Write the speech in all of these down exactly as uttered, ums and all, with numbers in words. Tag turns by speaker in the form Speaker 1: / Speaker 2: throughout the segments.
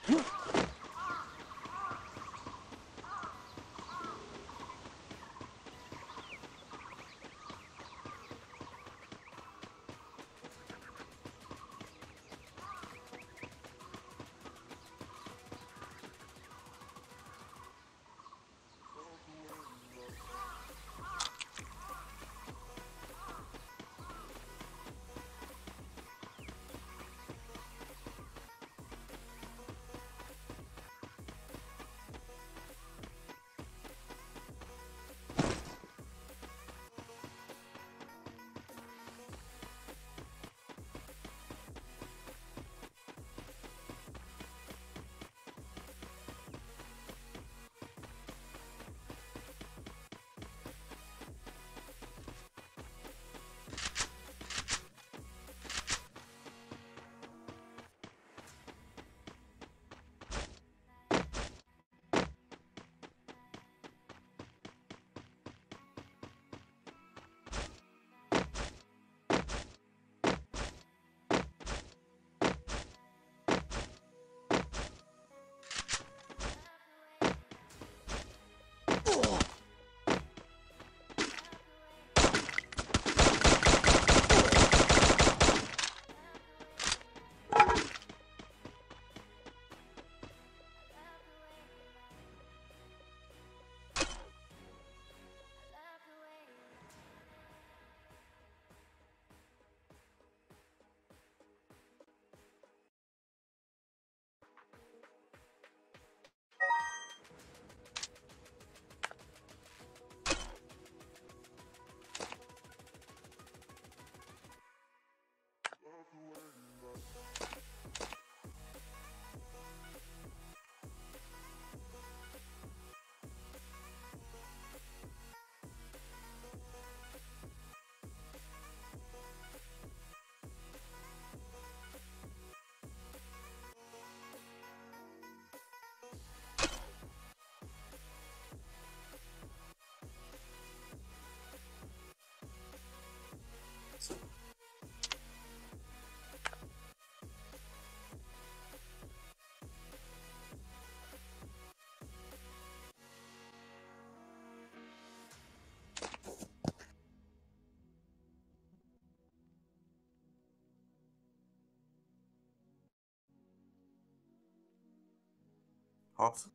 Speaker 1: Nossa.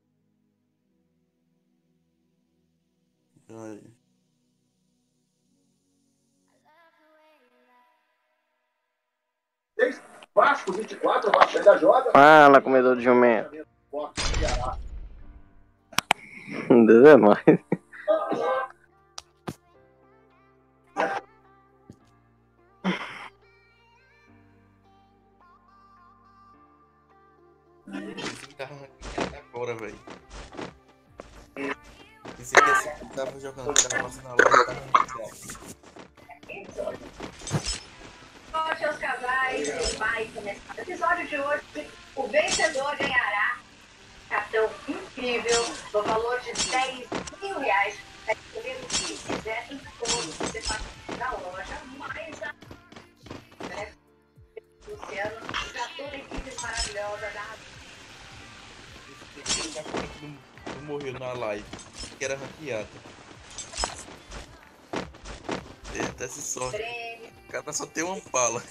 Speaker 1: Ai.
Speaker 2: Vasco vinte e quatro, Vasco ainda joga.
Speaker 3: Fala, comedor de jumento. Deus é mais.
Speaker 1: Esse que tava agora, velho. Esse aqui assim que tava jogando, que tava passando a live, tava no
Speaker 4: Hoje os casais vai começar. No episódio de hoje, o vencedor ganhará cartão incrível no valor de dez mil reais. Vai escolher o que quiser em todos os departamentos da loja, mais a né? Luciano e a toda a equipe maravilhosa da
Speaker 1: Esse aqui não, não morreu na live, que era ranqueado. Tem até esse sorte.
Speaker 4: prêmio.
Speaker 1: O cara só tem uma bala.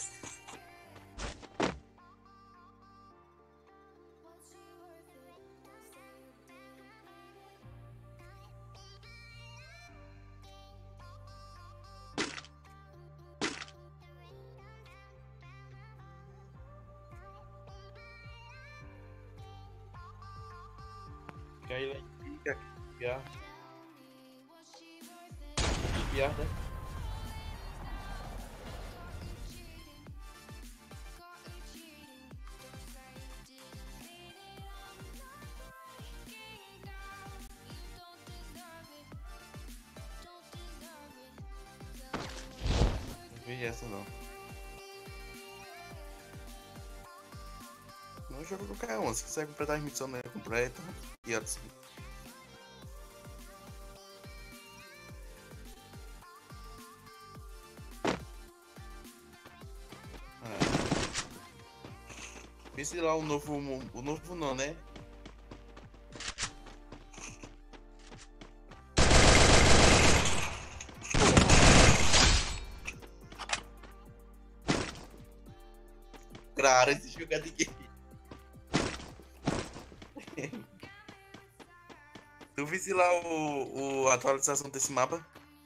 Speaker 1: Cai lá em pica, piar. Piar, né? Não vi essa não. Não jogo qualquer um, se quiser completar a missão né, completa e assim. visse lá o novo. O novo não, né? Claro, esse jogo de game. Tu visse lá o, o a atualização desse mapa?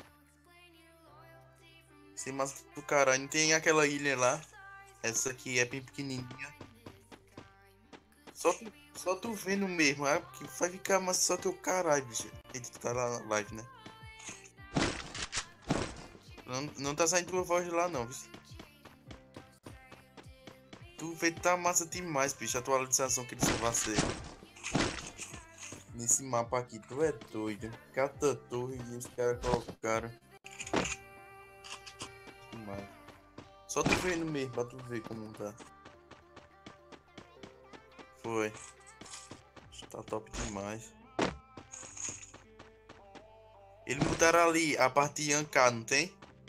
Speaker 1: Esse mapa do caralho. Tem aquela ilha lá. Essa aqui é bem pequenininha. Só tu, só tu vendo mesmo, é? Porque vai ficar mas só teu caralho, bicho. Ele tá lá na live, né? Não, não tá saindo tua voz lá não, bicho. Tu vê que tá massa demais, bicho. A atualização que eles vão fazer. Nesse mapa aqui, tu é doido. Cada torre e os caras colocaram. Demais. Só tu vendo mesmo, pra tu ver como tá. Foi. Tá top demais. Eles mudaram ali a parte de Ancar, não tem?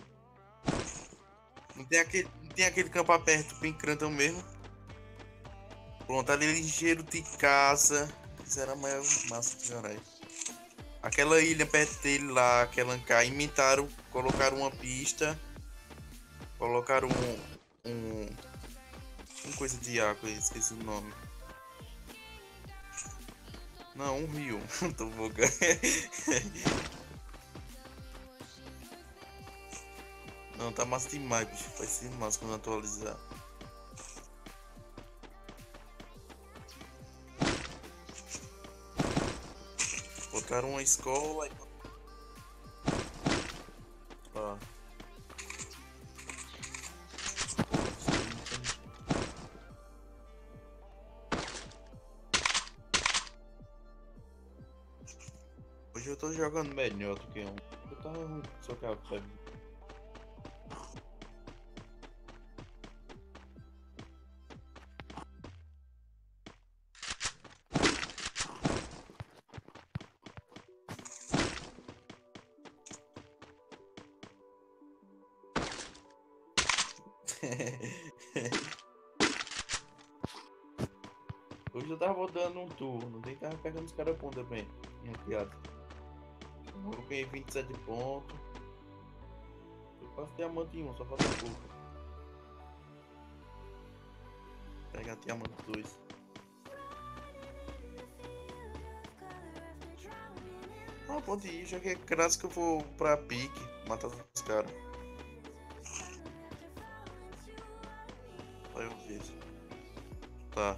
Speaker 1: Não tem aquele, não tem aquele campo aberto bem crantão mesmo? Pronto, ali ligeiro de caça. Isso era mais massa de caralho. Aquela ilha perto dele lá, aquela Ancar, imitaram, colocaram uma pista. Colocaram um. um uma coisa de água, esqueci o nome. Não, um rio. Tô bugando. Não, tá massa demais, bicho. Vai ser massa quando atualizar. Botaram uma escola. Ó. Hoje eu tô jogando melhor do que um. Eu tava ruim, só que a febre. Hoje eu tava dando um turno, nem tava pegando os caras bom também. Minha piada. Eu coloquei vinte e sete pontos. Eu passo diamante um, só falta pouco. Pegar diamante dois. Ah, pode ir, já que é graça que eu vou pra pique, matar os caras. Aí eu vejo. Tá.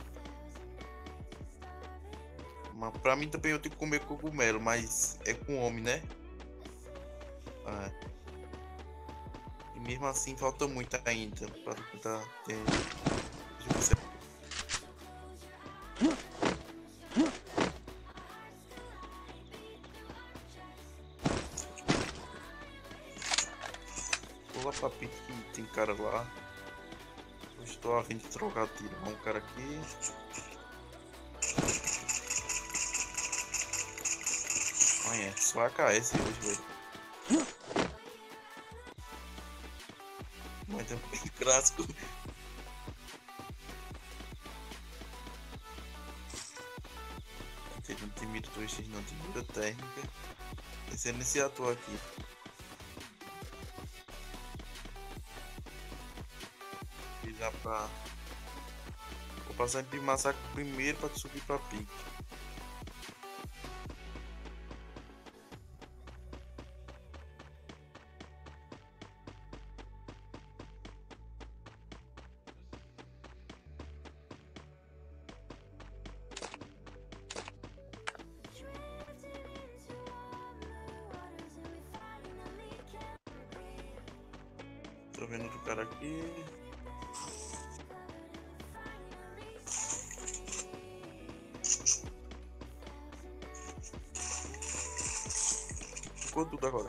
Speaker 1: Mas pra mim também eu tenho que comer cogumelo, mas é com homem, né? Ah, e mesmo assim falta muito ainda pra tentar ter. Vou lá pra pique que tem cara lá. Eu estou a fim de trocar tiro. Um cara aqui. Olha, só A K S hoje, velho. Mas é bem clássico. Ele não tem mira dois x, não tem mira técnica. Esse é nesse ator aqui. E dá pra. Vou passar em massacre primeiro pra subir pra pique. Tô vendo outro cara aqui. Ficou tudo agora.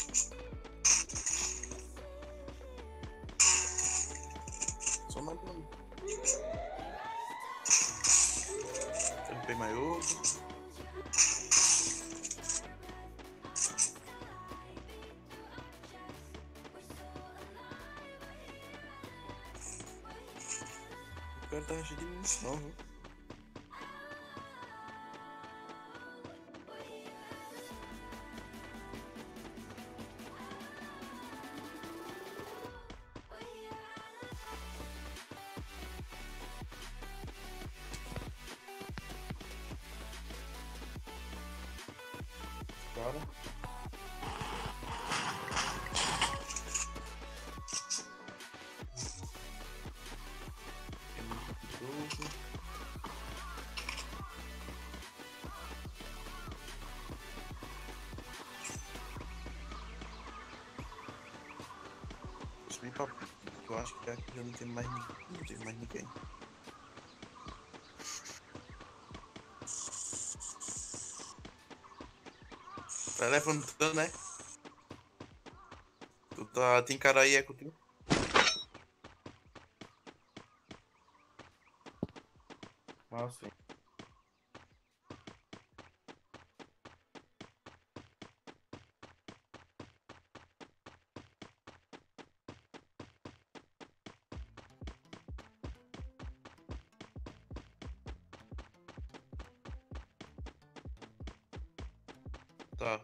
Speaker 1: Só mais um. Tem mais outro. cara tava cheio de munição, viu? Cara. É muito perigoso. Subir pra... Eu acho que aqui já não tem mais ninguém. Não tem mais ninguém. Tá levantando, né? Tu tá... Tem cara aí, é contigo? Ah, sim. Tá.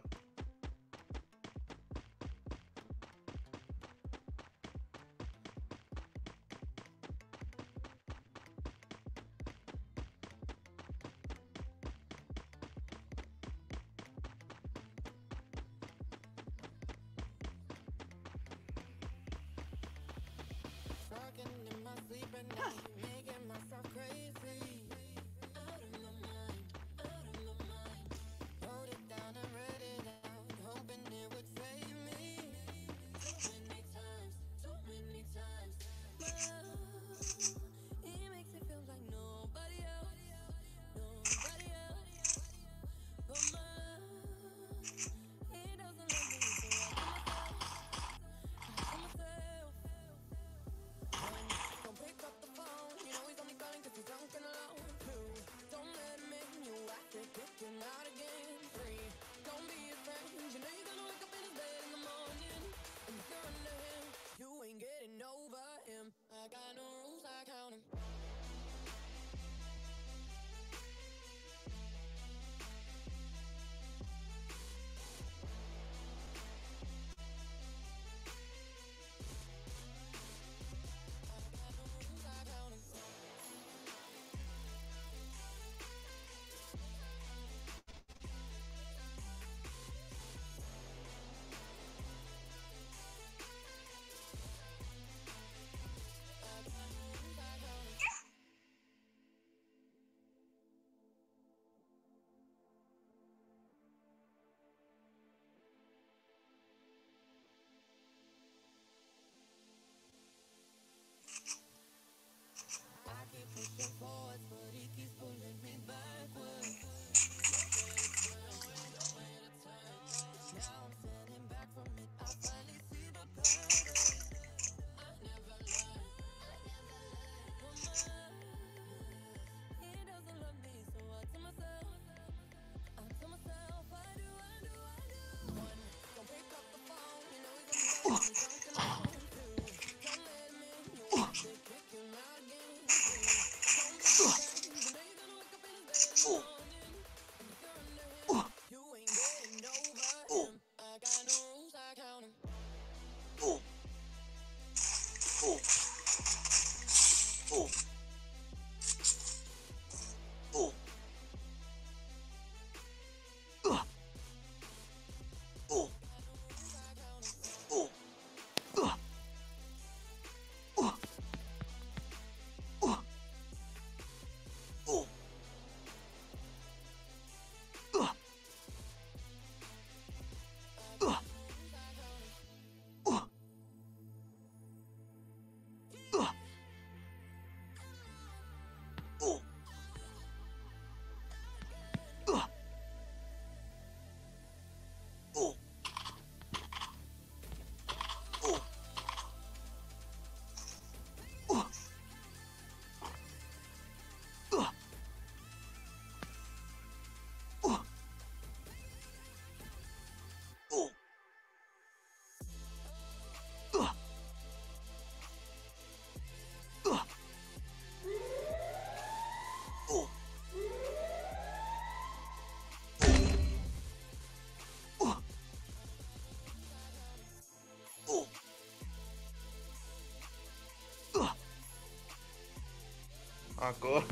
Speaker 1: Agora.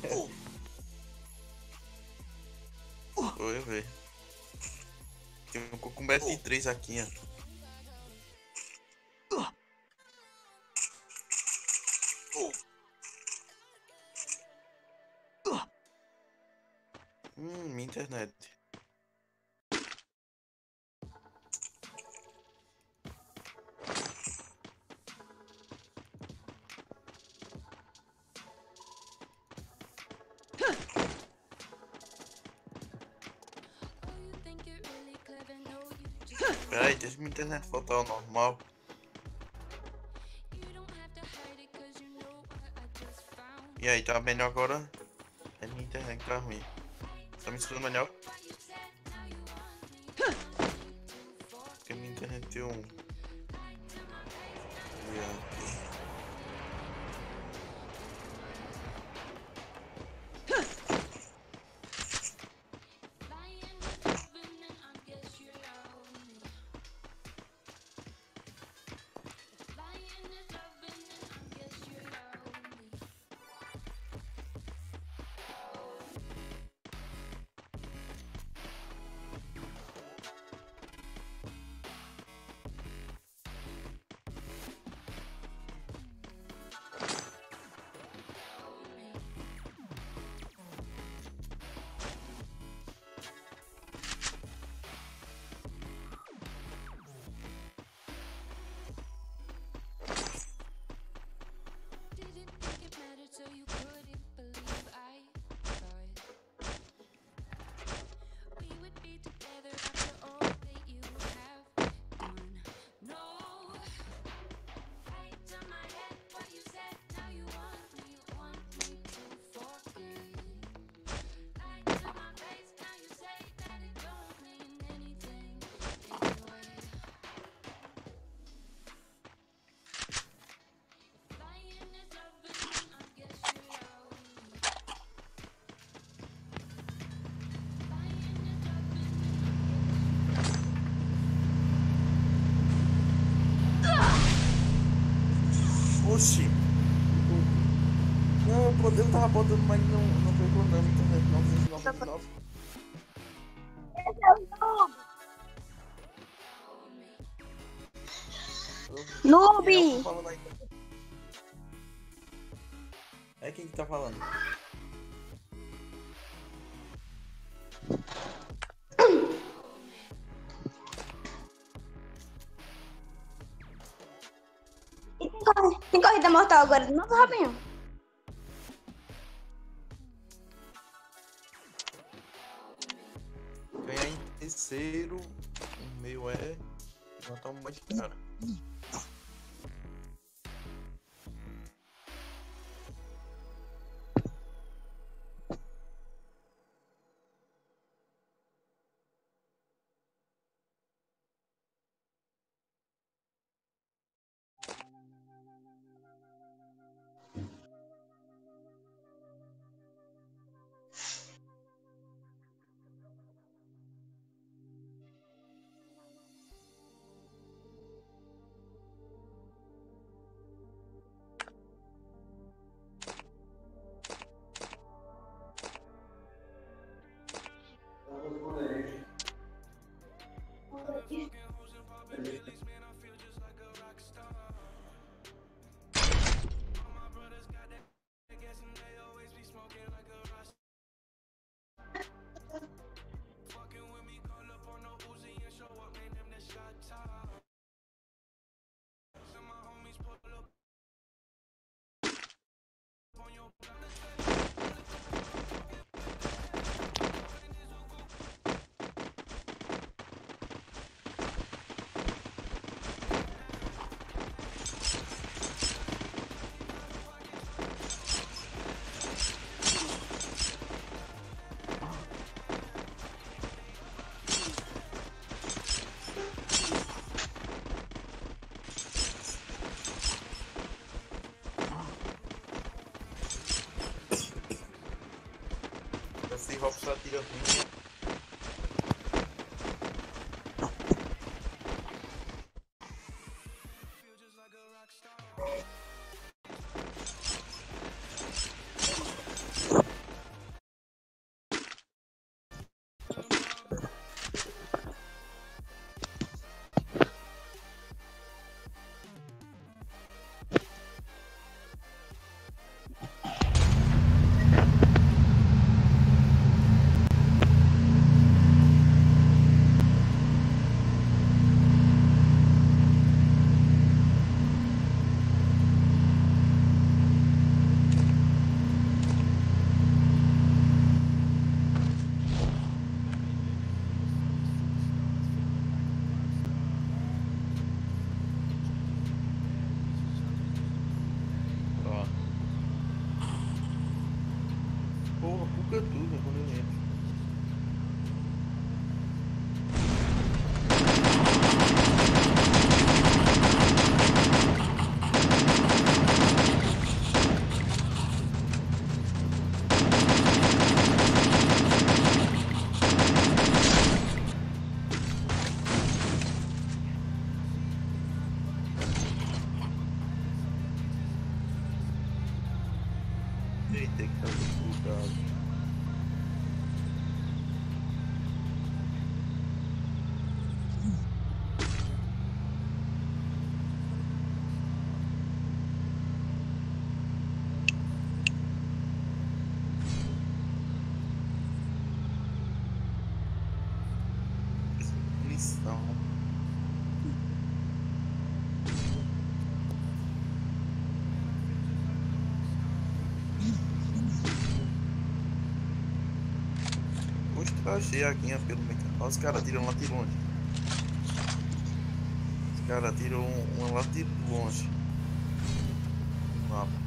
Speaker 1: Vou ver. Tem um Cucumber três aqui, ó. Hum, minha internet. Peraí, deixa minha internet voltar ao normal. E aí, tá melhor agora? É minha internet que tá ruim. Tá me escutando melhor? Porque minha internet tem um... Oxi. Não, eu poder- eu tava botando, mas não, não pegou não, internet novecentos e noventa e nove.
Speaker 5: Noob!
Speaker 1: Quem é que tá falando aí? É quem que tá falando?
Speaker 5: Tem corrida mortal agora de novo, Robinho?
Speaker 1: Ganhar em terceiro, o meu é... Já tá mais cara. Esse Rob só tira ruim. munição. Poxa, tá cheio aqui, ó, pelo meio. Olha os caras tiram lá de longe. Os caras tiram um, um lá de longe. Mapa.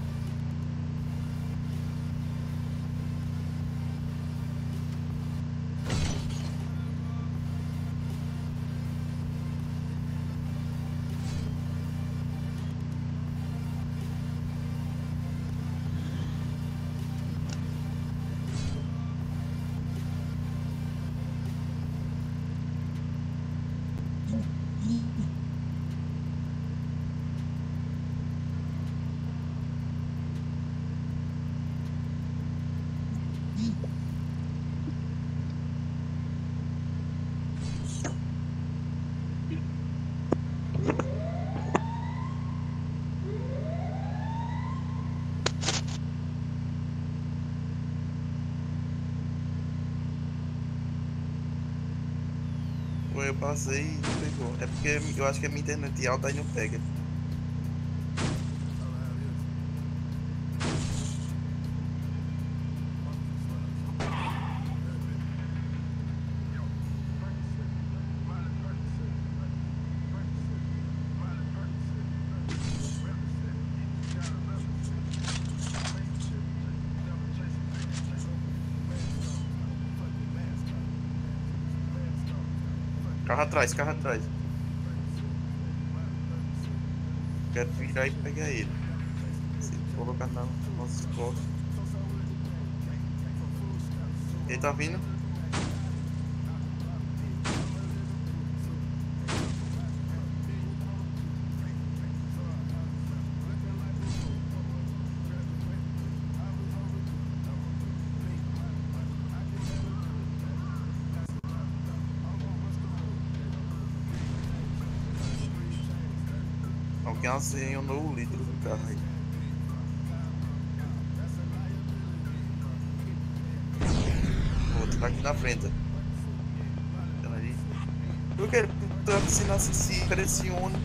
Speaker 1: Pô, eu passei e não pegou. É porque eu acho que a minha internet alta aí não pega. Carro atrás, carro atrás. Quero virar e pegar ele. Se colocar nas nossas costas. Ele tá vindo. Alguém acionou o litro do carro aí. Outro tá aqui na frente. Peraí. Eu quero que o sinal se pressione.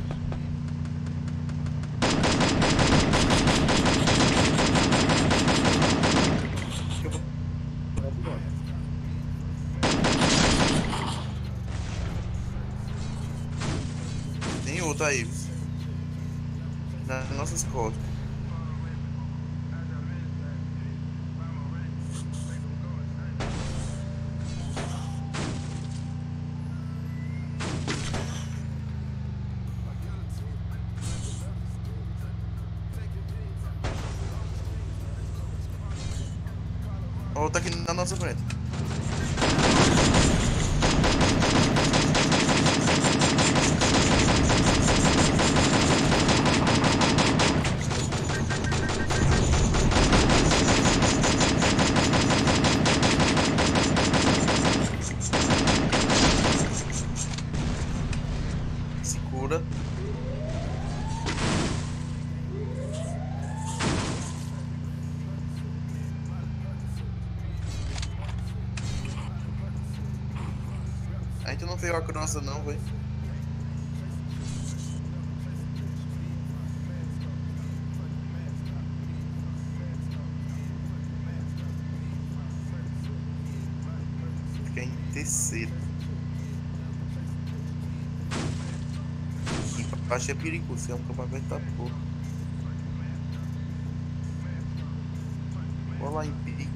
Speaker 1: Tem outro aí. Nas nossas costas. Outro aqui na nossa frente. Segura. A gente não veio a crosta não, velho. Fica em terceiro. Embaixo é perigoso, é um campamento da porra. Olha lá em perigo.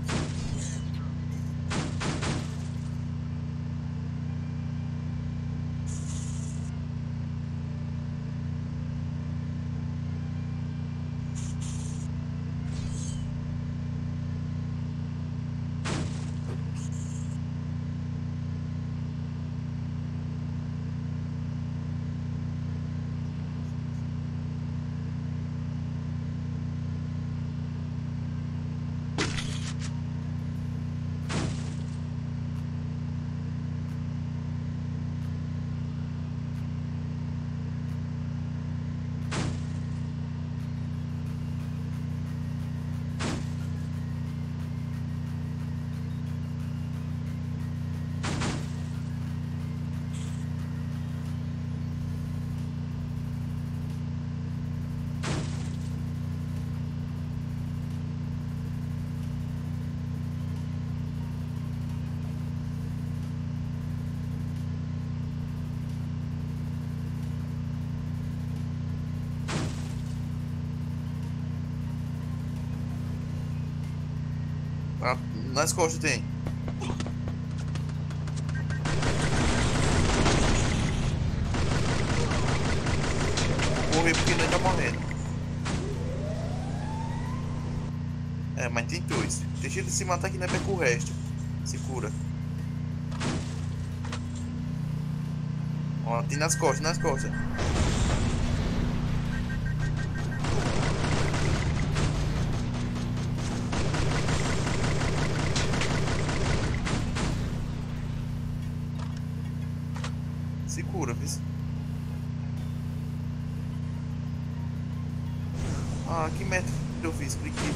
Speaker 1: Ah, nas costas tem. Correr porque não tá morrendo. É, mas tem dois. Deixa ele se matar que não é com o resto. Se cura. Ó, tem nas costas, nas costas. Se cura, viu? Ah, que meta eu fiz? Cliquei.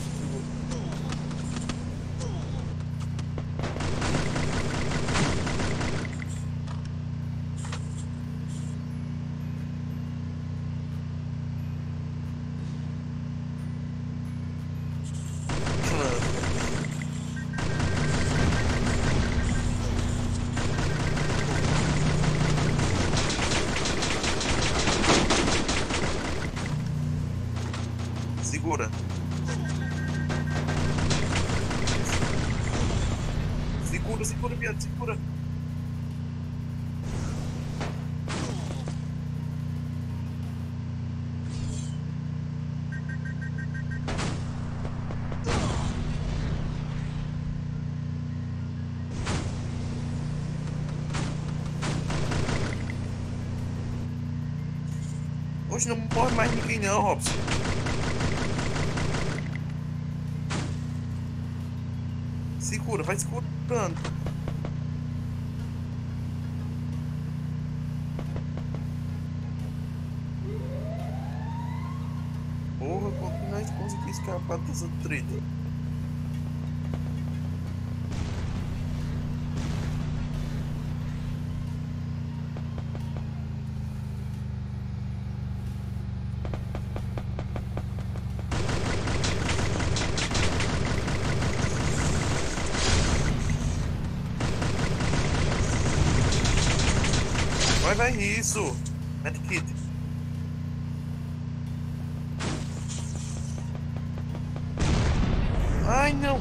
Speaker 1: Segura. Segura, segura, viado, segura. Hoje não morre mais ninguém não, Robson. Segura, vai segurando. Porra, como nós conseguimos escapar dessa treta? Vai, vai, isso! Medkit. Ai, não!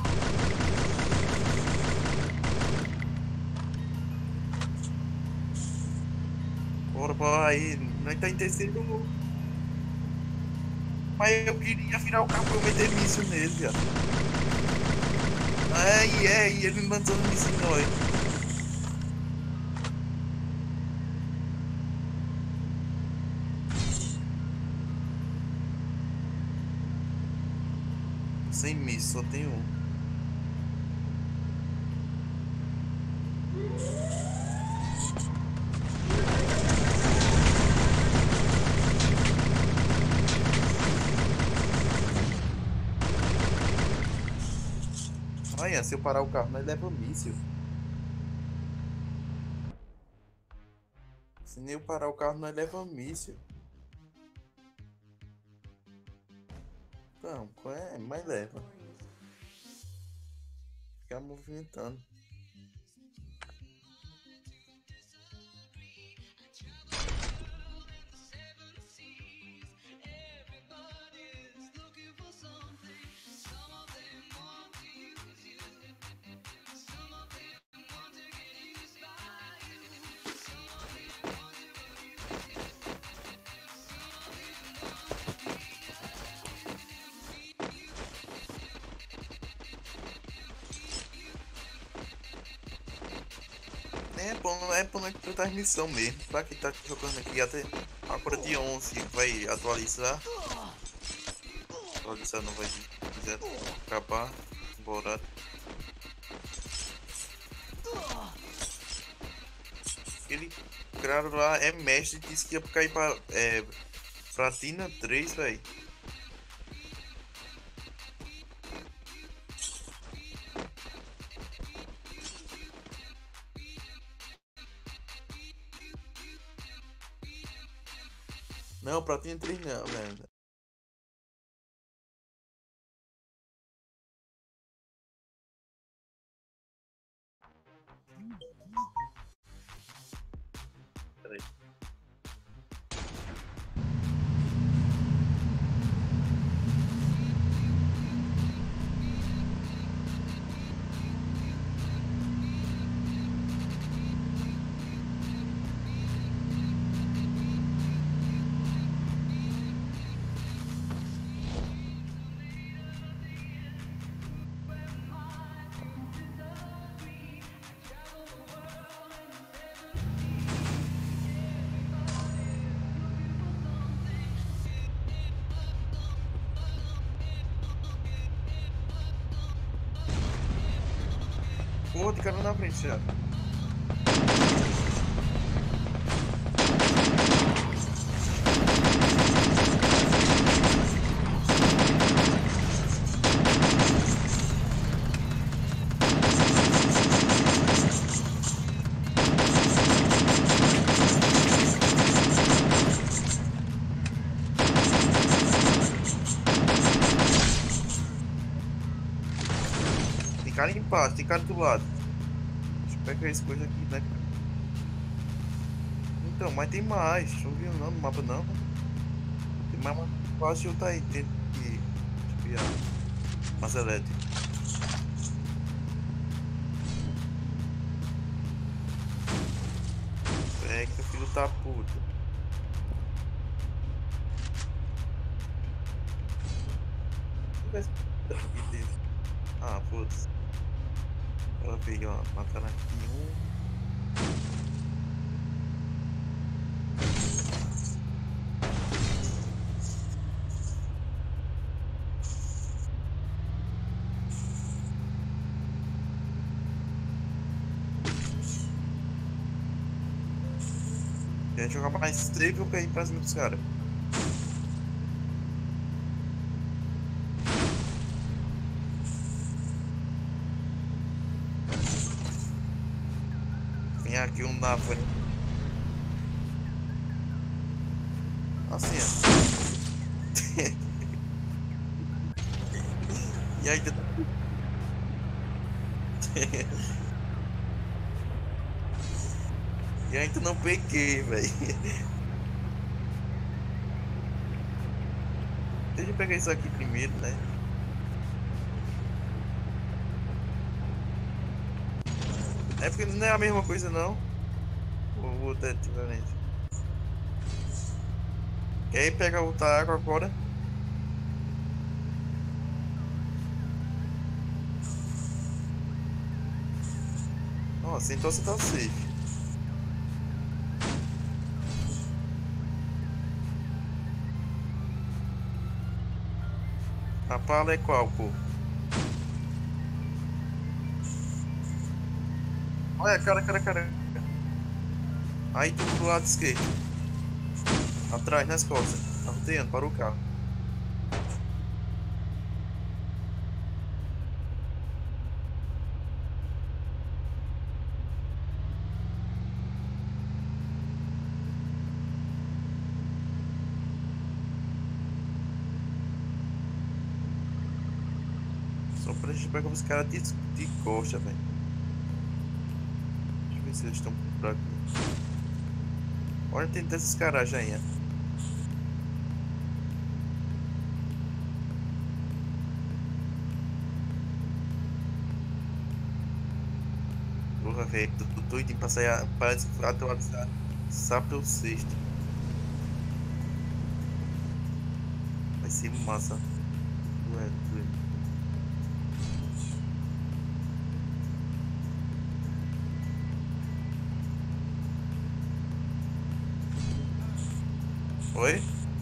Speaker 1: Bora, bora aí. Nós tá em terceiro. Mas eu queria virar o carro pra eu meter míssil nele, viado. Ai, é, e ele mandando míssil em nós. Sem míssil, só tem um. Olha, se eu parar o carro, nós leva míssil. Se nem eu parar o carro, nós leva míssil. Não, é, mas leva. Ficar movimentando. É bom, é bom que transmissão mesmo. Pra quem tá jogando aqui até agora dia onze vai atualizar. Atualizar não vai quiser acabar. Bora. Aquele cara lá é mestre, disse que ia cair pra é, Platina três, velho. Não, Platina três não, velho. Peraí. Porra, de cara na frente já. Tem cara embaixo, tem cara do lado. Deixa eu pegar esse coisa aqui, né? Então, mas tem mais. Não viu não no mapa não. Tem mais uma fácil de eu tá aí dentro de espiar. Mas elétrico. Pega, filho da puta. Ah, foda-se. Ela veio, ó, matando aqui um. Tem que jogar mais três pra eu ir pra cima dos caras. Tem aqui um na frente. Assim, ó. E aí, e ainda não peguei, velho. Deixa eu pegar isso aqui primeiro, né? É porque não é a mesma coisa, não. O outro é diferente. Quer ir pegar outra água agora? Nossa, então você tá safe. A pala é qual, pô? Olha, cara, cara, cara. Aí tu pro lado esquerdo. Atrás, nas costas. Tá rodeando, para o carro. Só pra gente pegar os caras de, de costa, velho. Deixa eu ver se eles estão por aqui. Olha, tem desses caras já aí. Porra, velho, tô, tô doidinho pra sair. Parece que atualizar. Sabe o sexto. Vai ser massa. Ué, doido. Oi?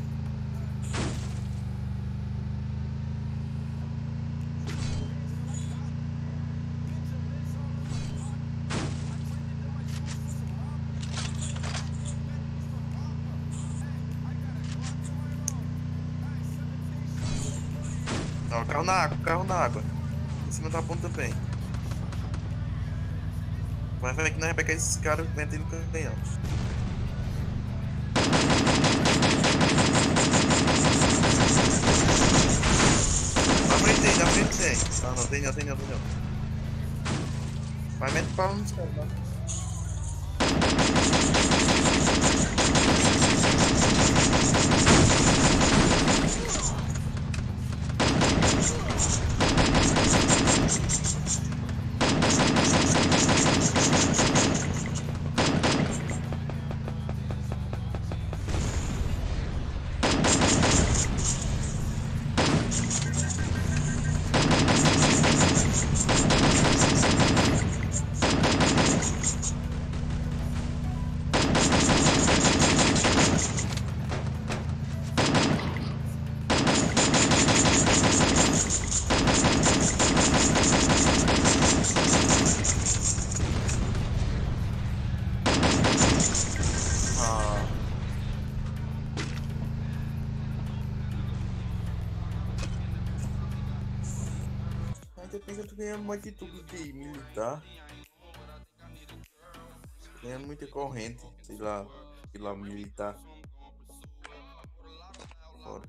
Speaker 1: Ó, carro na água, carro na água. Em cima da ponta também. Vai ver que nós vai pegar esses caras que metem no canhão. Na frente tem. Ah, não tem não, tem não, tem não. Vai meter pau nos caras, não. tô ganhando mais que tudo de militar. Tô ganhando muita corrente, sei lá, sei lá, militar. Bora.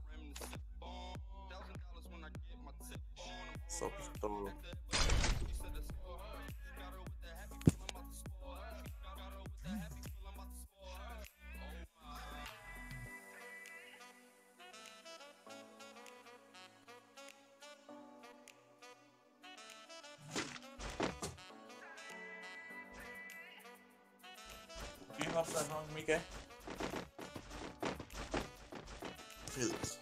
Speaker 1: Só pistola. O que nossa não me quer? Beleza.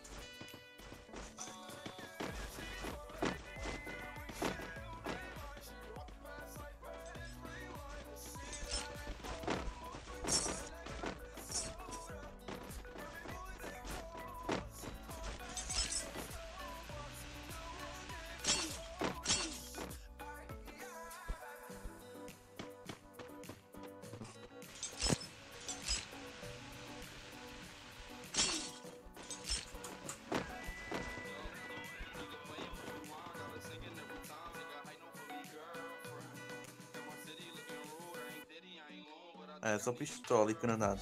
Speaker 1: É, só pistola e granada.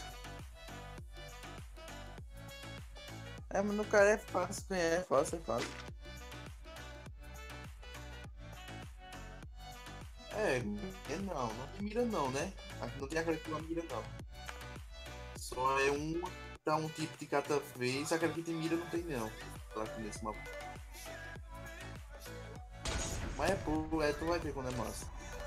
Speaker 1: É, mas no cara é fácil ganhar, é fácil, é fácil. É, é não, não tem mira não, né? Aqui não tem aquela que não mira não. Só é um, dá um tipo de cada vez, aquela que tem mira não tem não. Lá aqui nesse mapa. Mas é puro, é, tu vai ver quando é massa.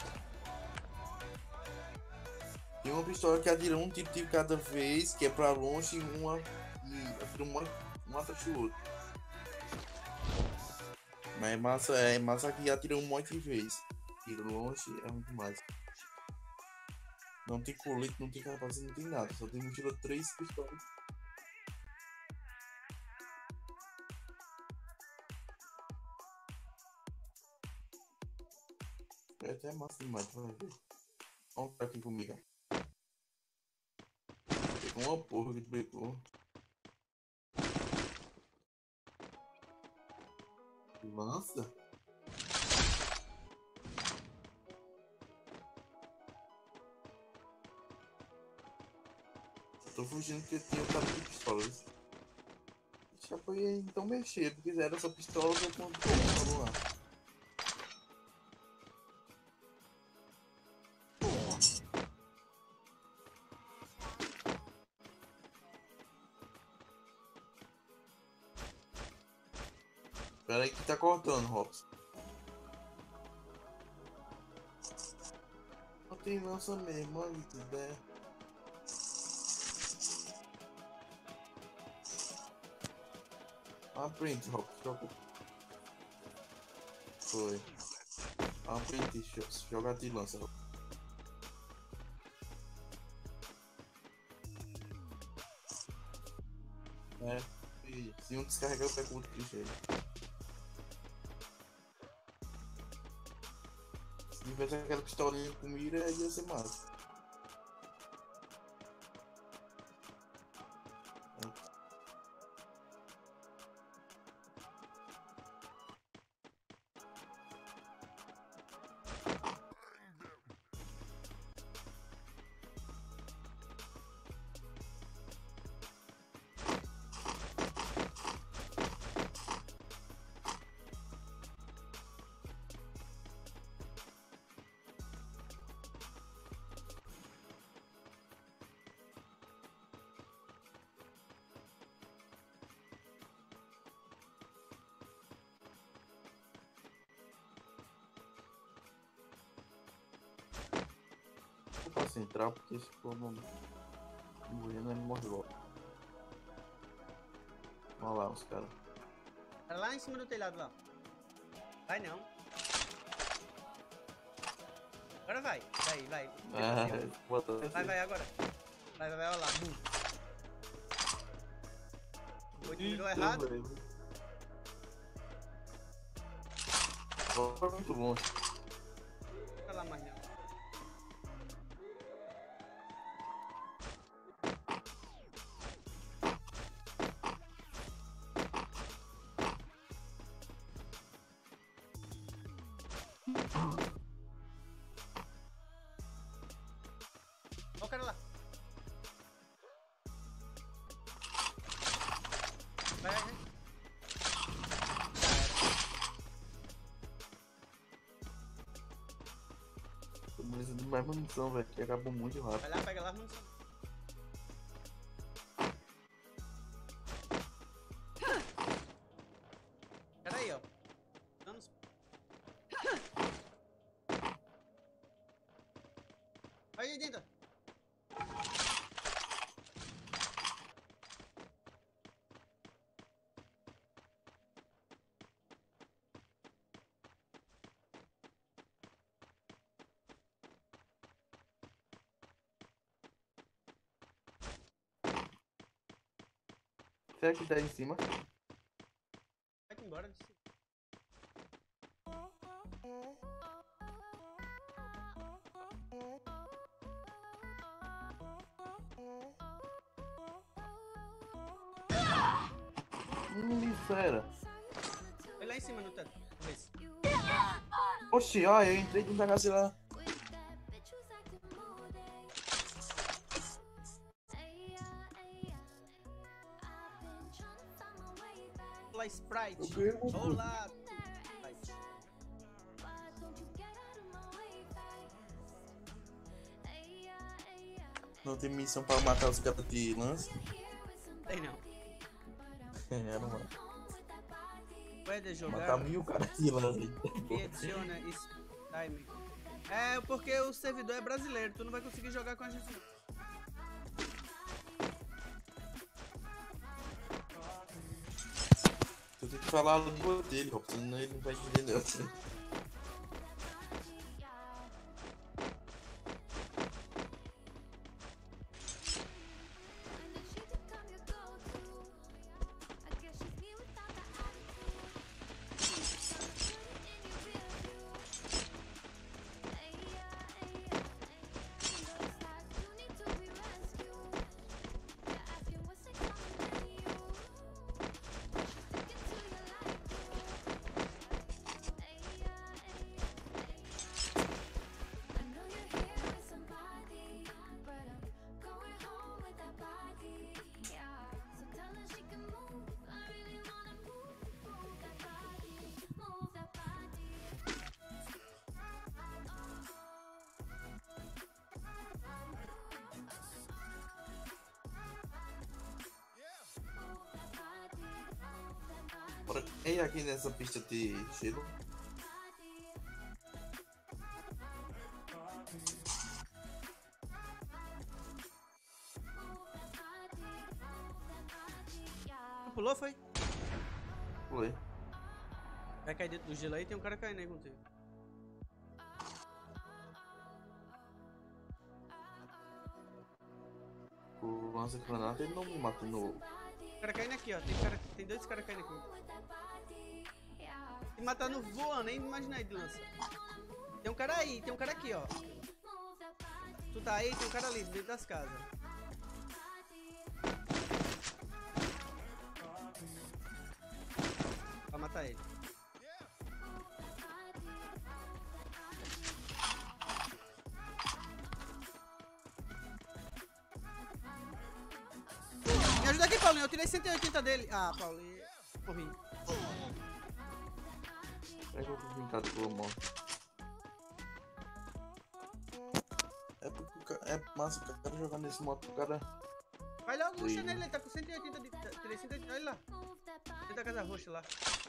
Speaker 1: Tem uma pistola que atira um tipo de cada vez, que é pra longe, uma e atira uma, uma atrás do outro. Mas é massa, é massa que atira um monte de vez. Tira longe é muito mais. Não tem colete, não tem capacete, não tem nada. Só tem mochila três pistolas. É até massa demais, vai ver. Vamos ficar aqui comigo. Pegou uma porra que tu pegou. Lança? Tô fugindo porque tinha o cara de pistolas. Já foi então mexer, porque era essa pistola eu conto. Vamos lá. Pera aí que tá cortando, Robson. Não tem lança mesmo, olha que ideia. Aprende, Robson, joga. Foi. Aprende, joga de lança, Robson. É, e se um descarregar, eu pego o outro de jeito. Se tivesse aquela pistolinha com mira, ia ser massa. Eu posso entrar porque se for não morrer, não morre logo. Olha lá os caras.
Speaker 6: Tá lá em cima do telhado lá. Vai não. Agora vai. Vai, vai.
Speaker 1: É, bota
Speaker 6: Vai, vai agora. Vai, vai, vai, olha lá. Bum. Oito mirou errado.
Speaker 1: Foi muito longe.
Speaker 6: Vai lá mais não. Ó o cara lá. Vai, vai.
Speaker 1: Tô precisando de mais munição, velho, que acabou muito rápido.
Speaker 6: Vai lá, pega lá a munição. Pera aí, ó. Vamos. Aí dentro.
Speaker 1: Será que tá em cima?
Speaker 6: Vai embora.
Speaker 1: Hum, isso era.
Speaker 6: Vai lá em cima no teto. Esse.
Speaker 1: Oxi, ó, eu entrei dentro da casa lá.
Speaker 6: Olá, Sprite.
Speaker 1: O quê?
Speaker 6: Olá.
Speaker 1: Não tem missão pra matar os caras de lance?
Speaker 6: Tem não.
Speaker 1: Era, mano.
Speaker 6: Pode jogar.
Speaker 1: Matar mil caras de lance.
Speaker 6: E adiciona esse time. É porque o servidor é brasileiro, tu não vai conseguir jogar com a gente.
Speaker 1: Tu tem que falar a língua dele, ó, senão ele não vai entender não. Bora. E aqui nessa pista de gelo?
Speaker 6: Pulou, foi?
Speaker 1: Pulei.
Speaker 6: Vai cair dentro do gelo aí, tem um cara caindo aí contigo.
Speaker 1: O lança-granada ele não me mata no.
Speaker 6: O cara caindo aqui, ó. Tem, cara, tem dois caras caindo aqui. Se matar no voando, nem imaginei de lança. Tem um cara aí, tem um cara aqui, ó. Tu tá aí, tem um cara ali, dentro das casas. Pra matar ele. Me ajuda aqui, Paulinho. Eu tirei cento e oitenta dele. Ah, Paulinho. Morri.
Speaker 1: É que eu tô brincando pela mão. É porque o cara, é massa o cara jogar nesse modo, o cara.
Speaker 6: Vai logo,
Speaker 1: Sim.
Speaker 6: ruxa nele. Ele tá com cento e oitenta de. Tirei cento e oitenta. Olha lá. Dentro da casa roxa lá.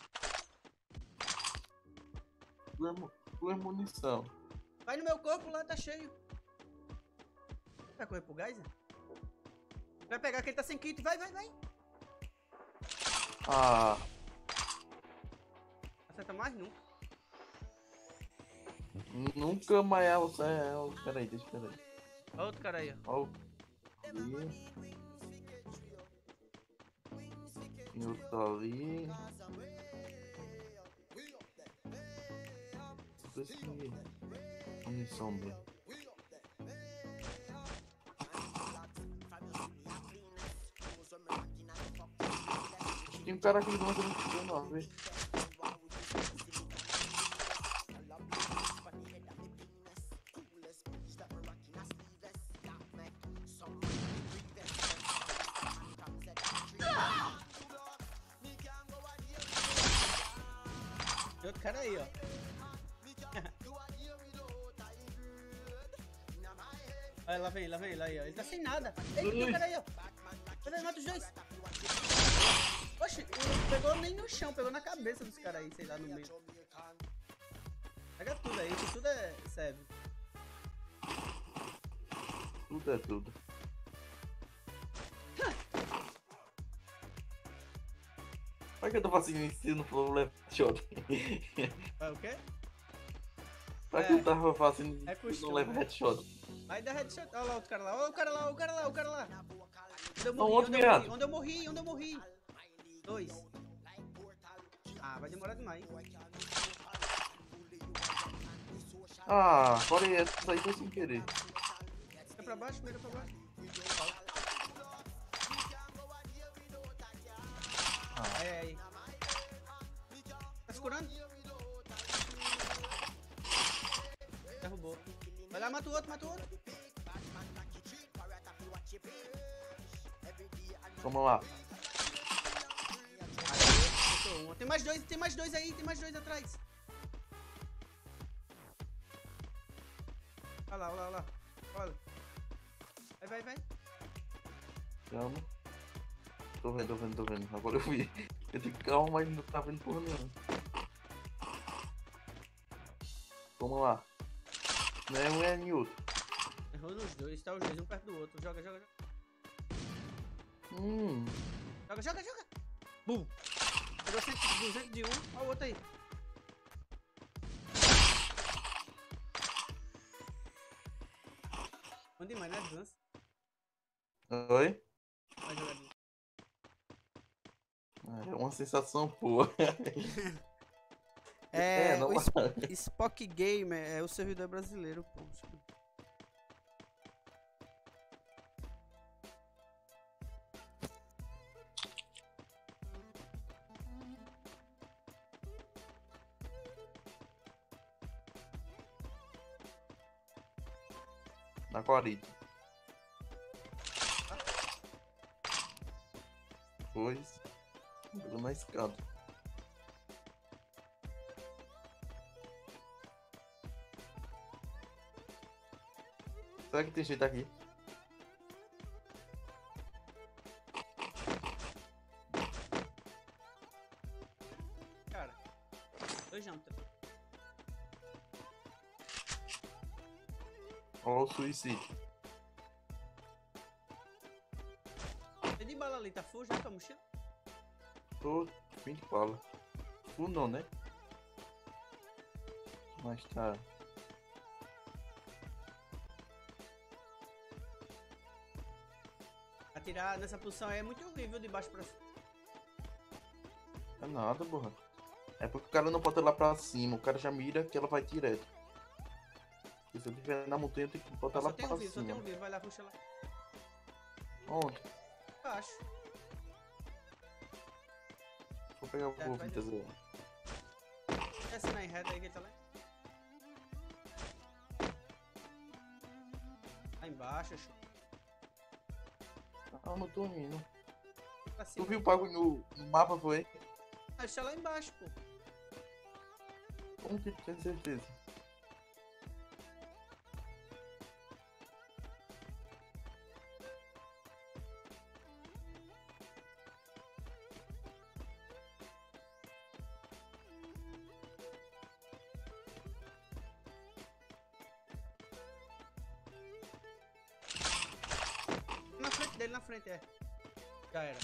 Speaker 1: Tu é munição.
Speaker 6: Vai no meu corpo lá, tá cheio. Vai correr pro gás, né? Vai pegar que ele tá sem kit. Vai, vai, vai.
Speaker 1: Ah,
Speaker 6: Acerta mais nunca.
Speaker 1: nunca mais é o. É, o- peraí, deixa eu ver.
Speaker 6: Olha outro cara aí, ó.
Speaker 1: Ó, o- ali. Tem outro ali. Tudo esse munição dele. Tem um cara aqui que não tá me não, vê.
Speaker 6: cara aí, ó. Olha, lá vem, lá vem, lá aí, ó. Ele tá sem nada. Ei, tem um cara aí, ó. Cadê? Mata os dois. Oxe, não pegou nem no chão, pegou na cabeça dos caras aí, sei lá, no meio. Pega tudo aí, que tudo é serve.
Speaker 1: Tudo é tudo. Por que eu tô fazendo isso no flow left shot?
Speaker 6: Vai o quê?
Speaker 1: Pra que
Speaker 6: É.
Speaker 1: eu tava fazendo
Speaker 6: É
Speaker 1: isso
Speaker 6: costume.
Speaker 1: no left headshot?
Speaker 6: Vai dar headshot. Olha lá outro cara lá, olha o cara lá, o cara lá, o cara lá. Onde eu
Speaker 1: Não,
Speaker 6: morri,
Speaker 1: outro
Speaker 6: onde eu morri,
Speaker 1: viado.
Speaker 6: onde eu morri, onde eu morri. Dois. Ah, vai demorar demais.
Speaker 1: Ah, olha aí, essa aí foi sem querer.
Speaker 6: Mira pra baixo, mira pra baixo.
Speaker 1: Ah.
Speaker 6: Aí, aí. Tá se curando? Derrubou. Vai lá, mata o outro, mata o outro.
Speaker 1: Vamos lá.
Speaker 6: Aí, matou um. Tem mais dois, tem mais dois aí, tem mais dois atrás. Olha lá, olha lá, olha lá. Olha. Vai, vai, vai.
Speaker 1: Calma. Tô vendo, tô vendo, tô vendo. Agora eu vi. Eu tenho calma, mas não tá vendo porra nenhuma. Vamos lá. Não é um, é nem outro.
Speaker 6: Errou nos dois, tá os dois, um perto do outro. Joga, joga, joga.
Speaker 1: Hum.
Speaker 6: Joga, joga, joga. Bum. Pegou duzentos de um, olha o outro aí. Bom demais, né, Advance?
Speaker 1: Oi?
Speaker 6: Vai jogar ali.
Speaker 1: É uma sensação boa.
Speaker 6: É,
Speaker 1: É, não
Speaker 6: o
Speaker 1: vai.
Speaker 6: Sp- Spock Gamer é o servidor brasileiro, pô.
Speaker 1: Na guarida. Dois. Pegou na escada. Será que tem jeito aqui?
Speaker 6: Cara, dois não, três.
Speaker 1: Ó o suicídio.
Speaker 6: Tem de bala ali, tá full já com a mochila?
Speaker 1: Tô fim de bala. Full não, né? Mas tá.
Speaker 6: Atirar nessa posição aí é muito horrível de baixo pra cima.
Speaker 1: É nada, porra. É porque o cara não pode ir lá pra cima. O cara já mira que ela vai direto. Se eu estiver na montanha, eu tenho que botar
Speaker 6: Só
Speaker 1: lá
Speaker 6: tem
Speaker 1: pra
Speaker 6: um vivo, só tem
Speaker 1: cima.
Speaker 6: um vivo, vai lá, puxa lá.
Speaker 1: Onde?
Speaker 6: Baixo.
Speaker 1: Vou pegar o
Speaker 6: É,
Speaker 1: voo,
Speaker 6: vai
Speaker 1: Vitas.
Speaker 6: Desce na reta aí que ele tá lá. Lá embaixo, show.
Speaker 1: Ah, não tô indo.
Speaker 6: Pra
Speaker 1: Tu
Speaker 6: cima.
Speaker 1: viu o bagulho no, no mapa, foi?
Speaker 6: Ah, deixa lá embaixo, pô.
Speaker 1: Como que tu tem certeza?
Speaker 6: Na frente dele, na frente, é. Já era.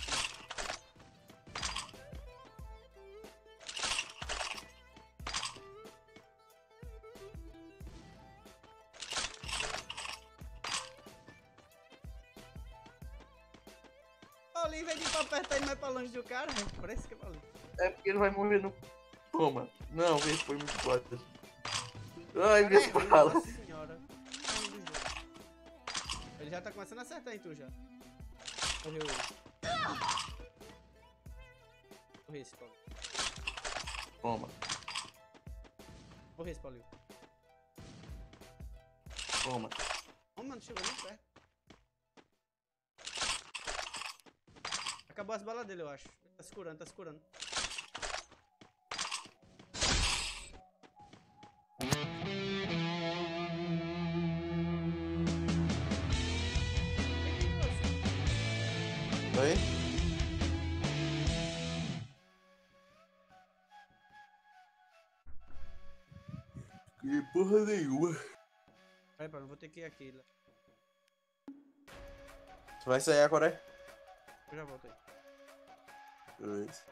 Speaker 6: Olha, em vez de ir pra perto, tá indo mais pra longe do cara. Parece que é pra longe.
Speaker 1: É porque ele vai morrer no. Toma. Não, vê se foi muito forte. Ai, minhas
Speaker 6: Caralho,
Speaker 1: balas.
Speaker 6: Nossa senhora. Ai, meu Deus. Ele já tá começando a acertar em tu já. Morreu ele. Morreu esse, Paulo.
Speaker 1: Toma.
Speaker 6: Morreu esse, Paulinho.
Speaker 1: Toma.
Speaker 6: Ô, mano, chegou nem perto. Acabou as balas dele, eu acho. Ele tá se curando, tá se curando.
Speaker 1: Oi? Que porra nenhuma.
Speaker 6: Peraí, pera, eu vou ter que ir aqui. Léo.
Speaker 1: Tu vai sair agora, é?
Speaker 6: Eu já volto aí.
Speaker 1: Dois.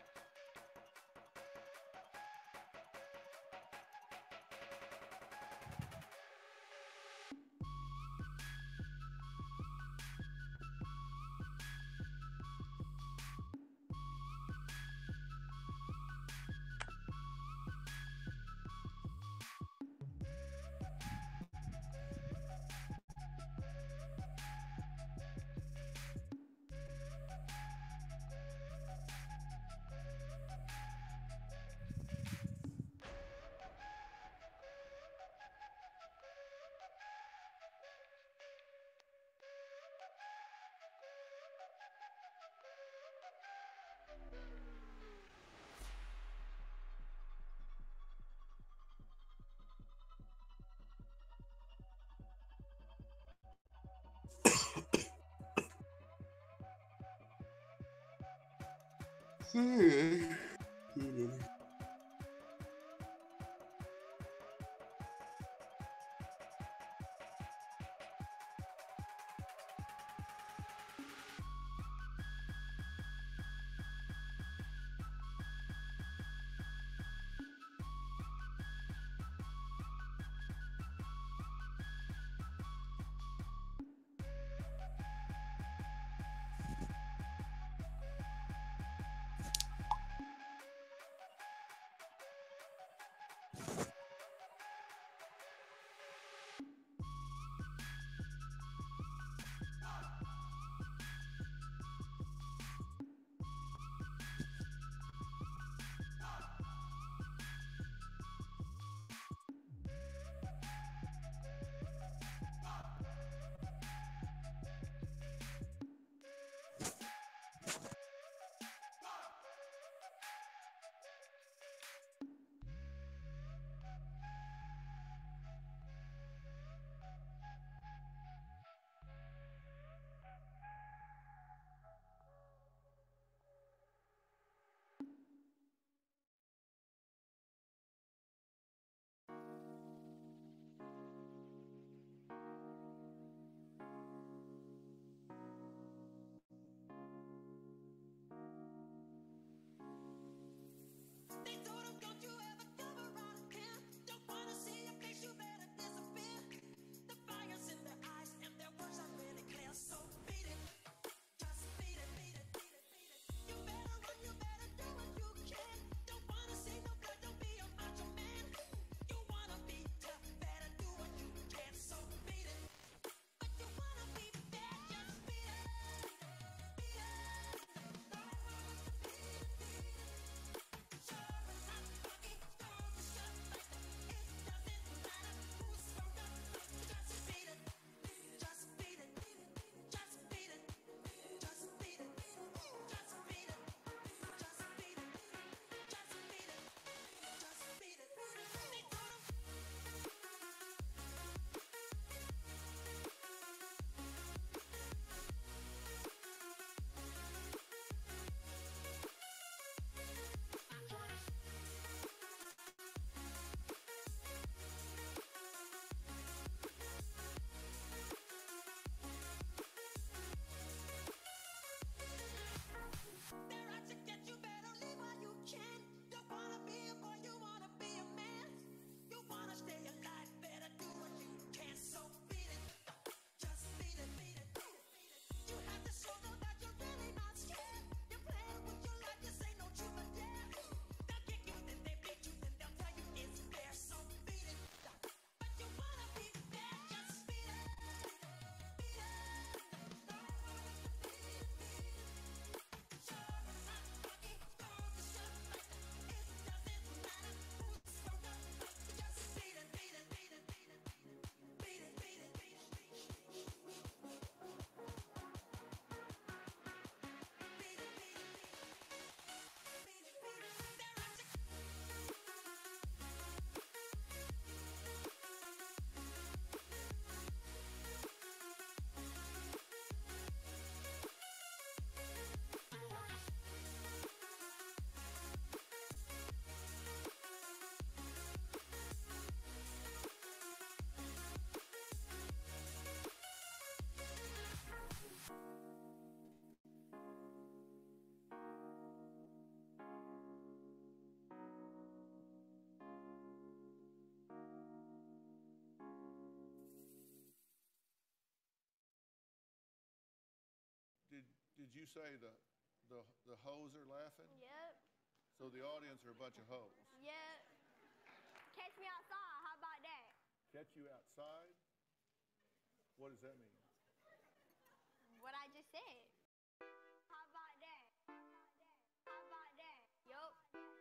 Speaker 7: did you say the, the, the hoes are laughing?
Speaker 8: Yep.
Speaker 7: So the audience are a bunch of hoes.
Speaker 8: Yep. Catch me outside. How about that?
Speaker 7: Catch you outside? What does that mean?
Speaker 8: What I just said. How about that? How about that? Yup.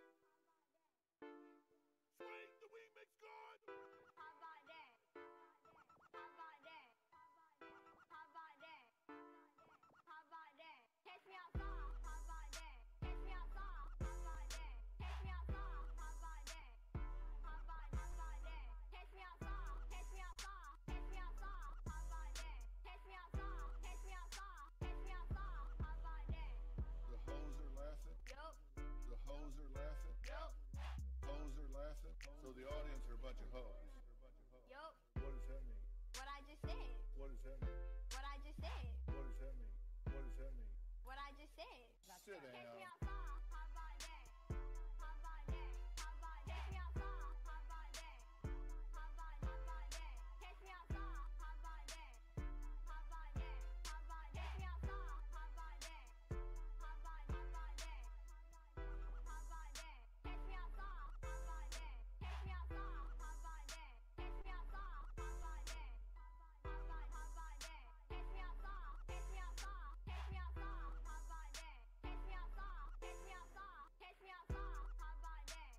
Speaker 7: Swing the remix god!
Speaker 8: How about that? How about that? How about that? How about that? Catch me outside. How about that? Catch me outside. How about that? Catch me outside. How about that? How about how about that? Catch me outside. Catch me outside. Catch me outside. How about that? Catch me outside. Catch me outside. Catch me outside. How about that?
Speaker 7: The hoes are laughing?
Speaker 8: Yup.
Speaker 7: The hoes are laughing?
Speaker 8: Yup.
Speaker 7: Hoes are laughing? So the audience are a bunch of hoes.
Speaker 8: Yup.
Speaker 7: What does that mean?
Speaker 8: What I just said.
Speaker 7: What does that mean?
Speaker 8: What I just said.
Speaker 7: What does that mean? What does that mean?
Speaker 8: What I just said.
Speaker 7: Sit
Speaker 8: Catch me
Speaker 7: down.
Speaker 8: outside. How about that? How about that? How about that? Catch me outside. How about that? How about how about that? Catch me outside. How about that? How about that? How about that? Catch me outside. How about that? How about how about that? How about that? Catch me outside. How about that? Catch me outside. How about that? Catch me outside. How about that? How about how about that? Catch me outside. Catch me outside. Catch me outside. How about that? Catch me outside. Catch me outside. Catch me outside. How about that?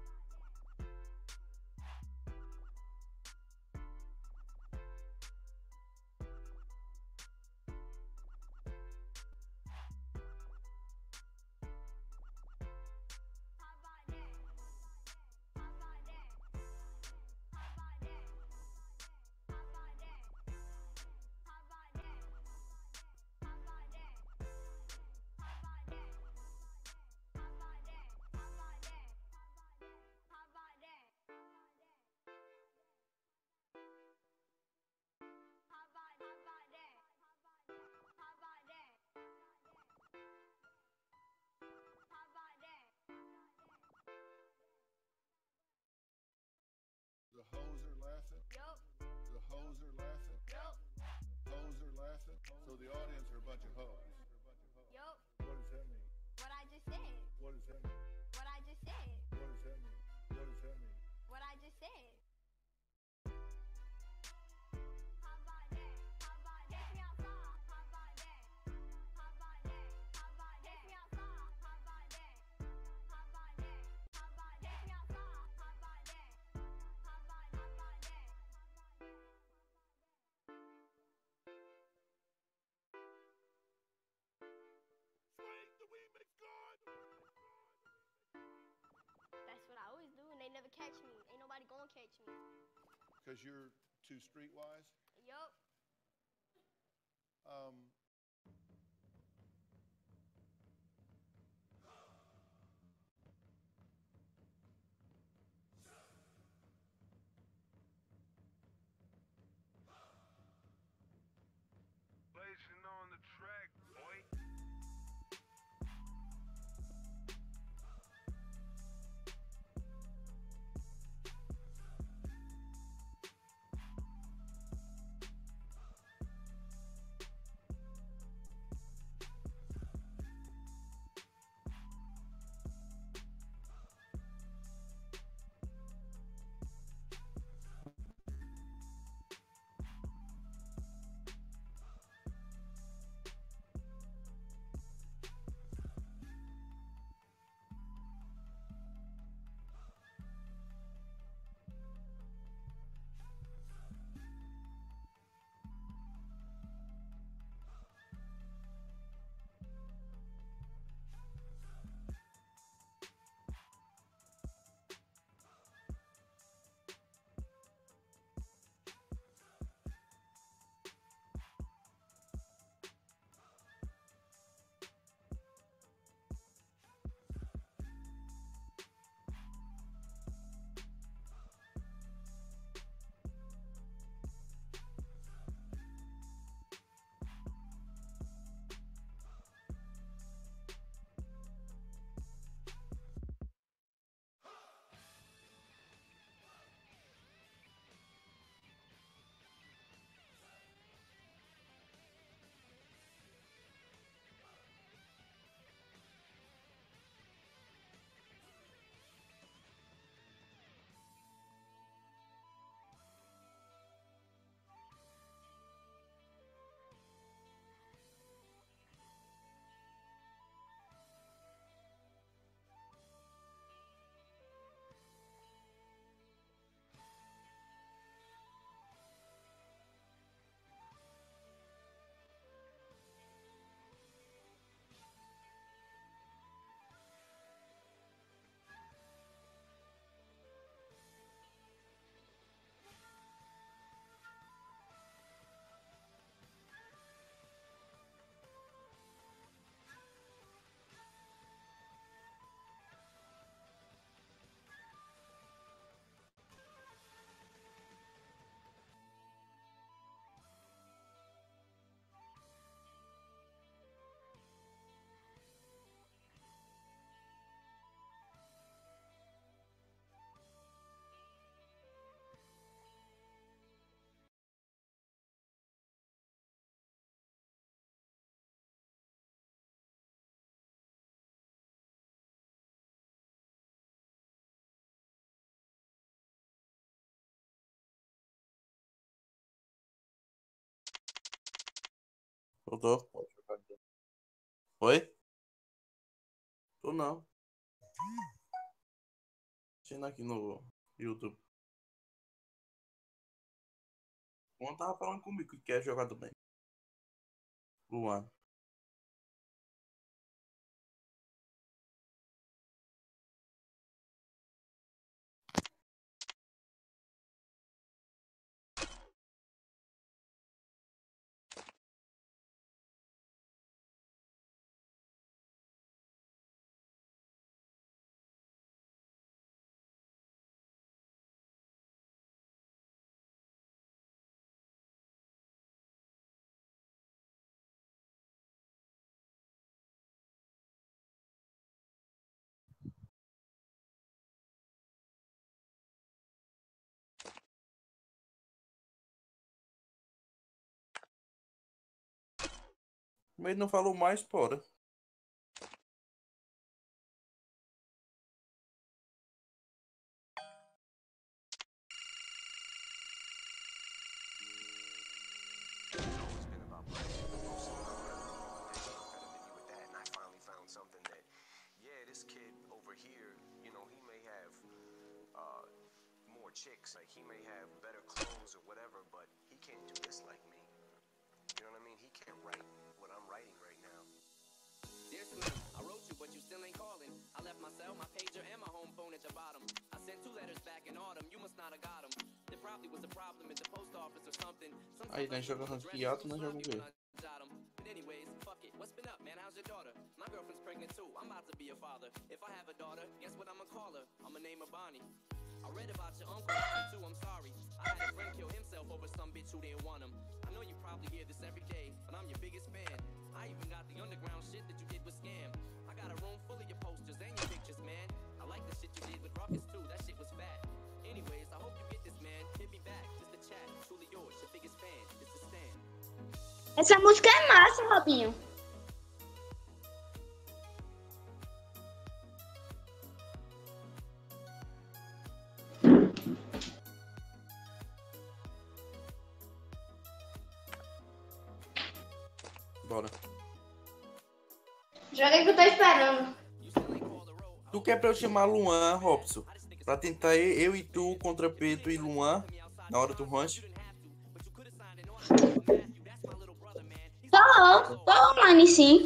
Speaker 8: How about that? How about that? How about that? How about that? How about that? How about that? How about that? How about that? How about that? How about that? How about how about that? How about that? How about that?
Speaker 7: The hoes are laughing?
Speaker 8: Yup.
Speaker 7: The hoes are laughing?
Speaker 8: Yup.
Speaker 7: Hoes are laughing? So the audience are a bunch of hoes.
Speaker 8: Yup.
Speaker 7: What does that mean?
Speaker 8: What I just said.
Speaker 7: What does that mean?
Speaker 8: What I just said.
Speaker 7: What does that mean? What does that mean?
Speaker 8: What I just said. How about that? How about that? Catch me outside. How about that? How about that? How about that? Catch me outside. How about that? How about that? How about that? Catch me outside. How about that? How about how about that?
Speaker 7: Swing the remix god!
Speaker 8: That's what I always do, and they never catch me. Ain't nobody gonna catch me.
Speaker 7: Because you're too streetwise?
Speaker 8: Yup.
Speaker 7: Um,
Speaker 9: Blazing on the track, boy.
Speaker 1: Eu tô. Pode jogar então. Oi? Tô não. Assistindo aqui no YouTube. O Luan tava falando comigo que quer jogar também. Luan. Mas ele não falou mais, porra.
Speaker 10: Chicks, like he may have better clothes or whatever, but he can't do this like me. You know what I mean? He can't write what I'm writing right now.
Speaker 11: Dear Slim, I wrote you, but you still ain't calling. I left my cell, my pager, and my home phone at the bottom. I sent two letters back in autumn. You must not have got them. There probably was a problem at the post office or something.
Speaker 1: Aí, nós jogamos piato, nós jogamos o quê?
Speaker 11: But anyways, fuck it. What's been up, man? How's your daughter? My girlfriend's pregnant too. I'm about to be a father. If I have a daughter, guess what I'ma call her? I'ma name her Bonnie. I read about your uncle too, I'm sorry. I had a friend kill himself over some bitch who didn't want him. I know you probably hear this every day, but I'm your biggest fan. I even got the underground shit that you did with Scam. I got a room full of your posters and your pictures, man. I like the shit you did with Ruckus too, that shit was fat. Anyways, I hope you get this, man. Hit me back, just a chat. Truly yours, your biggest fan. It's the Stan.
Speaker 5: Essa música é massa, Robinho.
Speaker 1: Bora.
Speaker 5: Joga aí que eu tô esperando.
Speaker 1: Tu quer pra eu chamar Luan, Robson? Pra tentar eu e tu contra Pedro e Luan na hora do rancho?
Speaker 5: Tô, tô online sim.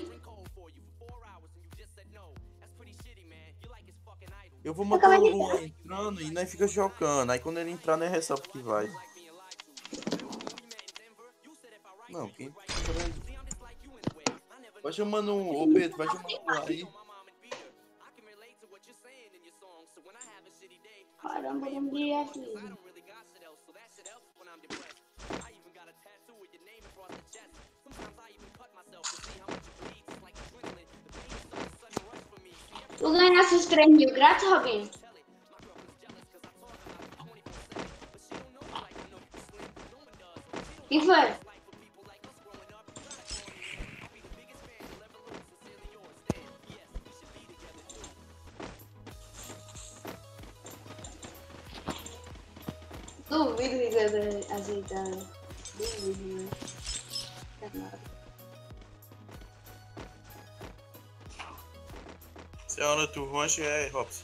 Speaker 1: Eu vou manter o Luan entrando e nós fica jogando. Aí quando ele entrar, nós resolve que vai. Não, quem... Vai chamando o ô Pedro, vai chamando o Luan aí.
Speaker 5: Caramba, eu não diria aqui. Tu ganhasse os três mil grátis, Robinho? E foi? Duvido que você aceitar. Duvido, né?
Speaker 1: Se a hora do rancho é Robson.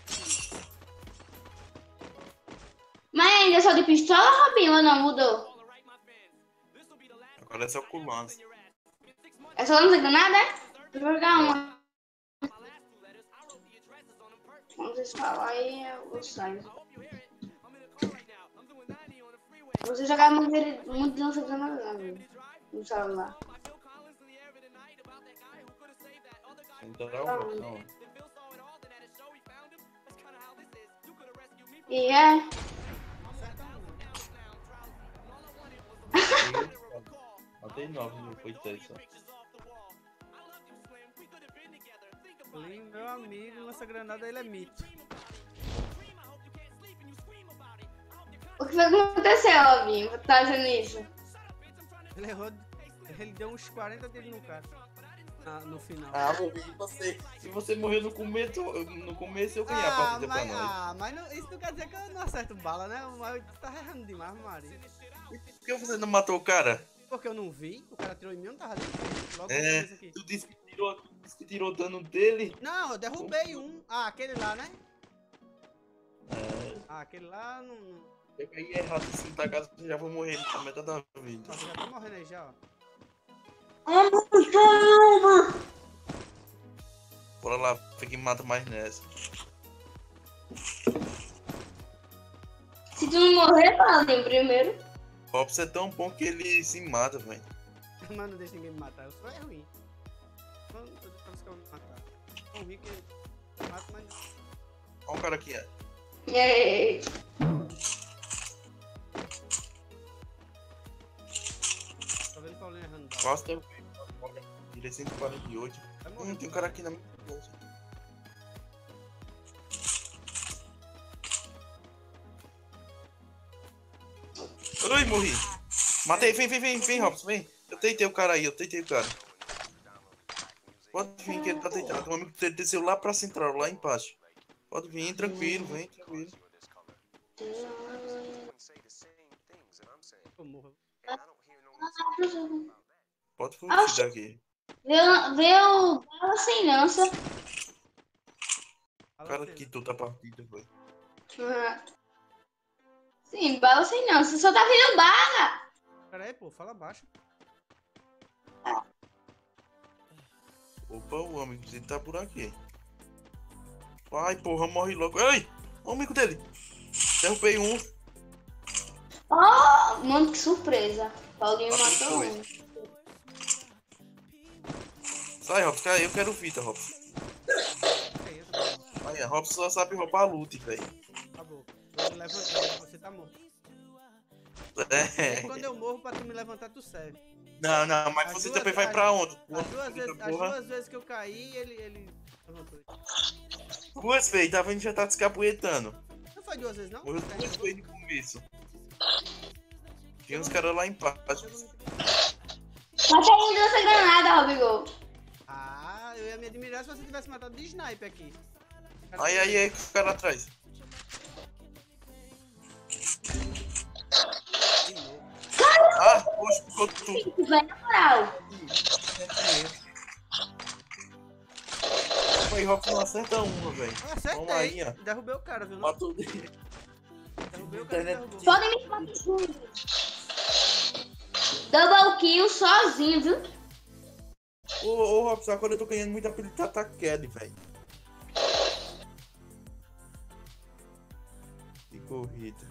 Speaker 5: Mas ainda é só de pistola, Robinho, ou não mudou?
Speaker 1: Agora é só com lance.
Speaker 5: É só não tem nada, é? Vou jogar uma. Vamos falar aí, eu saio. Você jogar muito, muito não sei nada, no celular.
Speaker 1: Então é o não.
Speaker 5: E é?
Speaker 1: Matei nove, não foi dez só.
Speaker 6: Meu amigo, nossa granada ele é mito.
Speaker 5: O que foi que aconteceu, Robinho? Você tá fazendo isso?
Speaker 6: Ele errou, ele deu uns quarenta tiros no cara. Ah, no final.
Speaker 1: Ah, Robinho, você, se você morreu no começo, no começo eu ganhei a
Speaker 6: Ah,
Speaker 1: partida
Speaker 6: mas,
Speaker 1: pra nós.
Speaker 6: ah, mas não, isso não quer dizer que eu não acerto bala, né? Mas tá errando demais, Maria.
Speaker 1: Por que você não matou o cara?
Speaker 6: Porque eu não vi, o cara tirou em mim, eu não tava dentro. Logo
Speaker 1: É,
Speaker 6: eu fiz isso aqui.
Speaker 1: tu disse que tirou, tu disse que tirou dano dele.
Speaker 6: Não, eu derrubei um. Ah, aquele lá, né?
Speaker 1: É,
Speaker 6: Ah, aquele lá não. não...
Speaker 1: eu caí errado assim, tá casa, eu já vou morrer na metade da vida.
Speaker 6: Nossa, já tá morrendo aí já, ó.
Speaker 1: Bora lá, fica e mata mais nessa.
Speaker 5: Se tu não morrer, Paulinho, primeiro.
Speaker 1: Robson é tão bom que ele se mata, velho.
Speaker 6: Mas não deixa ninguém me matar, eu sou é ruim. Não tô deixando os caras me matar. Tão ruim que eu mato, mas.
Speaker 1: Olha o cara aqui, é.
Speaker 5: Ei.
Speaker 6: Tô vendo o Paulinho errando.
Speaker 1: Quase tem Tirei cento e quarenta e oito.
Speaker 6: Vai morrer.
Speaker 1: Hum, tem um cara aqui na minha bolsa. Ai, morri. Matei, vem, vem, vem, vem, Robson, vem. Eu tentei o cara aí, eu tentei o cara. Pode vir que ele tá deitado. Um amigo dele desceu lá pra central, lá embaixo. Pode vir, tranquilo, vem, tranquilo.
Speaker 6: Eu morro.
Speaker 1: Pode fugir daqui.
Speaker 5: Veio, veio bala sem lança.
Speaker 1: O cara que tu tá partido, velho.
Speaker 5: Ah. Sim, bala sem lança. Só tá vindo bala.
Speaker 6: Pera aí, pô, fala baixo.
Speaker 1: Opa, o amigo dele tá por aqui. Vai, porra, morre logo. Ai! O amigo dele. Derrubei um.
Speaker 5: Oh, mano, que surpresa. Paulinho
Speaker 1: Ah,
Speaker 5: matou
Speaker 1: foi.
Speaker 5: um.
Speaker 1: Sai, Robson, cai, eu quero o Vita, Robson.
Speaker 6: É isso,
Speaker 1: Aí, a Robson só sabe roubar loot, velho.
Speaker 6: acabou. Eu me levantei, você tá morto.
Speaker 1: É.
Speaker 6: E quando eu morro pra tu me levantar, tu serve.
Speaker 1: Não, não, mas
Speaker 6: As
Speaker 1: você
Speaker 6: duas-
Speaker 1: também vai
Speaker 6: as-
Speaker 1: pra onde?
Speaker 6: As duas, vezes, as
Speaker 1: Porra.
Speaker 6: duas vezes que eu caí, ele, ele levantou.
Speaker 1: Duas vezes, tá vendo? Já tá descapuetando.
Speaker 6: Não foi duas vezes, não?
Speaker 1: Morreu duas vezes no começo. Tinha uns caras lá embaixo.
Speaker 5: Mata aí lança granada, Robigol.
Speaker 6: Ah, eu ia me admirar se você tivesse matado de sniper aqui.
Speaker 1: Aí, aí, aí, o cara atrás.
Speaker 6: De novo.
Speaker 1: Ah, poxa, ficou tudo.
Speaker 5: Vai na moral.
Speaker 1: Aí, Robson não acerta uma, velho.
Speaker 6: Eu
Speaker 1: Vamos aí,
Speaker 6: acertei.
Speaker 1: ó.
Speaker 6: Derrubei o cara, viu? Não?
Speaker 1: Matou dele.
Speaker 6: Derrubei o cara e
Speaker 1: Internet-
Speaker 6: derrubou.
Speaker 5: Podem me chamar de Júlio. Double kill sozinho, viu?
Speaker 1: Ô, ô, Robson, agora eu tô ganhando muito apelido de Tata Kelly, velho. Que corrida.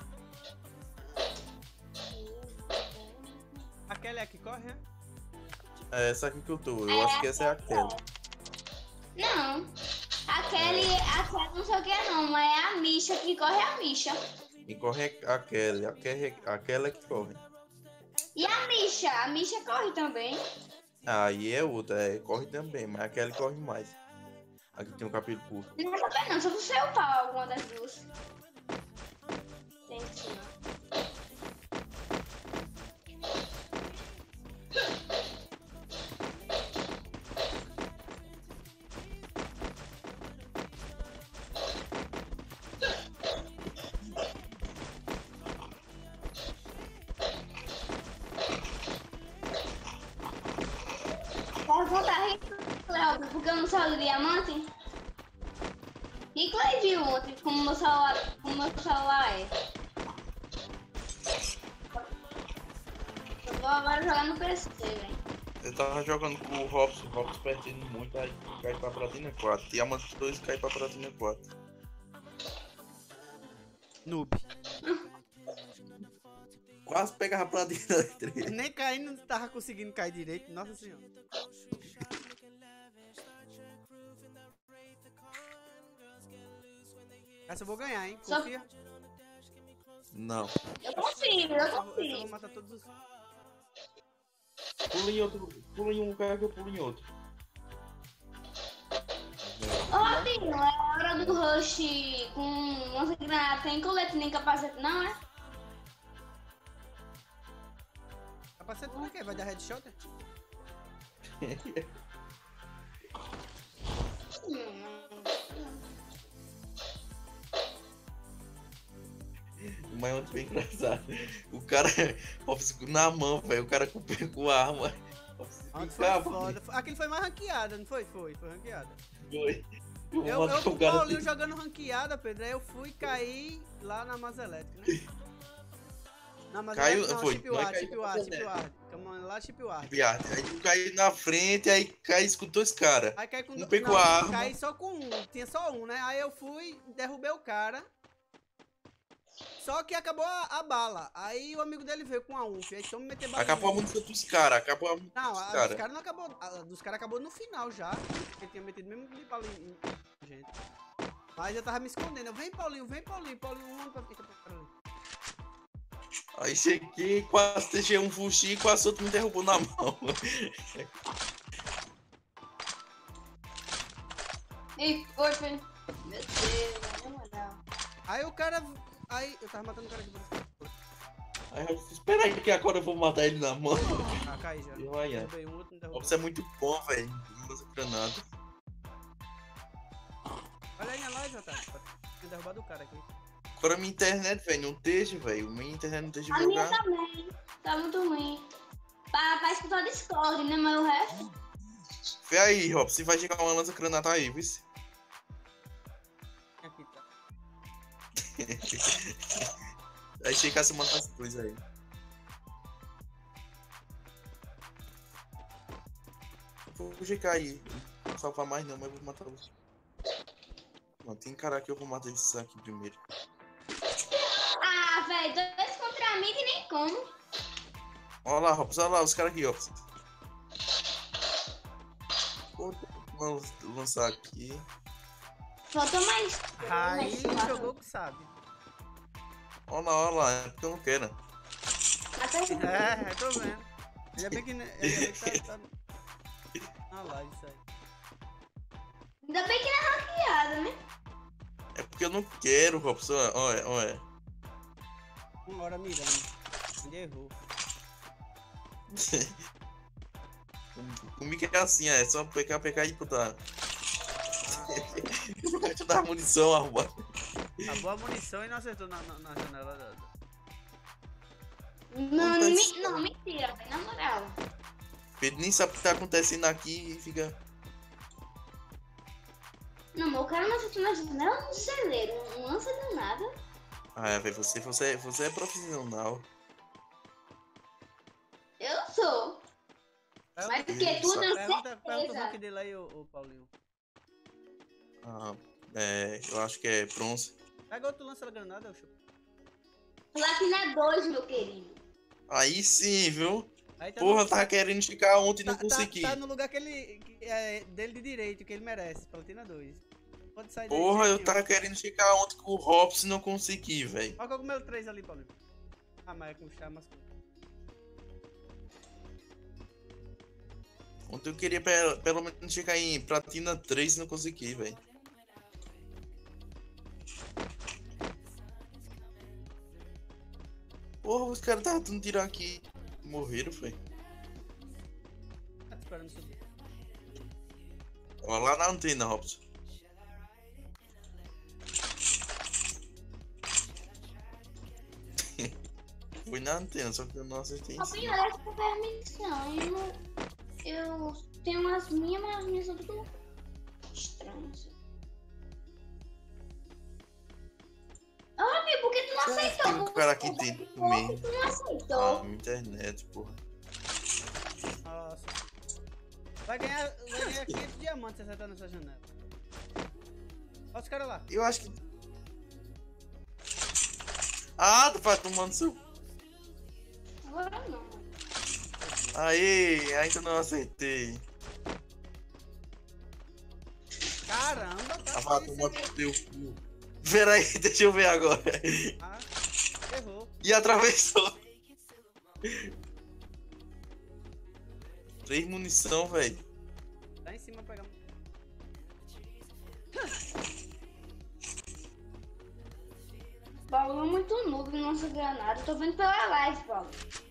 Speaker 6: Aquela é a que corre, né?
Speaker 1: É essa aqui que eu tô. Eu acho que essa é aquela.
Speaker 5: Não. Aquele, aquela não sei o que é não, mas é a Misha que corre a Misha.
Speaker 1: E corre aquela. Aquela, aquela que corre.
Speaker 5: E a Misha? A Misha corre também.
Speaker 1: Aí é outra, é, corre também, mas aquela corre mais. Aqui tem um cabelo curto.
Speaker 5: Não é também não, só você é o pau, alguma das duas. Tem que ser. Pergunta a Cléo, porque eu não sou do diamante? E Clay viu ontem como meu celular, como meu celular é. Eu vou agora jogar no P C, velho.
Speaker 1: Eu tava jogando com o Robson, o Robson perdendo muito, aí cai pra platina quatro. Diamante dois cai pra platina quatro.
Speaker 6: Noob.
Speaker 1: Quase pegava a platina três.
Speaker 6: Nem caindo, não tava conseguindo cair direito. Nossa senhora. Essa eu vou ganhar, hein?
Speaker 5: Só-
Speaker 6: Confia.
Speaker 1: Não.
Speaker 5: Eu confio, eu
Speaker 6: Eu vou, essa eu vou
Speaker 5: confio.
Speaker 6: matar todos os...
Speaker 1: Pula em outro. Pula em um lugar que eu pulo em outro.
Speaker 5: Ô, Robinho, é hora do rush com lança granada. Tem colete nem capacete, não é?
Speaker 6: Capacete pra quê? Vai dar headshot?
Speaker 5: Hum.
Speaker 1: Mas ontem foi engraçado. O cara, Robson, na mão, velho. O cara com, com arma.
Speaker 6: Ontem foi foda. Aquele foi mais ranqueada, não foi? Foi, foi ranqueada.
Speaker 1: Foi.
Speaker 6: Eu, eu com o Paulinho jogando ranqueada, Pedro. Aí eu fui cair lá na Masa Elétrica, né? Na Masa
Speaker 1: Caiu,
Speaker 6: Elétrica, não,
Speaker 1: foi.
Speaker 6: Chipward, Chipward, Chipward. Lá, Chipward.
Speaker 1: Chipward. Aí tu caiu na frente, aí cai, escutou esse cara.
Speaker 6: Aí cai com
Speaker 1: um
Speaker 6: do...
Speaker 1: pegou
Speaker 6: não,
Speaker 1: a arma.
Speaker 6: Caí só com um, tinha só um, né? Aí eu fui, derrubei o cara. Só que acabou a, a bala. Aí o amigo dele veio com a U F. Aí só me meter bala.
Speaker 1: Acabou a munição dos caras. Acabou a munição
Speaker 6: Não,
Speaker 1: dos
Speaker 6: a
Speaker 1: caras.
Speaker 6: dos caras não acabou. A dos caras acabou no final já. Porque tinha metido mesmo de bala em, em gente. Mas eu tava me escondendo. Eu, vem, Paulinho, vem, Paulinho. Paulinho, um pra ficar pra ali.
Speaker 1: Aí cheguei, quase deixei um fuxi e quase outro me derrubou na mão.
Speaker 5: E foi, foi. Meu Deus, na moral.
Speaker 6: Aí o cara. Aí eu tava matando o cara aqui pra você.
Speaker 1: Aí eu disse, espera aí que agora eu vou matar ele na mão.
Speaker 6: Ah, caí já.
Speaker 1: E vai,
Speaker 6: Derrubei um, outro me derrubou.
Speaker 1: Você é muito bom, velho. Lança granada.
Speaker 6: Olha aí na live, Otávio. Tinha derrubado o cara aqui.
Speaker 1: Agora minha internet, velho, não deixa, velho. Minha internet não deixa
Speaker 5: A
Speaker 1: jogar.
Speaker 5: minha também. Tá muito ruim. Pra, pra escutar o Discord, né? Mas o resto.
Speaker 1: Vê aí, Rob, se vai chegar uma lança granada aí, viu?
Speaker 6: Aqui tá.
Speaker 1: Aí chega se matar as coisas aí. Vou chegar aí. Não salvar mais não, mas vou matar os. Não, tem cara que eu vou matar esses aqui primeiro.
Speaker 5: Ah, velho, dois contra mim que nem como.
Speaker 1: Olha lá, Robson, olha lá, os caras aqui, Robson. Vou lançar aqui.
Speaker 5: Faltou mais.
Speaker 6: Aí jogou que sabe.
Speaker 1: Olha lá, olha lá, é porque eu não quero.
Speaker 6: É, eu tô vendo. Ainda bem que, ainda bem que tá, tá na live isso aí.
Speaker 5: Ainda bem que não é hackeada, né?
Speaker 1: É porque eu não quero, Robson. Olha, olha.
Speaker 6: Uma hora mirando. Ele errou.
Speaker 1: Comigo é assim, é só pegar, pegar e botar. Vai te dar munição, arrumar.
Speaker 6: Acabou a munição e não acertou na, na, na janela da.
Speaker 5: Não, não, me, não, mentira, velho, na moral.
Speaker 1: Ele nem sabe o que tá acontecendo aqui e fica.
Speaker 5: Não, mas o cara não acertou na janela no celeiro, não lança de nada.
Speaker 1: Ah, é, velho, você, você, você é profissional.
Speaker 5: Eu sou. Mas porque tu não
Speaker 6: Pergunta, pergunta o
Speaker 5: certeza.
Speaker 6: rank dele aí, ô, ô Paulinho.
Speaker 1: Ah, é, eu acho que é bronze.
Speaker 6: Pega outro lança granada, eu chupo.
Speaker 5: Platina dois, meu querido.
Speaker 1: Aí sim, viu?
Speaker 6: Aí tá
Speaker 1: Porra,
Speaker 6: no-
Speaker 1: tava querendo ficar ontem e não
Speaker 6: Tá,
Speaker 1: consegui.
Speaker 6: tá, tá no lugar que ele, que é dele de direito, que ele merece. Platina dois. Pode sair daí.
Speaker 1: Porra,
Speaker 6: de
Speaker 1: eu
Speaker 6: nenhum.
Speaker 1: tava querendo ficar ontem com o Robson e não consegui, velho.
Speaker 6: Olha o cogumelo três ali, Paulinho. Ah, mas é com chama.
Speaker 1: Ontem eu queria pe- pelo menos chegar em platina três e não consegui, velho. Porra, os caras estavam dando tiro aqui. Morreram, velho.
Speaker 6: Tá esperando subir.
Speaker 1: Ó, lá na antena, Robson. Fui na antena, só que eu não acertei em
Speaker 5: A
Speaker 1: cima.
Speaker 5: primeira essa permissão, eu, não- eu tenho umas minhas, mas as minhas são tudo estranhas. Ah, amigo, por que tu não aceitou?
Speaker 1: O cara aqui dentro também.
Speaker 5: Tu não
Speaker 1: Ah,
Speaker 5: aceitou?
Speaker 1: minha internet, porra.
Speaker 6: Nossa. Vai ganhar, vai ganhar quinhentos diamantes se acertar nessa janela. Olha os caras lá.
Speaker 1: Eu acho que. Ah, tu vai tomando seu.
Speaker 5: Agora não.
Speaker 1: Aê, ainda não acertei.
Speaker 6: Caramba, tá
Speaker 1: Ah, vai
Speaker 6: difícil,
Speaker 1: tomar
Speaker 6: hein?
Speaker 1: teu cu. Pera aí, deixa eu ver agora.
Speaker 6: Ah, errou.
Speaker 1: E atravessou. Três munição, velho.
Speaker 6: Lá em cima pegamos.
Speaker 5: Paulo é muito noob no nosso granada. Tô vendo pela live, Paulo.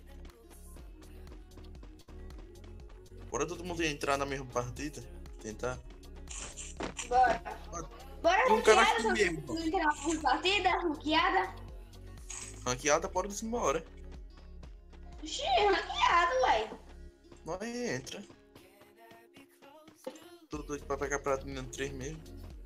Speaker 1: Bora todo mundo entrar na mesma partida. Tentar.
Speaker 5: Bora. Bora,
Speaker 1: Tem um cara
Speaker 5: ranqueada,
Speaker 1: aqui mesmo,
Speaker 5: vamos entrar uma partida, ranqueada.
Speaker 1: Ranqueada, bora embora.
Speaker 5: Oxi, ranqueado, ué.
Speaker 1: Nós entra. Tô doido pra pegar platina no três mesmo.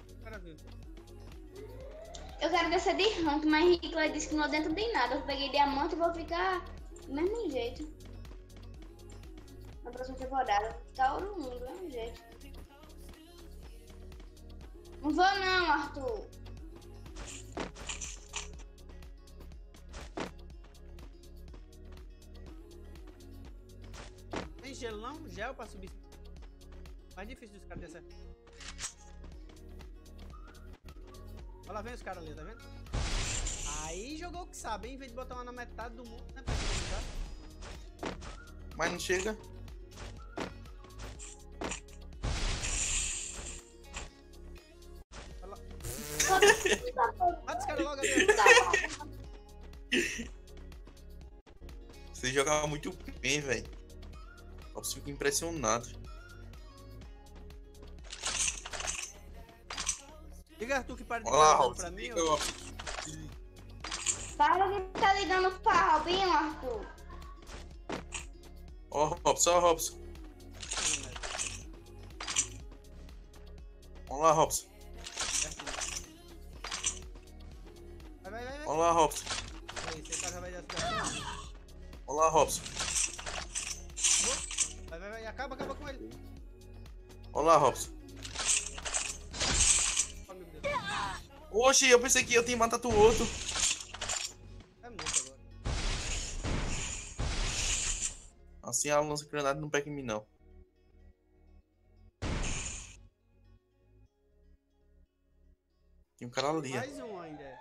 Speaker 5: Eu quero descer de rank, mas Hitler disse que não dentro tem nada. Eu peguei diamante e vou ficar do mesmo jeito. Na próxima temporada. Vou ficar ouro mundo, do mesmo jeito. Não vou não, Arthur.
Speaker 6: Tem gelo não? Gel pra subir. Mais difícil dos caras descer. Olha lá, vem os caras ali, tá vendo? Aí jogou o que sabe, hein? Em vez de botar uma na metade do mundo, né? Pra jogar.
Speaker 1: Mas não chega.
Speaker 6: Olha lá. Mata os caras logo ali.
Speaker 1: Você jogava muito bem, velho. Eu fico impressionado.
Speaker 6: Diga, Arthur, que para de
Speaker 1: Olha lá,
Speaker 6: ficar
Speaker 1: Robson.
Speaker 6: pra mim.
Speaker 1: Fica,
Speaker 6: ó.
Speaker 1: ó.
Speaker 5: Para de ficar ligando pra Robinho, Arthur.
Speaker 1: Ó, Robson, ó, Robson. Olha lá, Robson.
Speaker 6: Vai, vai, vai, vai.
Speaker 1: Olha lá, Robson.
Speaker 6: Aí, esse cara já vai descer.
Speaker 1: Olha lá, Robson.
Speaker 6: Vai, vai, vai. Acaba, acaba com ele.
Speaker 1: Olha lá, Robson.
Speaker 6: Oh, meu Deus.
Speaker 1: Oxi, eu pensei que eu tinha matado o outro.
Speaker 6: É muito agora.
Speaker 1: Assim a lança granada não pega em mim, não. Tem um cara ali. ó.
Speaker 6: Mais um ainda.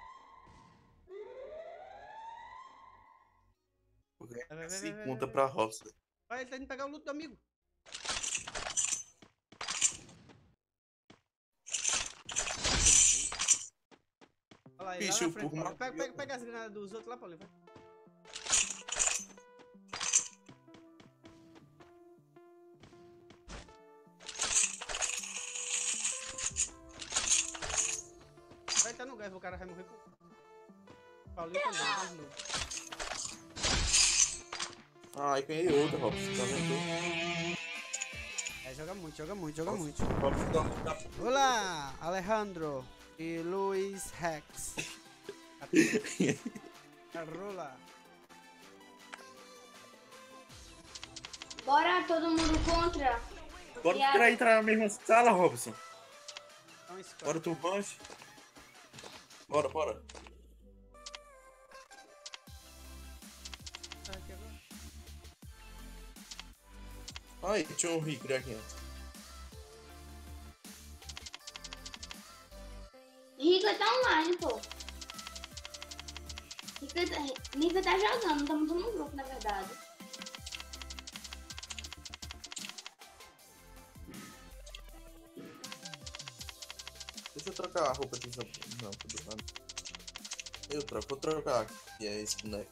Speaker 1: Vou ganhar
Speaker 6: Vai, vai, vai,
Speaker 1: cinco
Speaker 6: vai,
Speaker 1: conta
Speaker 6: vai.
Speaker 1: pra Robson.
Speaker 6: Vai, ele tá indo pegar o loot do amigo. Olha lá, ele lá
Speaker 1: Bicho,
Speaker 6: na frente,
Speaker 1: por
Speaker 6: Paulo.
Speaker 1: uma-
Speaker 6: Pega, pega, pega as granadas dos outros lá, Paulo. Vai. Vai estar no gás, o cara vai morrer com... Paulinho também, mais novo.
Speaker 1: Ai, ganhei outra, Robson. Tá vendo?
Speaker 6: É, joga muito, joga muito, joga muito.
Speaker 1: Robson dá um tapa.
Speaker 6: Olá, Alejandro e Luis Rex. Rola.
Speaker 5: Bora todo mundo contra.
Speaker 1: Bora
Speaker 5: E a-
Speaker 1: entrar, entrar na mesma sala, Robson.
Speaker 6: Então, escolhe.
Speaker 1: Bora tu manche. Bora, bora.
Speaker 6: Tá aqui agora.
Speaker 1: Ai, tinha um Rick aqui antes.
Speaker 5: Hitler tá online, pô. Hitler tá, Hitler tá jogando, estamos no grupo, na verdade.
Speaker 1: Deixa eu trocar a roupa aqui. Não, tudo bem. Eu troco, vou trocar aqui. É esse boneco.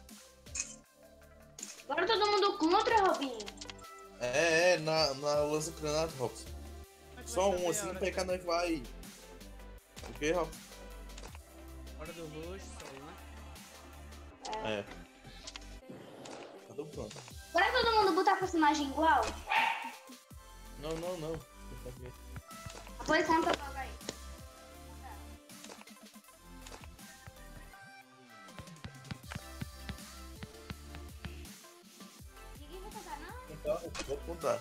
Speaker 5: Bora todo mundo contra, Robinho.
Speaker 1: É, é, na, na lança granada, Robson.
Speaker 6: Como é que
Speaker 1: Só
Speaker 6: vai
Speaker 1: um
Speaker 6: saber a
Speaker 1: assim,
Speaker 6: hora
Speaker 1: pra cá nós vai. O que, Robson?
Speaker 6: que- Hora do roxo, só um, né?
Speaker 1: É. Tá tudo pronto.
Speaker 5: Bora todo mundo botar personagem igual?
Speaker 1: Não, não, não. Deixa eu ver.
Speaker 5: Depois conta logo aí. Ninguém vai contar, não?
Speaker 1: Então, vou contar.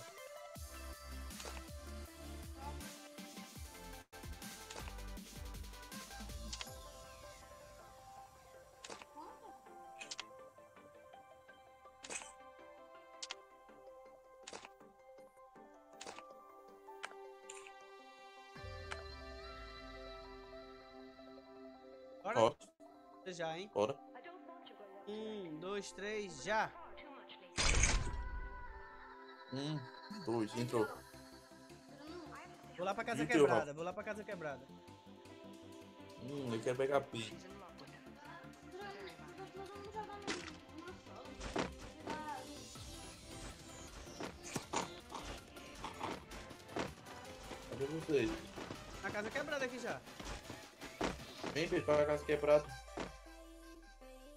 Speaker 6: Bora?
Speaker 1: Ó,
Speaker 6: Já, hein?
Speaker 1: bora.
Speaker 6: Um, dois, três, já.
Speaker 1: Um, dois, entrou.
Speaker 6: Vou lá pra casa
Speaker 1: E o teu,
Speaker 6: quebrada,
Speaker 1: Rafa?
Speaker 6: vou lá pra casa quebrada.
Speaker 1: Hum, eu quero pegar P. Cadê vocês?
Speaker 6: Na casa quebrada aqui já.
Speaker 1: Vem, Pedro, para a casa quebrada.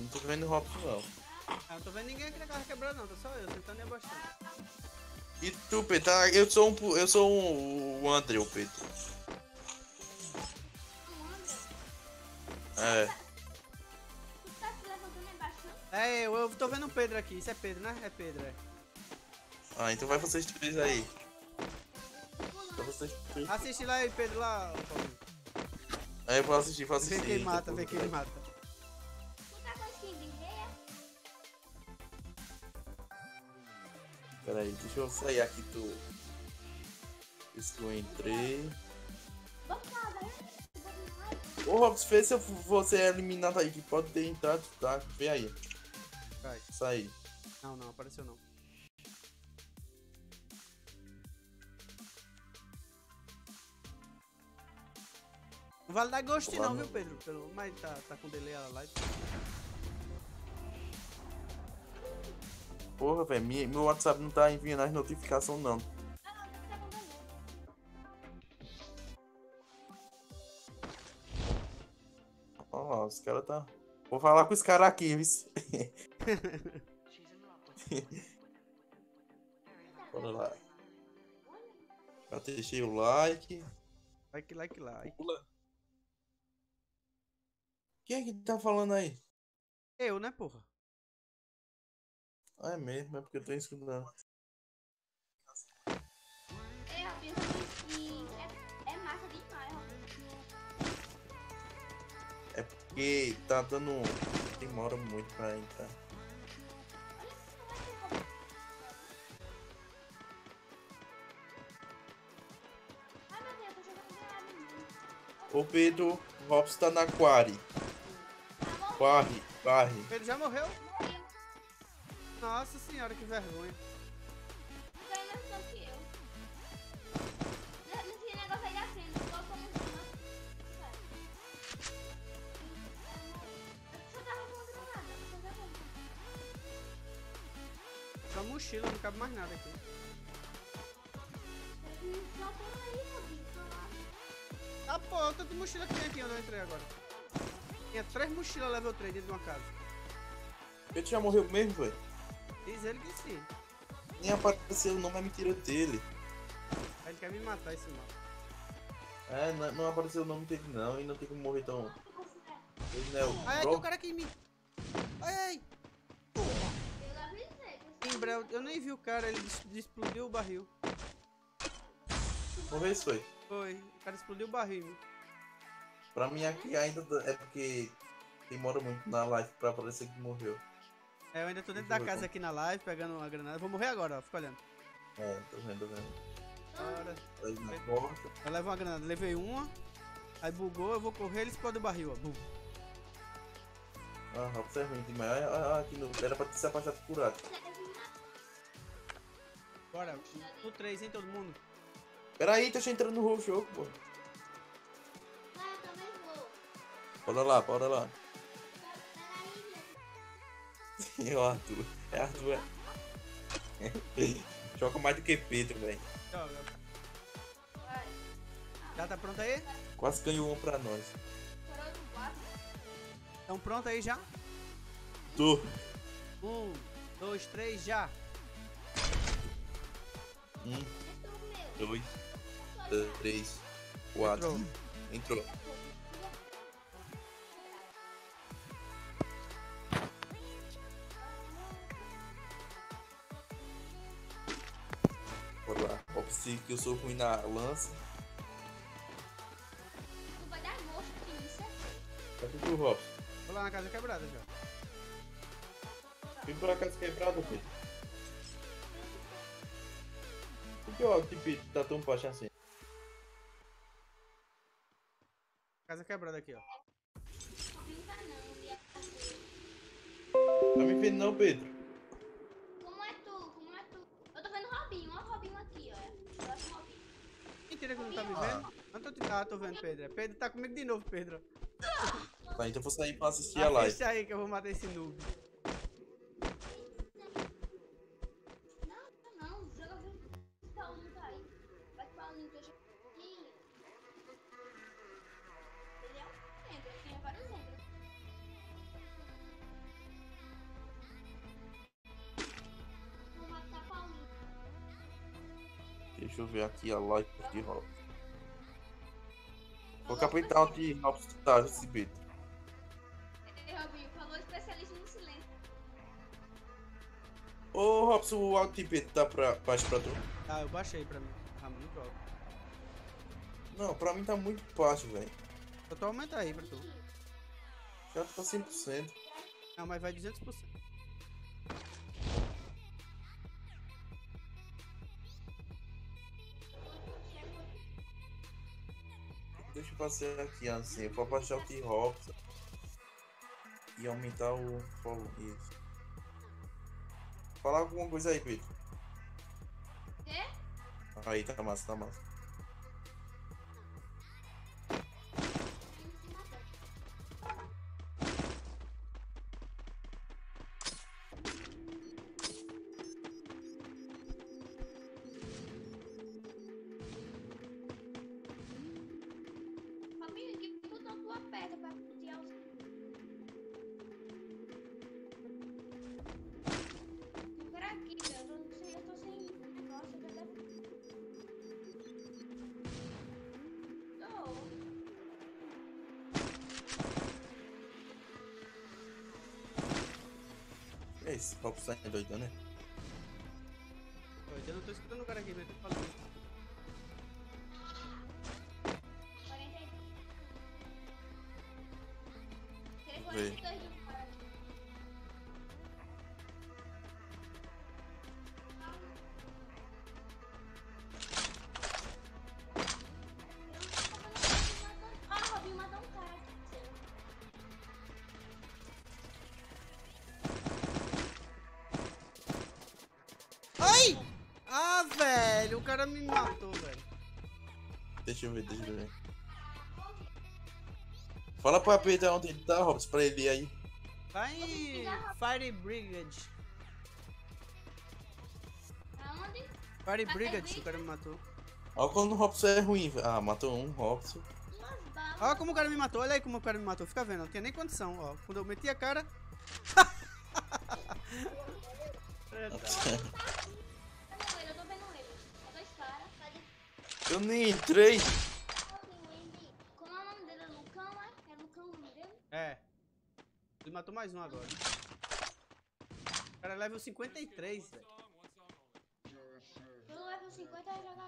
Speaker 1: tô vendo o Robson não.
Speaker 6: Ah, não tô vendo ninguém aqui na casa quebrada não, tá só eu, sentando e abaixando.
Speaker 1: E tu, Pedro? Tá, eu sou um. Eu sou um. O André, o Pedro. É.
Speaker 5: Tu tá se levantando e abaixando?
Speaker 6: É, eu, eu tô vendo o Pedro aqui, isso é Pedro, né? É Pedro, é.
Speaker 1: Ah, então vai vocês três aí. Então vocês três.
Speaker 6: Assiste lá aí, Pedro, lá, Paulinho.
Speaker 1: Aí eu vou assistir, vou assistir.
Speaker 6: Vê quem mata,
Speaker 1: depois,
Speaker 6: vê quem ele mata.
Speaker 5: Tu tá com skin de rei?
Speaker 1: Pera aí, deixa eu sair aqui do. Isso que eu entrei.
Speaker 5: Vamos lá, vai.
Speaker 1: Ô Robson, vê se eu- você é eliminado aí, que pode ter entrado, tá? Vê aí.
Speaker 6: Vai.
Speaker 1: Sair.
Speaker 6: Não, não, apareceu não. Não vale dar ghost
Speaker 1: Lá
Speaker 6: não,
Speaker 1: no-
Speaker 6: viu, Pedro? Pelo... Mas tá, tá com delay a live.
Speaker 1: Porra, velho, mi- meu WhatsApp não tá enviando as notificações não. Olha lá, os caras tá. Vou falar com os caras aqui, viu? Bora lá. Já deixei o like.
Speaker 6: Like, like, like.
Speaker 1: Pula. Quem é que tá falando aí?
Speaker 6: Eu, né, porra?
Speaker 1: Ah, é mesmo, é porque eu tô escutando.
Speaker 5: É, eu penso que é, é massa demais, ó.
Speaker 1: É porque tá dando. Demora muito pra entrar.
Speaker 5: Ai, meu Deus, eu tô jogando gelado mesmo.
Speaker 1: Ô Pedro, o Robson tá na quarry. Quarry, quarry.
Speaker 6: Pedro já morreu? Nossa senhora, que vergonha.
Speaker 5: Tu ganha mais tanto que eu. Nesse negócio aí da frente, só como um cima. Eu só tava com nada, não sei como.
Speaker 6: Só mochila, não cabe mais nada aqui.
Speaker 5: Não, tô aí, Robinho, tô lá.
Speaker 6: Ah, pô, tanta mochila que tem aqui onde eu entrei agora. Tinha três mochilas level três dentro de uma casa.
Speaker 1: Pedro já morreu mesmo, velho?
Speaker 6: Diz ele que sim.
Speaker 1: Nem apareceu o nome, é mentira dele.
Speaker 6: Ele quer me matar esse mal.
Speaker 1: É, não, não apareceu o nome dele não, e não tem como morrer tão. Ele não é o
Speaker 6: Ai, ai,
Speaker 1: Bro?
Speaker 6: tem um cara aqui em mim. Ai, ai.
Speaker 5: Eu avisei.
Speaker 6: Em breve, eu nem vi o cara, ele des- explodiu o barril.
Speaker 1: Morreu isso foi.
Speaker 6: Foi, o cara explodiu o barril em mim.
Speaker 1: Pra mim aqui ainda é porque demora muito na live pra aparecer que morreu.
Speaker 6: É, eu ainda tô dentro da casa aqui na live, pegando uma granada. Vou morrer agora, ó, fica olhando.
Speaker 1: É, tô vendo, tô vendo.
Speaker 6: Bora.
Speaker 1: Aí na porta.
Speaker 6: Eu levo uma granada, levei uma. Aí bugou, eu vou correr, ele explode o barril, ó. Bum.
Speaker 1: Ah, Robson é ruim demais. Olha, olha, olha aqui no. Era pra ter se abaixado curado.
Speaker 6: Bora, no três, hein, todo mundo?
Speaker 1: Pera aí, deixa eu entrar no jogo, pô.
Speaker 5: Ah, eu também vou.
Speaker 1: Bora lá, bora lá.
Speaker 5: Peraí,
Speaker 1: É o Arthur. É Arthur, é. Joga mais do que Pedro, velho.
Speaker 6: Joga. Já tá pronto aí?
Speaker 1: Quase ganhou um pra nós.
Speaker 5: parou do quatro.
Speaker 6: Então pronto aí já?
Speaker 1: Tô.
Speaker 6: Um, dois, três, já.
Speaker 1: Um, dois, três, quatro.
Speaker 6: Entrou.
Speaker 1: Entrou. Bora lá. Opsi que eu sou ruim na lança.
Speaker 5: Tu vai dar gosto que isso é.
Speaker 1: Cadê tu, Robson?
Speaker 6: Vou lá na casa quebrada já.
Speaker 1: Vem pra casa quebrada, Pedro. Por que o outfit tá tão baixo assim?
Speaker 6: Casa quebrada aqui, ó.
Speaker 5: Não tá não, ia fazer.
Speaker 1: Tá me vendo não, Pedro?
Speaker 5: Como é tu? Como é tu? Eu tô vendo o Robinho, olha o Robinho aqui, ó. Eu acho o Robinho.
Speaker 6: Mentira que não tá me vendo? Não tô te... Ah, tô vendo, Pedro. Pedro tá comigo de novo, Pedro.
Speaker 1: Tá, então eu vou sair pra assistir a live.
Speaker 6: Assiste aí que eu vou matar esse noob.
Speaker 5: Não, não, joga o Paulinho tá aí. Vai que o Paulinho deixa aqui. Ele é um centro, tem vários centros.
Speaker 1: Deixa eu ver aqui a live de Robson. Vou capital de Robson tá, esse beta.
Speaker 5: Ei, Robinho, falou especialista no silêncio.
Speaker 1: Ô Robson, o áudio de beta tá pra, baixo pra tu?
Speaker 6: Ah, eu baixei pra mim. Tá muito alto.
Speaker 1: Não, pra mim tá muito baixo, velho.
Speaker 6: Eu tô aumentando aí pra tu.
Speaker 1: Já tá cem por cento.
Speaker 6: Não, mas vai duzentos por cento.
Speaker 1: Deixa eu fazer aqui assim, eu vou abaixar o T-Robson e aumentar o volume. Isso. Falar alguma coisa aí, Pedro.
Speaker 5: Quê?
Speaker 1: Aí, tá massa, tá massa.
Speaker 5: Robinho, que botão tu aperta pra tirar os... Por aqui, velho. Eu tô sem, eu tô sem negócio, eu já deve... Tô.
Speaker 1: É isso, o Robson tá doido, né?
Speaker 6: Eu não tô escutando o cara aqui, mas eu tô falando.
Speaker 5: quarenta e dois.
Speaker 1: Vê.
Speaker 5: quarenta e dois de fora. Ah, Robinho matou um cara aqui.
Speaker 6: Ai! Ah, velho, o cara me matou, velho.
Speaker 1: Deixa eu ver, deixa eu ver. Fala pra Pedro onde ele tá, Robson, pra ele ir aí.
Speaker 6: Vai em Fire Brigade.
Speaker 5: Aonde?
Speaker 6: Fire Brigade, o cara me matou.
Speaker 1: Olha quando o Robson é ruim, velho. Ah, matou um, Robson.
Speaker 5: Duas balas.
Speaker 6: Olha como o cara me matou, olha aí como o cara me matou. Fica vendo, não tinha nem condição, ó. Quando eu meti a cara.
Speaker 5: Eu tô vendo ele. É dois caras.
Speaker 1: Eu nem entrei.
Speaker 5: Como é o nome dele? É Lucão, é? É Lucão o nome dele?
Speaker 6: É. Ele matou mais um agora. O cara é level cinquenta e três, velho.
Speaker 5: Eu levo cinquenta e jogar.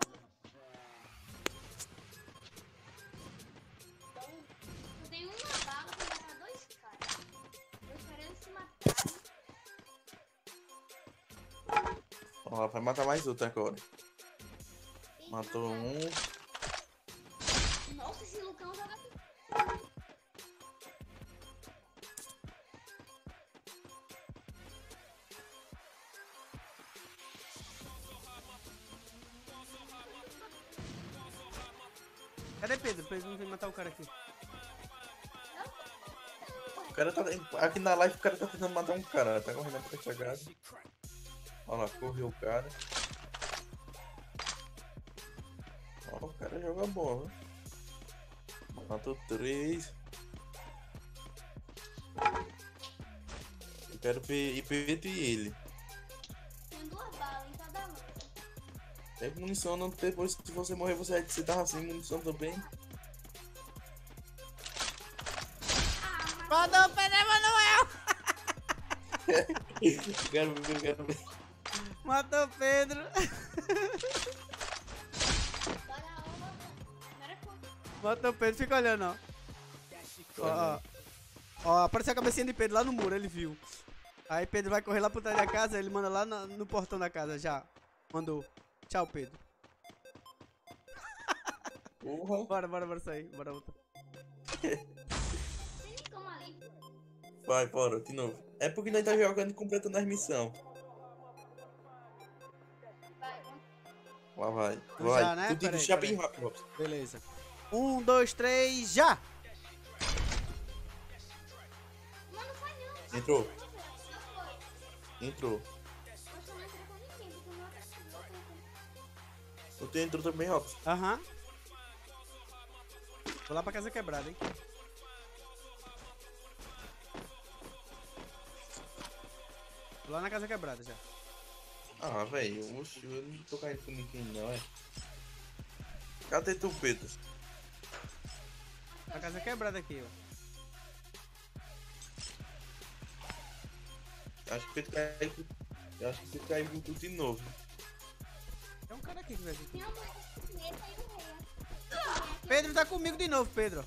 Speaker 5: Eu tenho uma bala pra matar dois caras. Dois caras eles se mataram.
Speaker 1: Ó, lá, vai matar mais outro agora. Matou um.
Speaker 5: Nossa, esse Lucão joga.
Speaker 6: Cadê Pedro? Pedro não vem matar o cara aqui.
Speaker 1: O cara tá. Aqui na live o cara tá tentando matar um cara. Tá correndo pra chegar. Olha lá, correu o cara. Ó, o cara joga bola. Matou três. Eu quero ver e Pedro e ele.
Speaker 5: Tem duas balas em cada um.
Speaker 1: Tem munição, não. Depois se você morrer, você, você tava sem munição também.
Speaker 6: Mandou o Pedro Emanuel!
Speaker 1: Quero ver, quero ver.
Speaker 6: Matou o Pedro! Matou o Pedro, fica olhando, ó. Ó, ó. Ó, apareceu a cabecinha de Pedro lá no muro, ele viu. Aí Pedro vai correr lá por trás da casa, ele manda lá no, no portão da casa, já. Mandou. Tchau, Pedro.
Speaker 1: Porra.
Speaker 6: Bora, bora, bora sair. Bora voltar.
Speaker 5: Como ali?
Speaker 1: Vai, bora, de novo. É porque nós tá jogando e completando as missões.
Speaker 5: Vai, vamos.
Speaker 1: Lá vai.
Speaker 6: Tu
Speaker 1: Vai.
Speaker 6: já, né?
Speaker 1: Tu tem que
Speaker 6: Peraí,
Speaker 1: deixar
Speaker 6: peraí.
Speaker 1: bem rápido, Robson.
Speaker 6: Beleza. Um, dois, três, já!
Speaker 5: Mano, foi não.
Speaker 1: Entrou.
Speaker 5: Não foi.
Speaker 1: Entrou.
Speaker 5: Acho que eu não entrei com ninguém, porque eu não acredito.
Speaker 1: Tu entrou também, Robson.
Speaker 6: Aham. Vou lá pra casa quebrada, hein? Vou lá na casa quebrada já.
Speaker 1: Ah, velho, oxe, eu não tô caindo com ninguém não, é. Cadê tu, Pedro?
Speaker 6: A casa é quebrada aqui, ó.
Speaker 1: Acho que o Pedro caiu com... Eu acho que o Pedro caiu com tudo de novo.
Speaker 6: Tem um cara aqui que vai vir.
Speaker 5: Tem uma caneta e um rei.
Speaker 6: Pedro tá comigo de novo, Pedro.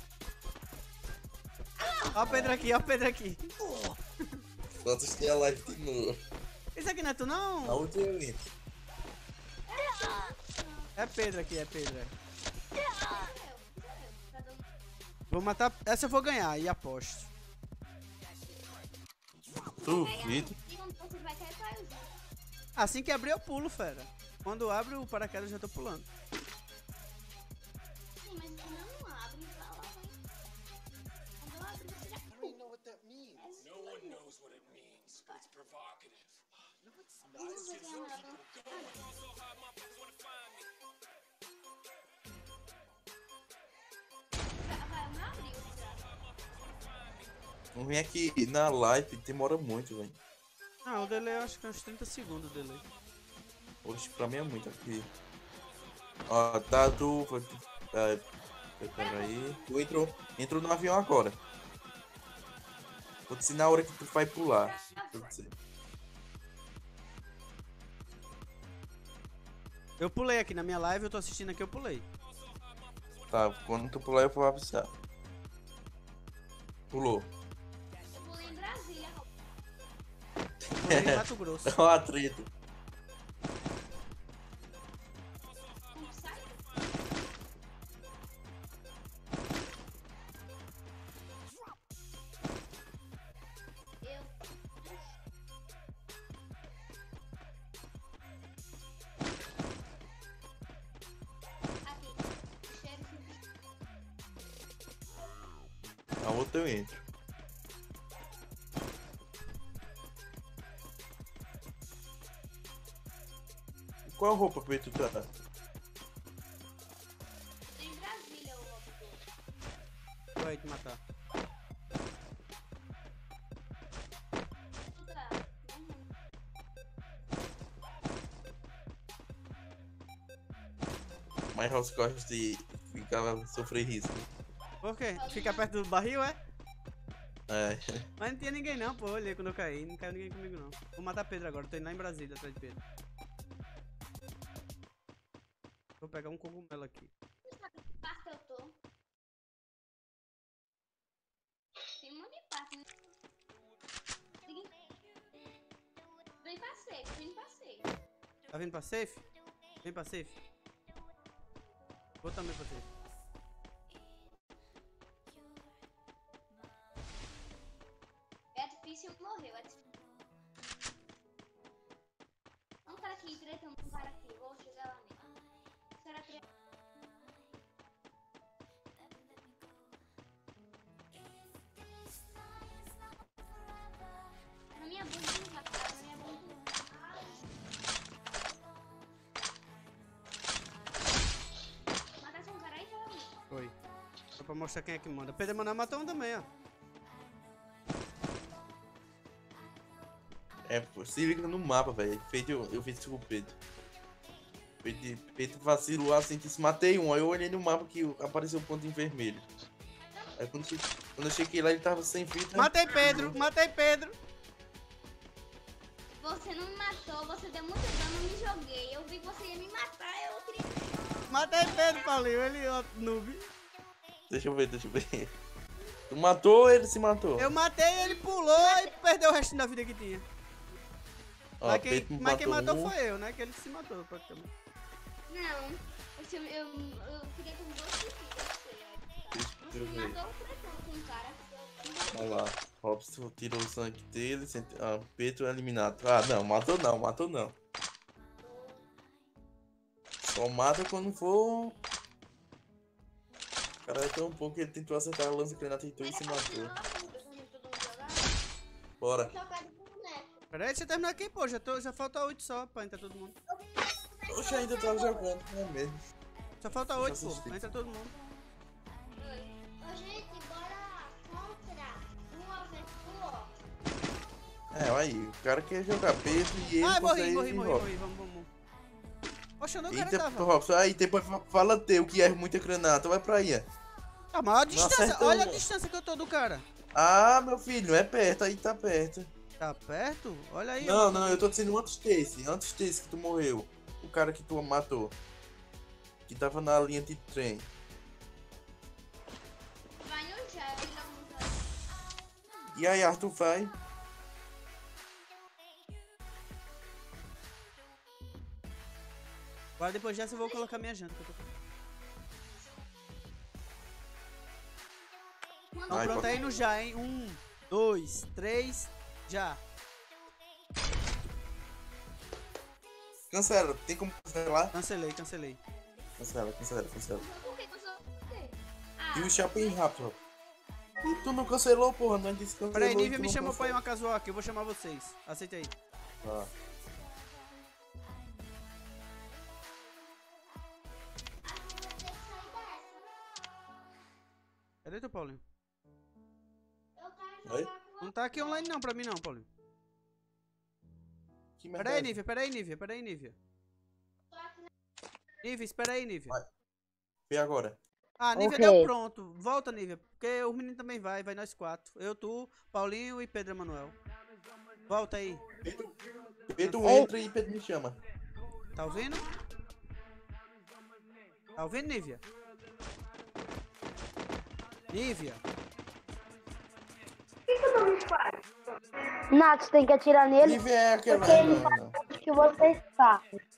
Speaker 6: Ó o Pedro aqui, ó o Pedro aqui.
Speaker 1: Só assistir a live de novo.
Speaker 6: Esse aqui não é tu, não?
Speaker 1: A outra eu entro.
Speaker 6: É Pedro aqui, é Pedro. É. Vou matar. Essa eu vou ganhar e aposto.
Speaker 1: Duvido.
Speaker 5: Você vai cair pra usar.
Speaker 6: Assim que abrir eu pulo, fera. Quando abre o paraquedas eu já tô pulando.
Speaker 5: Sim, mas você não abre pra lá, hein? Quando eu abrir, você já pula.
Speaker 10: know what that means.
Speaker 5: No one knows what it means. It's provocative. No, it's not. Vai, não abriu,
Speaker 1: Não vem aqui na live, demora muito, velho.
Speaker 6: Ah, o delay eu acho que é uns trinta segundos o delay.
Speaker 1: Hoje pra mim é muito aqui. Ó, tá, tu... É, peraí. Tu entrou, entrou no avião agora. Vou te ensinar a hora que tu vai pular. Vou dizer.
Speaker 6: Eu pulei aqui na minha live, eu tô assistindo aqui, eu pulei.
Speaker 1: Tá, quando tu pular eu vou avisar. Pulou.
Speaker 5: Eu pulei em Brasília.
Speaker 6: Pulei em Mato Grosso.
Speaker 1: É um atrito.
Speaker 5: Não sai? Eu. Aqui. Cheiro de...
Speaker 1: A outra eu entro. Qual roupa que tu tá?
Speaker 5: Em Brasília, o outro.
Speaker 6: Vai te matar.
Speaker 5: Tu tá.
Speaker 1: Mas você gosta de ficar sofrer risco.
Speaker 6: Por quê? Fica perto do barril, é?
Speaker 1: É.
Speaker 6: Mas não tinha ninguém não, pô. Olhei quando eu caí. Não caiu ninguém comigo não. Vou matar Pedro agora. Tô indo lá em Brasília atrás de Pedro. Vou pegar um cogumelo aqui.
Speaker 5: Que parte eu tô? Tem um monte de parte, né? Vem pra safe, vem pra safe.
Speaker 6: Tá vindo pra safe? Vem pra safe. Vou também pra safe.
Speaker 5: É difícil morrer, é difícil. Um cara aqui, tretando com um cara aqui. Vou chegar lá nele. Será que... Na minha bunda, na minha bunda. Matasse um cara aí, foi.
Speaker 6: Foi. Só pra mostrar quem é que manda. Pedro Emanuel matou um também, ó.
Speaker 1: É, pô, se liga no mapa, velho. Feito, eu fiz isso com o Pedro. Pedro, Pedro vacilou assim, que se matei um. Aí eu olhei no mapa que apareceu um ponto em vermelho. Aí quando, che- quando eu cheguei lá, ele tava sem fita.
Speaker 6: Matei Pedro, matei Pedro.
Speaker 5: Você não me matou, você deu muito dano, eu me joguei. Eu vi que você ia me matar, eu queria...
Speaker 6: Matei Pedro, Paulinho. Ele, ó, noob.
Speaker 1: Deixa eu ver, deixa eu ver. Tu matou ou ele se matou?
Speaker 6: Eu matei, ele pulou e perdeu o resto da vida que tinha.
Speaker 1: Ó,
Speaker 6: mas quem,
Speaker 1: Pedro
Speaker 6: mas quem matou
Speaker 1: um.
Speaker 6: foi eu, né? Que ele se matou, praticamente.
Speaker 5: Não, eu, eu, eu fiquei com dois filhos. Você
Speaker 1: Deixa eu
Speaker 5: me
Speaker 1: ver.
Speaker 5: matou com um cara.
Speaker 1: Olha lá. Robson tirou o sangue dele. Sent... Ah, Pedro é eliminado. Ah, não, matou não, matou não. Só mata quando for. O cara é tão bom que ele tentou acertar a lança que ele não tentou e se matou. Bora.
Speaker 6: Pera aí, deixa eu terminar aqui, pô. Já, tô, já falta oito só pra entrar todo mundo.
Speaker 1: Oxe, ainda tava jogando, não é mesmo?
Speaker 6: Só falta
Speaker 1: Deixa
Speaker 6: oito,
Speaker 1: eu
Speaker 6: pô.
Speaker 1: assistir.
Speaker 6: Pra entrar todo mundo.
Speaker 5: Ô, gente, bora contra uma aventura.
Speaker 1: É, aí, o cara quer jogar peso e ele
Speaker 6: Ah, morri,
Speaker 1: consegue
Speaker 6: morri, morri,
Speaker 1: roubar.
Speaker 6: morri, vamos, vamos. Poxa, não, o cara
Speaker 1: Eita,
Speaker 6: tava.
Speaker 1: Robson, aí depois fa- fala teu que é muita granada, vai pra aí.
Speaker 6: Ah, mas olha a distância,
Speaker 1: acerta
Speaker 6: olha a
Speaker 1: uma.
Speaker 6: distância que eu tô do cara.
Speaker 1: Ah, meu filho, não é perto, aí tá perto.
Speaker 6: Tá perto? Olha aí.
Speaker 1: Não, não, eu tô dizendo antes desse, antes desse que tu morreu. O cara que tu matou. Que tava na linha de trem.
Speaker 5: Vai no chat, ele tá muito.
Speaker 1: E aí, Arthur, vai.
Speaker 6: Agora depois dessa eu vou colocar minha janta. Que eu tô... Então
Speaker 1: Ai,
Speaker 6: pronto
Speaker 1: pode-
Speaker 6: aí no já, hein? Um, dois, três, já.
Speaker 1: Cancela, tem como cancelar?
Speaker 6: Cancelei, cancelei.
Speaker 1: Cancela, cancela, cancela.
Speaker 5: Por que que eu sou. Por quê?
Speaker 1: E
Speaker 5: Ah,
Speaker 1: o Chapin rápido. E tu não cancelou, porra, não disse que cancelou.
Speaker 6: Peraí,
Speaker 1: e
Speaker 6: Nívia
Speaker 1: tu
Speaker 6: me
Speaker 1: não
Speaker 6: chamou pra ir
Speaker 1: cancelou.
Speaker 6: uma casual aqui, eu vou chamar vocês. Aceita aí.
Speaker 1: Tá.
Speaker 6: Cadê teu Paulinho?
Speaker 1: Oi?
Speaker 6: Não tá aqui online não pra mim não, Paulinho.
Speaker 1: Que merda
Speaker 6: Pera
Speaker 1: é
Speaker 6: aí,
Speaker 1: essa?
Speaker 6: Nívia, pera aí, Nívia, pera aí, Nívia. Nívia, espera aí, Nívia.
Speaker 1: Vai. Vê agora.
Speaker 6: Ah, Nívia
Speaker 12: Ok.
Speaker 6: deu pronto. Volta, Nívia, porque o menino também vai, vai nós quatro. Eu, tu, Paulinho e Pedro Emanuel. Volta aí.
Speaker 1: Pedro, Pedro
Speaker 12: Ei.
Speaker 1: entra e Pedro me chama.
Speaker 6: Tá ouvindo? Tá ouvindo, Nívia? Nívia.
Speaker 12: Nath, tem que atirar nele
Speaker 1: Nívia é aquela.
Speaker 12: porque ele
Speaker 1: Não,
Speaker 12: faz
Speaker 1: não.
Speaker 12: o que você está.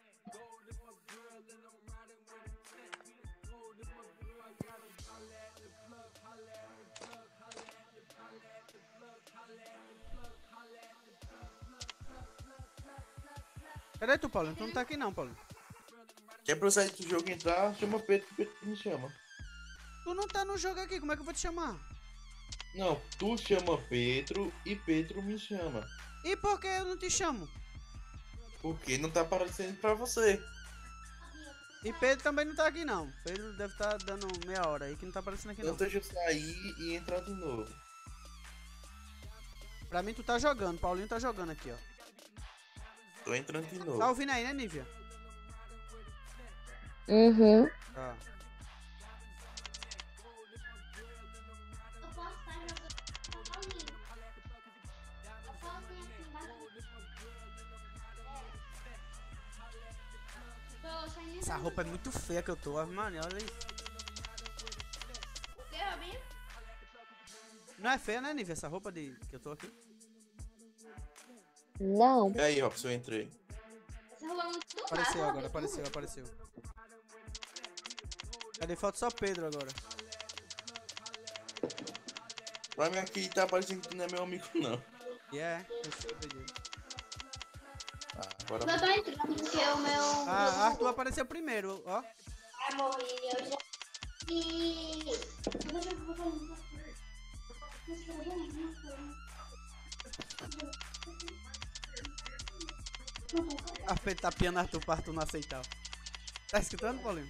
Speaker 6: Cadê tu, Paulinho? Tu não tá aqui não, Paulinho.
Speaker 1: Quer pra eu sair do jogo e entrar? Chama Pedro que Pedro me chama.
Speaker 6: Tu não tá no jogo aqui, como é que eu vou te chamar?
Speaker 1: Não, tu chama Pedro e Pedro me chama.
Speaker 6: E por que eu não te chamo?
Speaker 1: Porque não tá aparecendo pra você.
Speaker 6: E Pedro também não tá aqui não. Pedro deve estar dando meia hora aí que não tá aparecendo aqui não.
Speaker 1: Então deixa eu sair e entrar de novo.
Speaker 6: Pra mim tu tá jogando, Paulinho tá jogando aqui, ó.
Speaker 1: Tô entrando de novo.
Speaker 6: Tá ouvindo aí, né, Nívia?
Speaker 12: Uhum.
Speaker 6: Tá.
Speaker 5: eu posso estar jogando com o Paulinho. Eu posso ir assim, mas. Tô saindo.
Speaker 6: Essa roupa é muito feia que eu tô, Ave Maria, olha isso.
Speaker 5: O que, Robinho?
Speaker 6: Não é feia, né, Nívia, essa roupa de que eu tô aqui?
Speaker 12: Não.
Speaker 1: E aí, Robson, eu entrei.
Speaker 5: Essa roupa é muito massa,
Speaker 6: Apareceu agora,
Speaker 5: Robinho.
Speaker 6: apareceu, apareceu. Cadê? Falta só Pedro agora.
Speaker 1: Pra mim aqui tá parecendo que tu não é meu amigo, não.
Speaker 6: E é, eu perdi.
Speaker 1: Ah, agora
Speaker 5: Eu tô entrando porque o meu.
Speaker 6: Ah, Arthur apareceu primeiro, ó.
Speaker 5: vai morrer, eu já. E.
Speaker 6: A Pedro tá piando Arthur pra Arthur não aceitar. Tá escutando, Paulinho?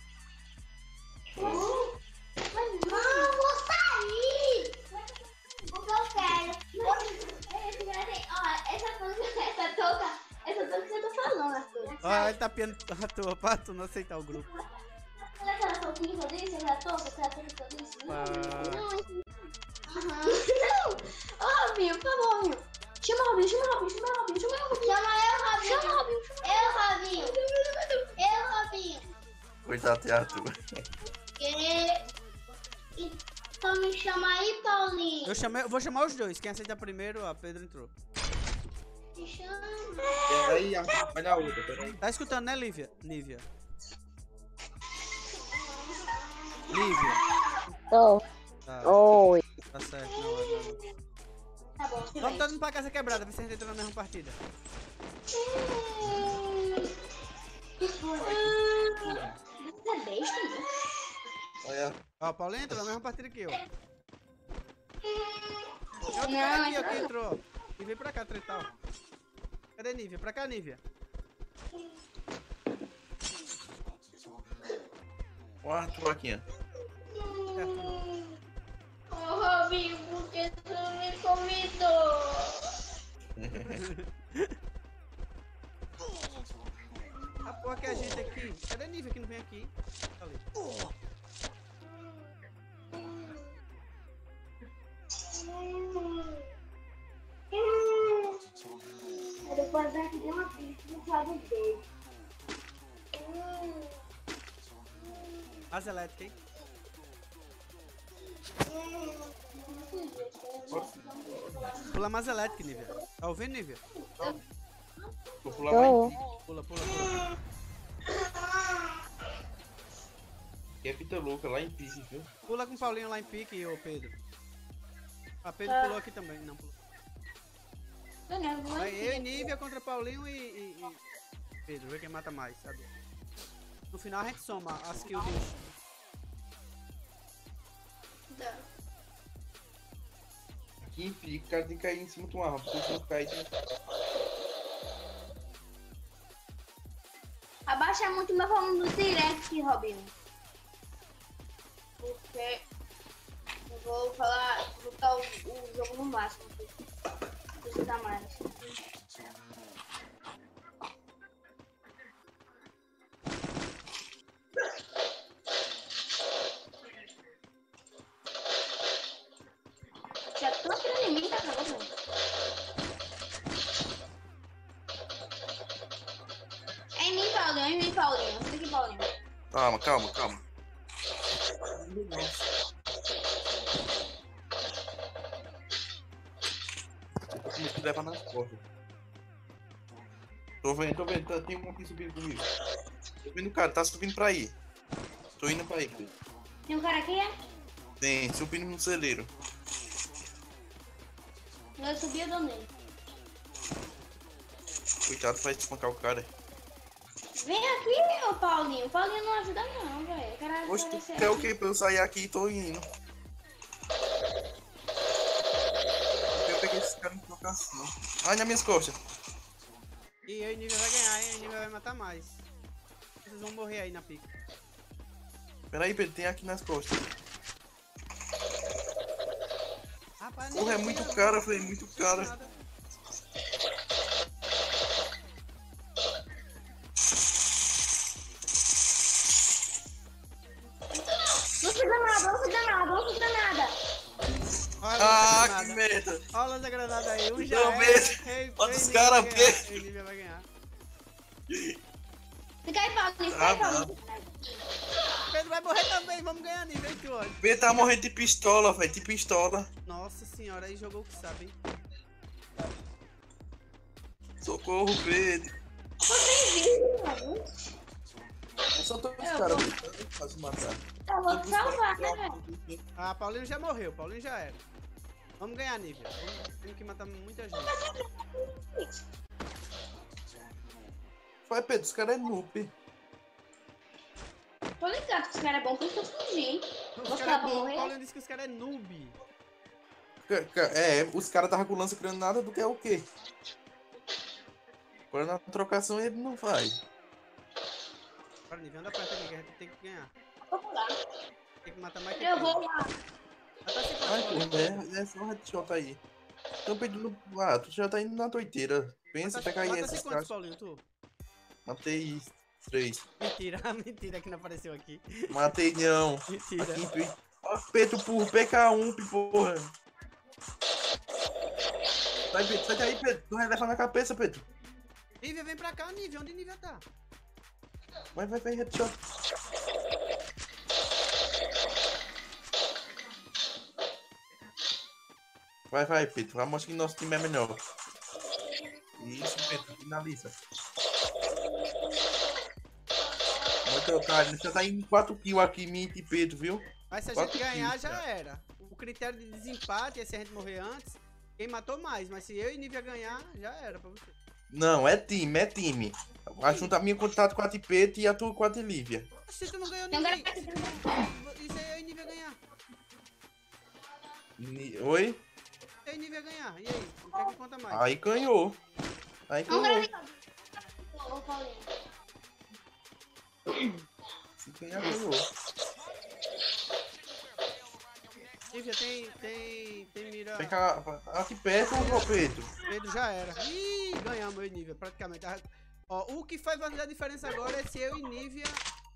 Speaker 5: Não, vou sair! O que eu quero? Ó, essa coisa, essa touca, essa touca que você tá falando, Arthur.
Speaker 6: Ó, ele tá piando Arthur pra Arthur não aceitar o grupo.
Speaker 5: Olha aquela touquinha que eu disse, aquela touca, aquela touca que eu disse. Não,
Speaker 6: Ah.
Speaker 5: não, isso- Aham. Não! Ô, Robinho, por favor, Robinho. Chama o Robinho, chama o Robinho, chama o Robinho, chama o Robinho. Chama eu, Robinho. Chama o Robinho, chama eu, Robinho. Eu, Robinho.
Speaker 1: coitado de Arthur.
Speaker 5: E... Então me chama aí, Paulinho.
Speaker 6: Eu chamei, eu vou chamar os dois. Quem aceita primeiro, a Pedro entrou.
Speaker 5: Me chama.
Speaker 1: Peraí, Arthur, vai na outra, peraí.
Speaker 6: Tá escutando, né, Lívia? Nívia. Lívia.
Speaker 12: Tô.
Speaker 6: Tá,
Speaker 12: Oi.
Speaker 6: tá certo, não, não, não.
Speaker 5: Tá bom,
Speaker 6: Vamos todo mundo pra casa quebrada, ver se a gente entra na mesma partida.
Speaker 5: Você é besta, né?
Speaker 1: Olha,
Speaker 6: Ó, o Paulinho entrou na mesma partida que eu. Tem outro
Speaker 5: Não,
Speaker 6: cara aqui, ó,
Speaker 5: entrou.
Speaker 6: que entrou. E vem pra cá, tretar, ó. Cadê Nívia? Pra cá, Nívia.
Speaker 1: o Arthur aqui,
Speaker 5: Ô, Robinho, por que tu me convidou?
Speaker 1: ó.
Speaker 6: A porra que a gente aqui. Cadê Nívia que não vem aqui? Ali.
Speaker 12: Depois vai ter uma pista no lado dele.
Speaker 6: Asa elétrica, hein? Pula mais elétrica, Nívia. Tá ouvindo, Nívia?
Speaker 1: Vou pular lá em pique.
Speaker 6: Pula, pula, pula.
Speaker 1: Que é fita louca lá em pique, viu?
Speaker 6: Pula com o Paulinho lá em pique, ô Pedro. Ah, Pedro
Speaker 5: Ah.
Speaker 6: pulou aqui também. Não, pulou.
Speaker 5: Não, não, não.
Speaker 6: Vai eu e Nívia contra Paulinho e, e, e Pedro. Ver quem mata mais, sabe? No final a gente soma as kills dos...
Speaker 5: Tá.
Speaker 1: Aqui em pique, o cara tem que cair em cima de uma rampa. Se não cair, tem que...
Speaker 5: Abaixa muito meu volume do direct, Robinho. Porque eu vou falar, vou botar o, o jogo no máximo. Vou ajudar mais. Já tô atirando em mim, tá acabando. É em mim, Paulinho, é em mim, Paulinho. Fica aqui, Paulinho.
Speaker 1: Calma, calma, calma. Como que leva nas costas? Tô vendo, tô vendo, tá, tem um aqui subindo comigo. Tô vendo o cara, tá subindo pra aí. Tô indo pra aí, Pedro.
Speaker 5: Tem um cara aqui, é?
Speaker 1: Tem, subindo no celeiro.
Speaker 5: Eu subi, eu dou nele.
Speaker 1: Coitado, faz espancar o cara.
Speaker 5: Vem aqui, ô Paulinho. Paulinho não ajuda não, velho. O cara
Speaker 1: Oxe, tu
Speaker 5: aparecer
Speaker 1: quer o
Speaker 5: aqui.
Speaker 1: que pra eu sair aqui e tô indo? Eu peguei esse cara em trocação. Ai, nas minhas costas.
Speaker 6: E eu e Nívia vai ganhar, hein? A Nívia vai matar mais. Vocês vão morrer aí na pica.
Speaker 1: Pera aí, Pedro, tem aqui nas costas.
Speaker 6: Rapaz,
Speaker 1: Porra, é muito caro, foi muito caro.
Speaker 5: Não fica nada, não fica nada, não fica nada.
Speaker 6: Olha
Speaker 1: Ah,
Speaker 6: essa
Speaker 1: que
Speaker 6: granada.
Speaker 1: merda.
Speaker 6: Olha essa granada aí, um já
Speaker 1: Não,
Speaker 6: é.
Speaker 1: mesmo.
Speaker 6: Ei,
Speaker 1: Olha
Speaker 6: ei,
Speaker 1: os
Speaker 6: Nívia
Speaker 1: caras
Speaker 6: vai ganhar,
Speaker 1: mesmo.
Speaker 6: ei, Nívia vai ganhar.
Speaker 5: Fica aí, Paulinho, fica
Speaker 1: Ah,
Speaker 5: aí, Paulinho.
Speaker 6: Pedro vai morrer também, vamos ganhar Nívia, hein, tu olha.
Speaker 1: Pedro tá morrendo de pistola, velho, de pistola.
Speaker 6: Nossa senhora, aí jogou o que sabe, hein.
Speaker 1: Socorro, Pedro.
Speaker 5: Vocês viram, mano?
Speaker 1: Eu só tô com os
Speaker 5: Eu
Speaker 1: caras
Speaker 5: vou-
Speaker 1: lutando, quase matar.
Speaker 5: Eu vou te salvar, né, velho?
Speaker 6: Ah, Paulinho já morreu, Paulinho já era. Vamos ganhar Nívia. Vamos- Temos que matar muita gente.
Speaker 1: Vai, Pedro, os caras é noob.
Speaker 5: Tô ligado que os caras é bom, por isso eu fugi, hein?
Speaker 6: Os
Speaker 5: Vou
Speaker 6: caras
Speaker 5: ficar
Speaker 6: é bom,
Speaker 5: morrer.
Speaker 6: Paulinho disse que os caras é noob.
Speaker 1: Ca- ca- É, os caras tava com lança granada do que é o quê? Agora na trocação ele não vai.
Speaker 6: Bora, Nívia, anda perto aqui que a gente tem que ganhar.
Speaker 5: Vou lá.
Speaker 6: Tem que matar mais que
Speaker 5: Eu
Speaker 6: Pedro.
Speaker 5: vou lá.
Speaker 6: Mata cinco
Speaker 1: Ai,
Speaker 6: Paulinho.
Speaker 1: porra, é, é só um headshot aí. Então, Pedro, ah, tu já tá indo na doiteira. Pensa,
Speaker 6: Mata-
Speaker 1: pega aí
Speaker 6: mata
Speaker 1: essas
Speaker 6: quantos,
Speaker 1: caixas.
Speaker 6: Paulinho, tu?
Speaker 1: Matei três.
Speaker 6: Mentira, mentira que não apareceu aqui.
Speaker 1: Matei não.
Speaker 6: Mentira.
Speaker 1: Aqui em Twitch. Ó, Pedro por P K um, porra. Sai, Pedro, sai daí, Pedro. Tu vai levar na cabeça, Pedro.
Speaker 6: Nívia, vem pra cá, Nívia. Onde Nívia tá?
Speaker 1: Vai, vai, vai, headshot. Vai, vai, Pedro. Vai mostrar que nosso time é melhor. Isso, Pedro. Finaliza. Muito otário. Você tá em quatro kills aqui, Mint e Pedro, viu?
Speaker 6: Mas se a
Speaker 1: Quatro
Speaker 6: gente ganhar,
Speaker 1: kills,
Speaker 6: já
Speaker 1: cara.
Speaker 6: era. O critério de desempate é se a gente morrer antes, quem matou mais. Mas se eu e Nívia ganhar, já era pra você.
Speaker 1: Não, é time, é time. A junta minha contato com a de Pedro e a tua com a de Lívia.
Speaker 6: Se tu não ganhou
Speaker 5: Tem um cara
Speaker 6: ninguém.
Speaker 5: aqui, tem um cara aqui.
Speaker 6: E se eu e Nívia ganhar?
Speaker 1: Ni- Oi?
Speaker 6: Se eu e Nívia ganhar, e aí? O que é que conta mais?
Speaker 1: Aí ganhou. Aí
Speaker 5: Um cara
Speaker 1: ganhou.
Speaker 5: aqui. Ô, Paulinho.
Speaker 1: Se ganhar, ganhou.
Speaker 6: Nívia, tem, tem, tem mira tira...
Speaker 1: Vem cá, aqui perto, ô Pedro.
Speaker 6: Pedro já era. Ih, ganhamos eu e Nívia, praticamente. Ó, o que faz fazer a diferença agora é se eu e Nívia...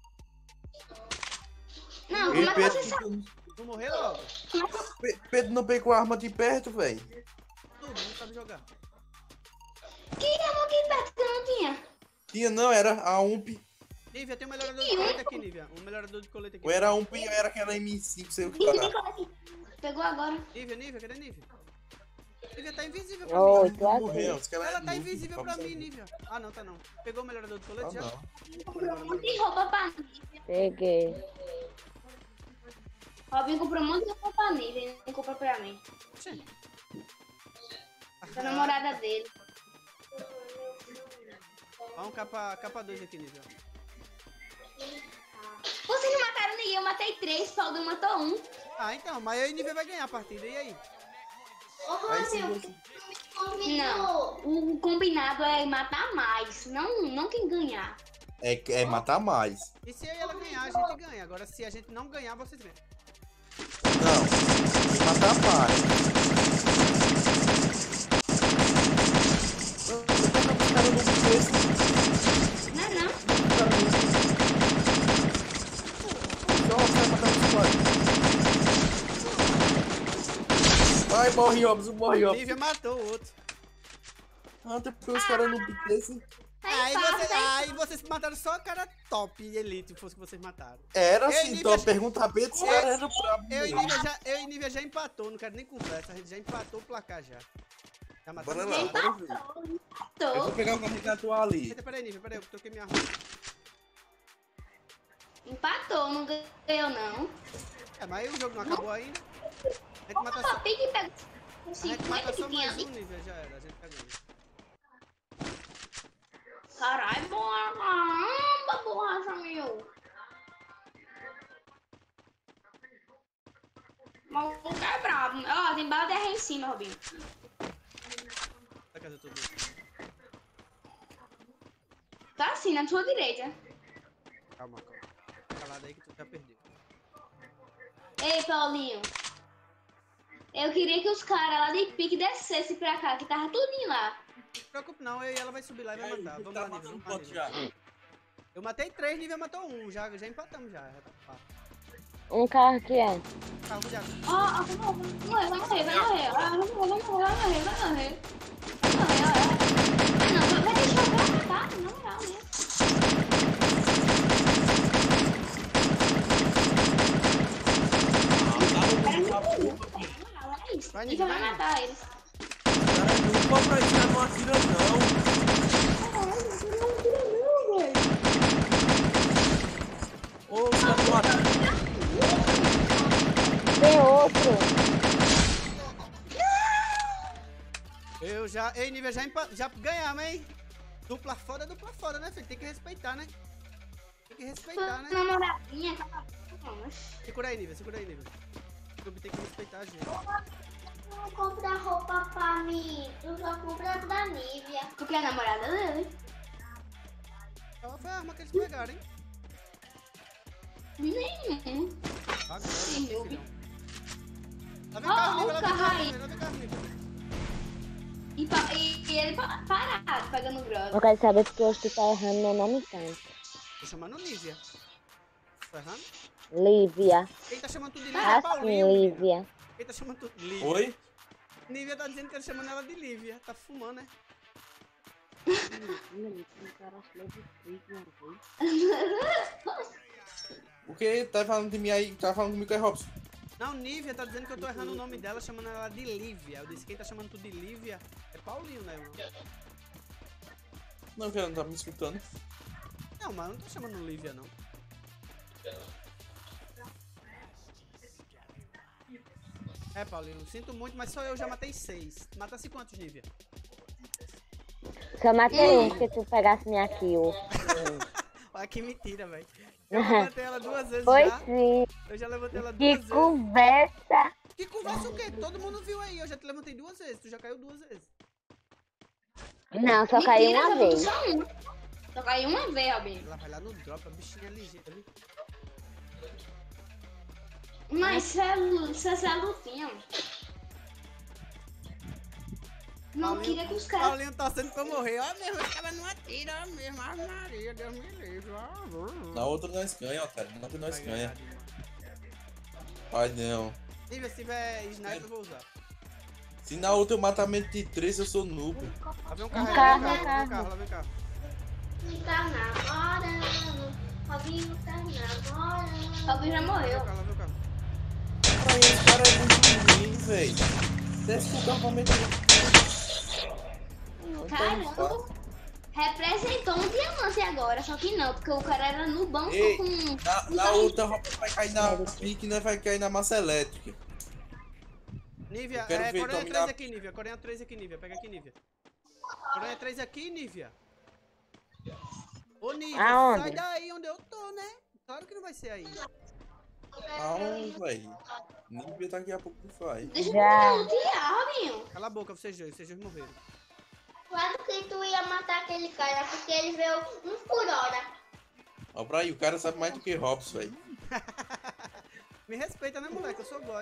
Speaker 5: Não,
Speaker 1: Ei,
Speaker 5: como é que
Speaker 1: Pedro,
Speaker 5: você sabe?
Speaker 6: Não morrer logo.
Speaker 1: Pe- Pedro não pegou a arma de perto, velho.
Speaker 6: Tudo, não sabe jogar.
Speaker 5: Que arma aqui perto que eu não tinha?
Speaker 1: Tinha não, era a U M P.
Speaker 6: Nívia, tem um melhorador de colete aqui, Nívia. Um melhorador de colete aqui.
Speaker 1: Ou era a U M P ou era aquela M cinco, sei o que tá.
Speaker 5: Pegou agora.
Speaker 6: Nívia, Nívia, cadê Nívia? Nívia tá invisível pra
Speaker 3: Oi,
Speaker 6: mim.
Speaker 3: tô aqui.
Speaker 1: Morreu, que ela
Speaker 6: Ela
Speaker 1: é
Speaker 6: tá
Speaker 1: noob,
Speaker 6: invisível
Speaker 1: vamos
Speaker 6: pra
Speaker 1: saber.
Speaker 6: mim, Nívia. Ah, não, tá não. Pegou o melhorador de colete
Speaker 1: Ah,
Speaker 6: já?
Speaker 1: não.
Speaker 5: Um monte de roupa pra Nívia.
Speaker 3: Peguei.
Speaker 5: Robin comprou um monte de roupa pra Nívia e não comprou pra mim.
Speaker 6: Sim.
Speaker 5: A namorada dele.
Speaker 6: Ó, um capa, capa dois aqui, Nívia.
Speaker 5: Vocês não mataram ninguém, eu matei três, Paulo matou um.
Speaker 6: Ah, então, mas eu e Nívia vai ganhar a partida, e aí?
Speaker 1: Aí sim, você-
Speaker 5: Não, o combinado é matar mais, não, não quem ganhar.
Speaker 1: É, é matar mais.
Speaker 6: E se eu e ela ganhar, a gente ganha. Agora, se a gente não ganhar, vocês ganham.
Speaker 1: Não, tem que matar mais. Eu tô com um cara no texto.
Speaker 5: Não é não.
Speaker 1: Nossa, vai matar os quatro. Vai, morre, Robson, morre, Robson.
Speaker 6: Nívia matou o outro.
Speaker 1: Ah, tem porque os caras não desse.
Speaker 6: Aí,
Speaker 5: passa,
Speaker 6: você,
Speaker 5: aí
Speaker 6: aí vocês mataram só o cara top e elite, fosse que vocês mataram.
Speaker 1: Era
Speaker 6: Eu e
Speaker 1: assim,
Speaker 6: Nívia
Speaker 1: então
Speaker 6: já-
Speaker 1: pergunta a Pedro se era era brabo
Speaker 6: Eu e,
Speaker 1: mesmo.
Speaker 6: Nívia já, eu e Nívia já empatou, não quero nem conversa, a gente já empatou o placar já. Já
Speaker 1: Bora
Speaker 6: matamos.
Speaker 1: lá, bora ver. Eu vou
Speaker 5: Tô.
Speaker 1: pegar o carregador ali.
Speaker 6: Eita, peraí, Nívia, peraí, eu troquei minha arma.
Speaker 5: Empatou, não ganhou não.
Speaker 6: É, mas aí o jogo não acabou ainda. A gente mata
Speaker 5: Só
Speaker 6: só,
Speaker 5: pique e pega
Speaker 6: a
Speaker 5: os
Speaker 6: gente
Speaker 5: cinquenta
Speaker 6: mata
Speaker 5: que
Speaker 6: só
Speaker 5: tinha
Speaker 6: mais
Speaker 5: ali.
Speaker 6: um nível, já era, a gente tá ganhando.
Speaker 5: Caralho, borracha, caramba, borracha, meu. O maluco é brabo. Ó, tem bala de R em cima, Robinho.
Speaker 6: Tá, cadê todo
Speaker 5: Tá assim, na sua direita.
Speaker 6: Calma, calma. Calado aí que tu já perdeu.
Speaker 5: Ei, Paulinho. Eu queria que os caras lá de pique descessem pra cá, que tava tudinho lá.
Speaker 6: Não se preocupe não, eu e ela vai subir lá e vai matar. Vamos
Speaker 1: Tá
Speaker 6: lá, Nívia,
Speaker 1: matando
Speaker 6: vamos lá,
Speaker 1: quanto
Speaker 6: Nívia.
Speaker 1: já?
Speaker 6: Eu matei três, Nívia matou um, já, já empatamos já. já tá fácil.
Speaker 3: Um carro que é.
Speaker 6: Carro de água.
Speaker 5: Ó, ó, vai morrer, vai morrer, vai morrer. Ah, vai morrer, vai morrer, vai morrer, vai morrer. Vai morrer, ó. Ah, não, vai deixar o cara matar, na moral, né? É isso.
Speaker 6: Vai,
Speaker 5: E
Speaker 6: Nívia,
Speaker 5: vai
Speaker 6: vai,
Speaker 5: matar eles.
Speaker 1: Não pode pra isso, não atira não. Ô, os caras não atiram.
Speaker 3: Tem outro.
Speaker 6: Eu já, ei, Nívia, já, empa... já ganhamos, hein? Dupla foda, dupla foda, né, filho? Tem que respeitar, né? Tem que respeitar, né?
Speaker 5: Namoradinha,
Speaker 6: Segura aí, Nívia, segura aí, Nívia. Tu tem que respeitar a gente.
Speaker 12: Tu não compra roupa pra mim, tu só compra da Nívia.
Speaker 5: Tu quer a namorada dele?
Speaker 6: Qual foi a arma que eles pegaram, hein?
Speaker 5: Nenhum.
Speaker 6: Agora,
Speaker 5: Sim,
Speaker 6: filhão.
Speaker 5: eu vi.
Speaker 6: Lá vem
Speaker 5: Ó,
Speaker 6: carro,
Speaker 5: o
Speaker 6: Nívia, lá vem
Speaker 5: carro
Speaker 6: carro,
Speaker 5: aí.
Speaker 6: Nívia, lá vem carro, Nívia.
Speaker 5: E, pa- e, e ele pa- parado, pegando grana.
Speaker 3: Eu quero saber porque hoje tu tá errando meu nome tanto.
Speaker 6: Tô chamando Nívia. Tá errando?
Speaker 3: Lívia.
Speaker 6: Quem tá chamando tu de Lívia é Paulinho.
Speaker 3: Assim,
Speaker 6: menina.
Speaker 3: Lívia.
Speaker 6: Quem tá chamando tu de Lívia?
Speaker 1: Oi?
Speaker 6: Nívia tá dizendo que tá chamando ela de Lívia. Tá fumando, né?
Speaker 1: O que? Tá falando de mim aí? Tá falando comigo que é Robson.
Speaker 6: Não, Nívia tá dizendo que eu tô errando o nome dela, chamando ela de Lívia. Eu disse, quem tá chamando tu de Lívia é Paulinho, né, irmão?
Speaker 1: Não, que ela não tá me escutando.
Speaker 6: Não, mas eu não tô chamando Lívia, não. É, Paulinho, sinto muito, mas só eu já matei seis. Matasse quantos, Nívia?
Speaker 3: Só matei um porque tu pegasse minha kill.
Speaker 6: Olha que mentira, velho. Eu levantei ela duas vezes
Speaker 3: Foi
Speaker 6: já.
Speaker 3: sim.
Speaker 6: Eu já levantei ela
Speaker 3: Que
Speaker 6: duas vezes.
Speaker 3: conversa.
Speaker 6: Que conversa o quê? Todo mundo viu aí. Eu já te levantei duas vezes. Tu já caiu duas vezes.
Speaker 3: Não, só caiu
Speaker 5: Mentira,
Speaker 3: uma
Speaker 5: só botou
Speaker 3: vez.
Speaker 5: Só um. Só caiu uma vez, Robinho.
Speaker 6: Ela vai lá no drop, a bichinha ligeira, viu?
Speaker 5: Mas isso é, lu- isso é, isso é lutinha. Não
Speaker 6: Paulinho-
Speaker 5: queria que os caras.
Speaker 6: Paulinho torcendo pra eu morrer. Ó mesmo, os caras não atiram, ó mesmo. Ah, Maria, Deus me livre. ó.
Speaker 1: Na outra nós ganha, ó, cara. Na outra nós
Speaker 6: Vai
Speaker 1: ganha.
Speaker 6: ganhar, Nívia.
Speaker 1: Ai, não.
Speaker 6: Nívia, se tiver sniper, eu vou usar.
Speaker 1: Se na outra eu matar mente de três, eu sou noob.
Speaker 6: Lá vem um
Speaker 3: Um
Speaker 6: carro,
Speaker 3: carro,
Speaker 6: lá vem
Speaker 3: um
Speaker 6: um
Speaker 3: carro.
Speaker 6: carro, lá vem um carro.
Speaker 12: Tá namorando. Robinho tá namorando.
Speaker 5: Robinho já
Speaker 6: Lá vem
Speaker 5: morreu.
Speaker 6: o carro, lá vem o carro.
Speaker 1: Ai, esse cara é muito ruim, velho. Desce o campamento.
Speaker 5: Caramba. Representou um diamante agora, só que não, porque o cara era no banco
Speaker 1: Ei,
Speaker 5: com.
Speaker 1: Na,
Speaker 5: com
Speaker 1: na
Speaker 5: carrinho.
Speaker 1: outra, a roupa vai cair na pique, né? Vai cair na massa elétrica.
Speaker 6: Nívia,
Speaker 1: Eu quero
Speaker 6: é,
Speaker 1: ver
Speaker 6: Coreia
Speaker 1: dominar-
Speaker 6: três aqui, Nívia. Coreia três aqui, Nívia. Pega aqui, Nívia. Coreia três aqui, Nívia. Ô, Nívia,
Speaker 3: Aonde?
Speaker 6: sai daí onde eu tô, né? Claro que não vai ser aí.
Speaker 1: Aonde, velho? Nívia daqui a pouco tu faz.
Speaker 5: Deixa
Speaker 3: Já.
Speaker 5: eu lutear, Robinho.
Speaker 6: Cala a boca, vocês dois. Vocês dois morreram.
Speaker 12: Claro que tu ia matar aquele cara, porque ele veio um por hora.
Speaker 1: Ó, pra aí, o cara sabe mais do que Robson, velho.
Speaker 6: Me respeita, né, moleque? Eu sou God.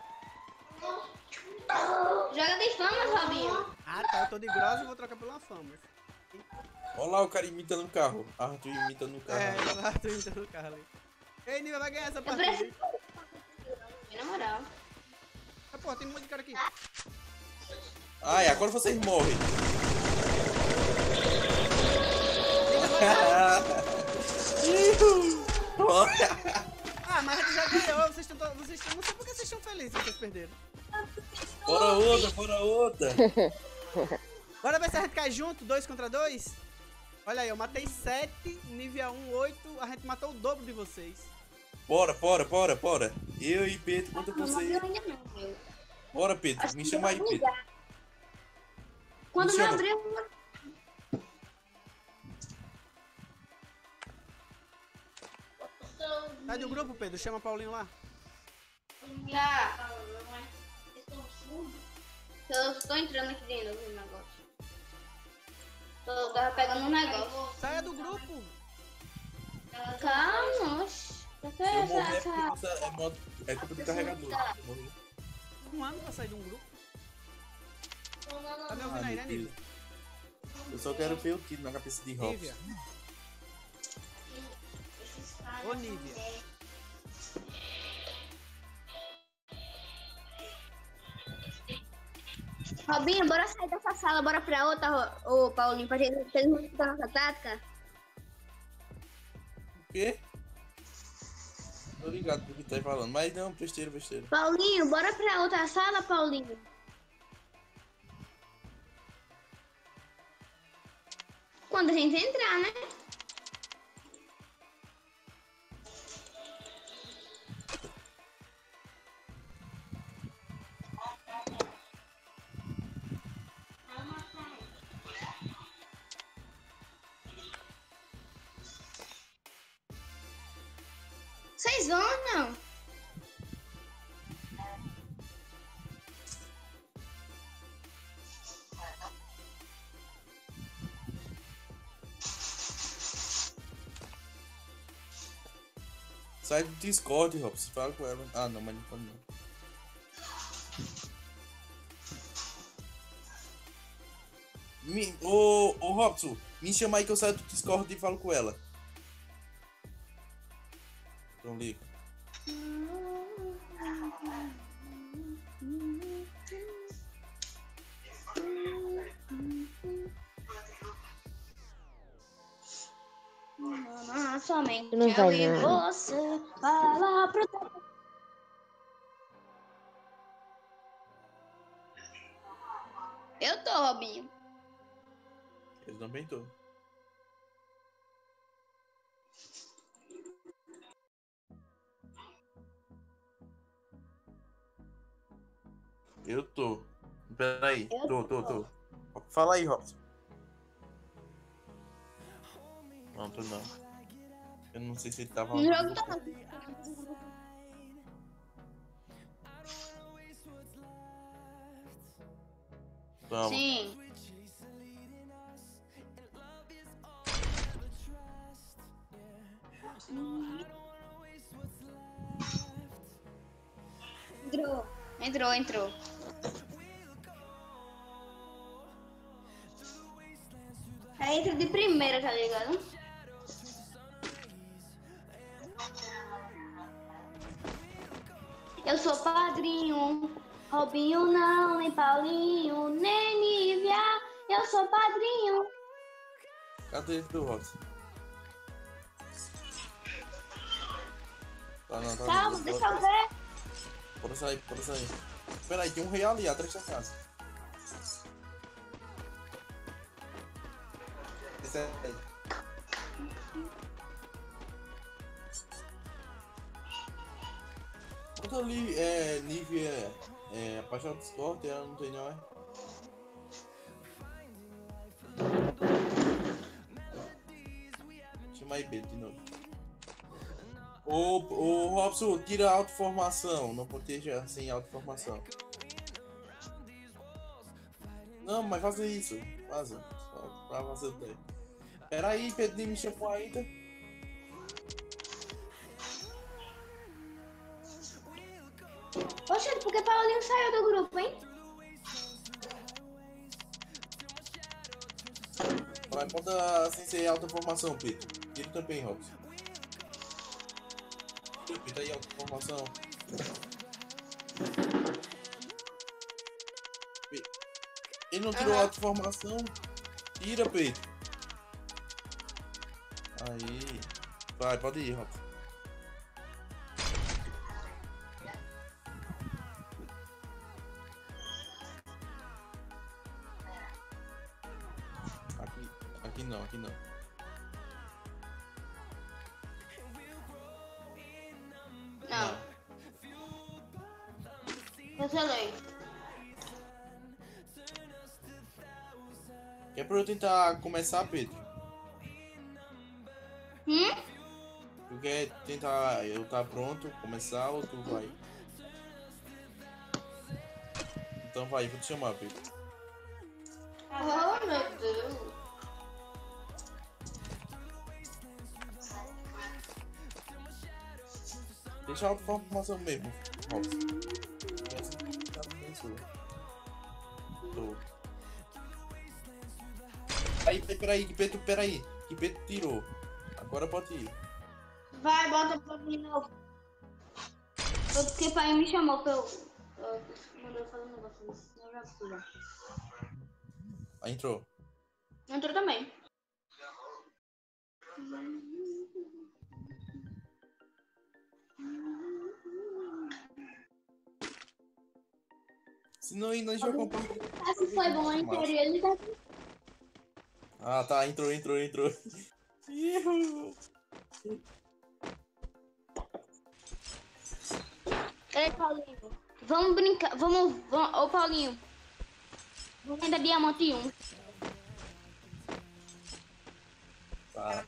Speaker 5: Joga de fama, Robinho.
Speaker 6: Ah, tá. Eu tô de grossa e vou trocar pela fama.
Speaker 1: Olha lá o cara imitando o carro. Arthur imitando o carro.
Speaker 6: É, lá tô imitando o carro ali. Ei, Nívia, vai ganhar essa
Speaker 5: Eu
Speaker 6: partida.
Speaker 5: preciso. Na moral.
Speaker 6: Ah, porra, tem um monte de cara aqui.
Speaker 1: Ai, agora vocês morrem.
Speaker 6: Ah, mas a gente já ganhou. Vocês estão. Vocês estão. Não sei por que vocês estão felizes que vocês perderam.
Speaker 1: Bora outra, bora outra.
Speaker 6: Bora ver se a gente cai junto, dois contra dois. Olha aí, eu matei sete, nível um, oito. A gente matou o dobro de vocês.
Speaker 1: Bora, bora, bora, bora. Eu e Pedro contra
Speaker 5: Não
Speaker 1: vocês.
Speaker 5: abriu ainda não, meu.
Speaker 1: Bora, Pedro.
Speaker 5: Acho
Speaker 1: Me
Speaker 5: que
Speaker 1: chama aí,
Speaker 5: vai
Speaker 1: Pedro.
Speaker 5: ligar. Quando
Speaker 1: Me
Speaker 5: me
Speaker 1: chama.
Speaker 5: abrir, eu vou.
Speaker 6: Sai do grupo, Pedro. Chama Paulinho lá.
Speaker 5: Já. Eu tô entrando aqui dentro do negócio. Tô tava pegando um negócio.
Speaker 6: Saia do grupo.
Speaker 5: Calma, oxe. Eu tô
Speaker 1: Se eu morrer, é
Speaker 5: essa.
Speaker 1: porque você é, moto, é culpa do carregador. Morri.
Speaker 6: Um ano pra sair de um grupo. Tá me
Speaker 1: Ah,
Speaker 6: ouvindo aí, né,
Speaker 1: meu
Speaker 6: Nívia?
Speaker 1: Deus. Eu só quero ver o tiro na cabeça de Robson.
Speaker 6: Nívia. Ô, Nívia.
Speaker 5: Robinho, bora sair dessa sala, bora pra outra, ô Paulinho, pra gente pra gente mudar nossa tática.
Speaker 1: O quê? Tô ligado do que tá falando. Mas não, besteira, besteira.
Speaker 5: Paulinho, bora pra outra sala, Paulinho. Quando a gente entrar, né? Vocês vão ou não?
Speaker 1: Sai do Discord, Robson. Fala com ela. Ah, não, mas não pode não. Me, ô, ô, Robson, me chama aí que eu saio do Discord e falo com ela. Então liga.
Speaker 5: Não, somente
Speaker 3: Não vai
Speaker 5: eu e
Speaker 3: não.
Speaker 5: você falar pro Eu tô, Robinho.
Speaker 1: Eu também tô. Eu tô. Pera aí.
Speaker 5: Eu
Speaker 1: Tô, tô, tô. Fala aí, Robson. Não, tô não. Eu não sei se ele tá
Speaker 5: No
Speaker 1: falando.
Speaker 5: jogo tá.
Speaker 1: Toma.
Speaker 5: Sim. Entrou. Entrou, entrou. entra de primeira, tá ligado? Eu sou padrinho, Robinho não, nem Paulinho, nem Nívia. Eu sou padrinho.
Speaker 1: Cadê tu, Robson? Tá, não, tá.
Speaker 5: Calma,
Speaker 1: não,
Speaker 5: deixa eu
Speaker 1: bora-
Speaker 5: ver.
Speaker 1: Bora sair, bora sair. Espera aí, tem um rei ali atrás da casa. Esse é aí. Quanto ali é Nívia é apaixonado do Discord, ela não tem não, é? Chama aí, Pedro, de novo. Ô, ô Robson, tira a autoformação, não proteja sem autoformação. Não, mas faça isso, faça, só pra fazer o tempo. Pera aí, Pedro, nem me chamou ainda.
Speaker 5: Poxa, por que Paulinho saiu do grupo, hein?
Speaker 1: Vai, bota sem ser autoformação, Pedro. Tira também, Robson. Tira, Pedro, aí, autoformação. Ele não tirou a autoformação? Tira, Pedro. Aí. Vai, pode ir, Robson. Aqui, aqui não, aqui não.
Speaker 5: Não. Cancelei.
Speaker 1: É pra eu tentar começar, Pedro?
Speaker 5: Hum?
Speaker 1: Tu quer tentar eu tá pronto, começar ou tu vai? Então vai, vou te chamar, Pedro.
Speaker 5: Oh, meu Deus.
Speaker 1: Deixa a autoformação mesmo, Robson. Tô. Aí, peraí, que Pedro, peraí. Que Pedro tirou. Agora pode ir.
Speaker 5: Vai, bota pra mim de novo. Foi porque o pai me chamou pra eu... eu mandou fazer um negócio, mas eu já fui lá.
Speaker 1: Aí entrou.
Speaker 5: Entrou também.
Speaker 1: Se não ir, nós já compartilhamos.
Speaker 5: Ah, se foi bom, hein? Sério, ele tá...
Speaker 1: Ah, tá, entrou, entrou, entrou.
Speaker 5: Ei, Paulinho. Vamos brincar. Vamos. vamos ô, Paulinho. Vamos ainda diamante um.
Speaker 1: Tá.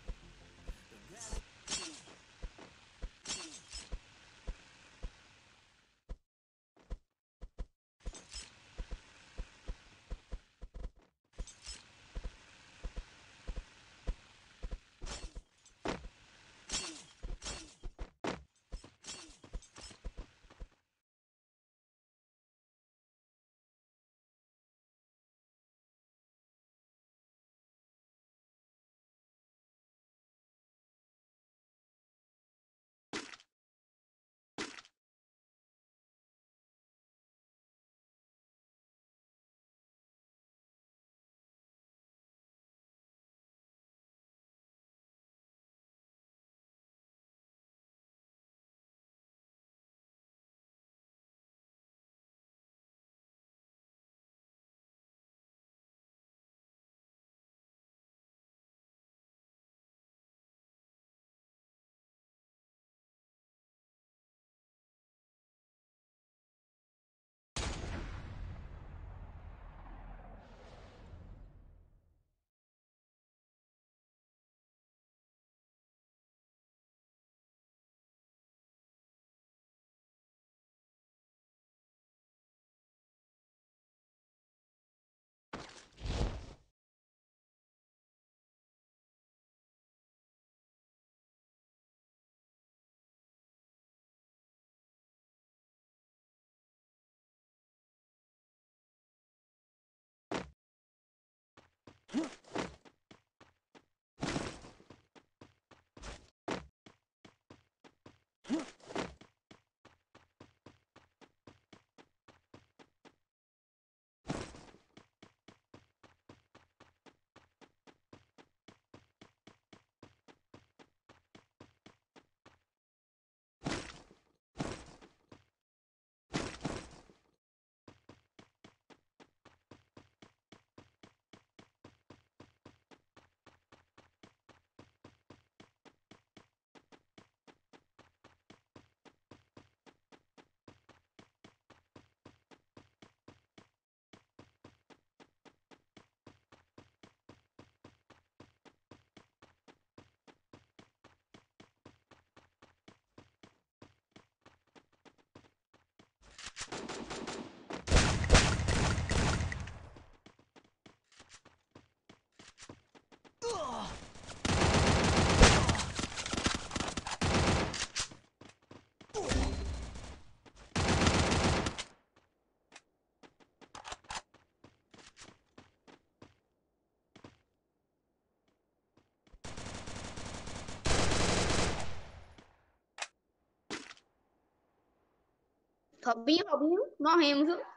Speaker 5: Robinho, Robinho, morremos, viu?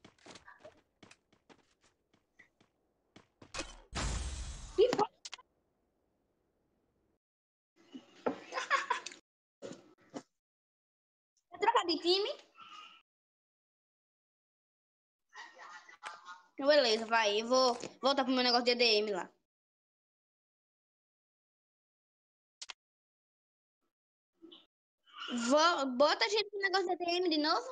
Speaker 5: Que foi? Vai trocar de time? Beleza, vai. Eu vou voltar pro meu negócio de E D M lá. Vou, bota a gente no negócio de E D M de novo.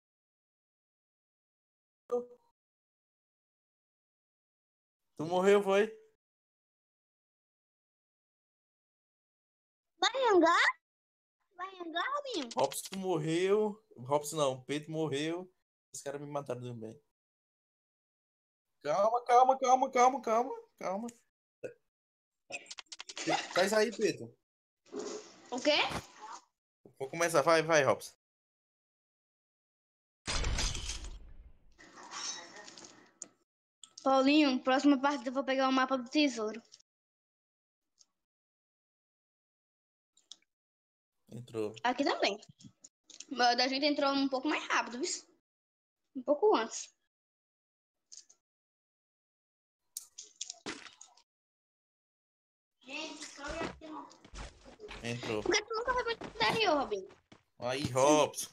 Speaker 1: Tu morreu, foi?
Speaker 5: Vai hangar? Vai hangar, Robinho?
Speaker 1: Robson morreu. Robson não, Pedro morreu. Os caras me mataram também. Calma, calma, calma, calma, calma, calma. Faz aí, Pedro.
Speaker 5: O quê?
Speaker 1: Vou começar. Vai, vai, Robson.
Speaker 5: Paulinho, próxima partida eu vou pegar o mapa do tesouro.
Speaker 1: Entrou.
Speaker 5: Aqui também. Mas a gente entrou um pouco mais rápido, viu? Um pouco antes.
Speaker 1: Entrou.
Speaker 5: Por que tu nunca foi pro interior, Robinho?
Speaker 1: Aí, Robson.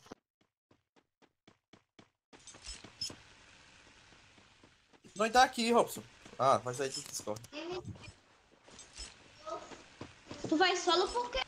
Speaker 1: Nós tá aqui, Robson. Ah, vai sair do Discord.
Speaker 5: Tu vai solo por quê?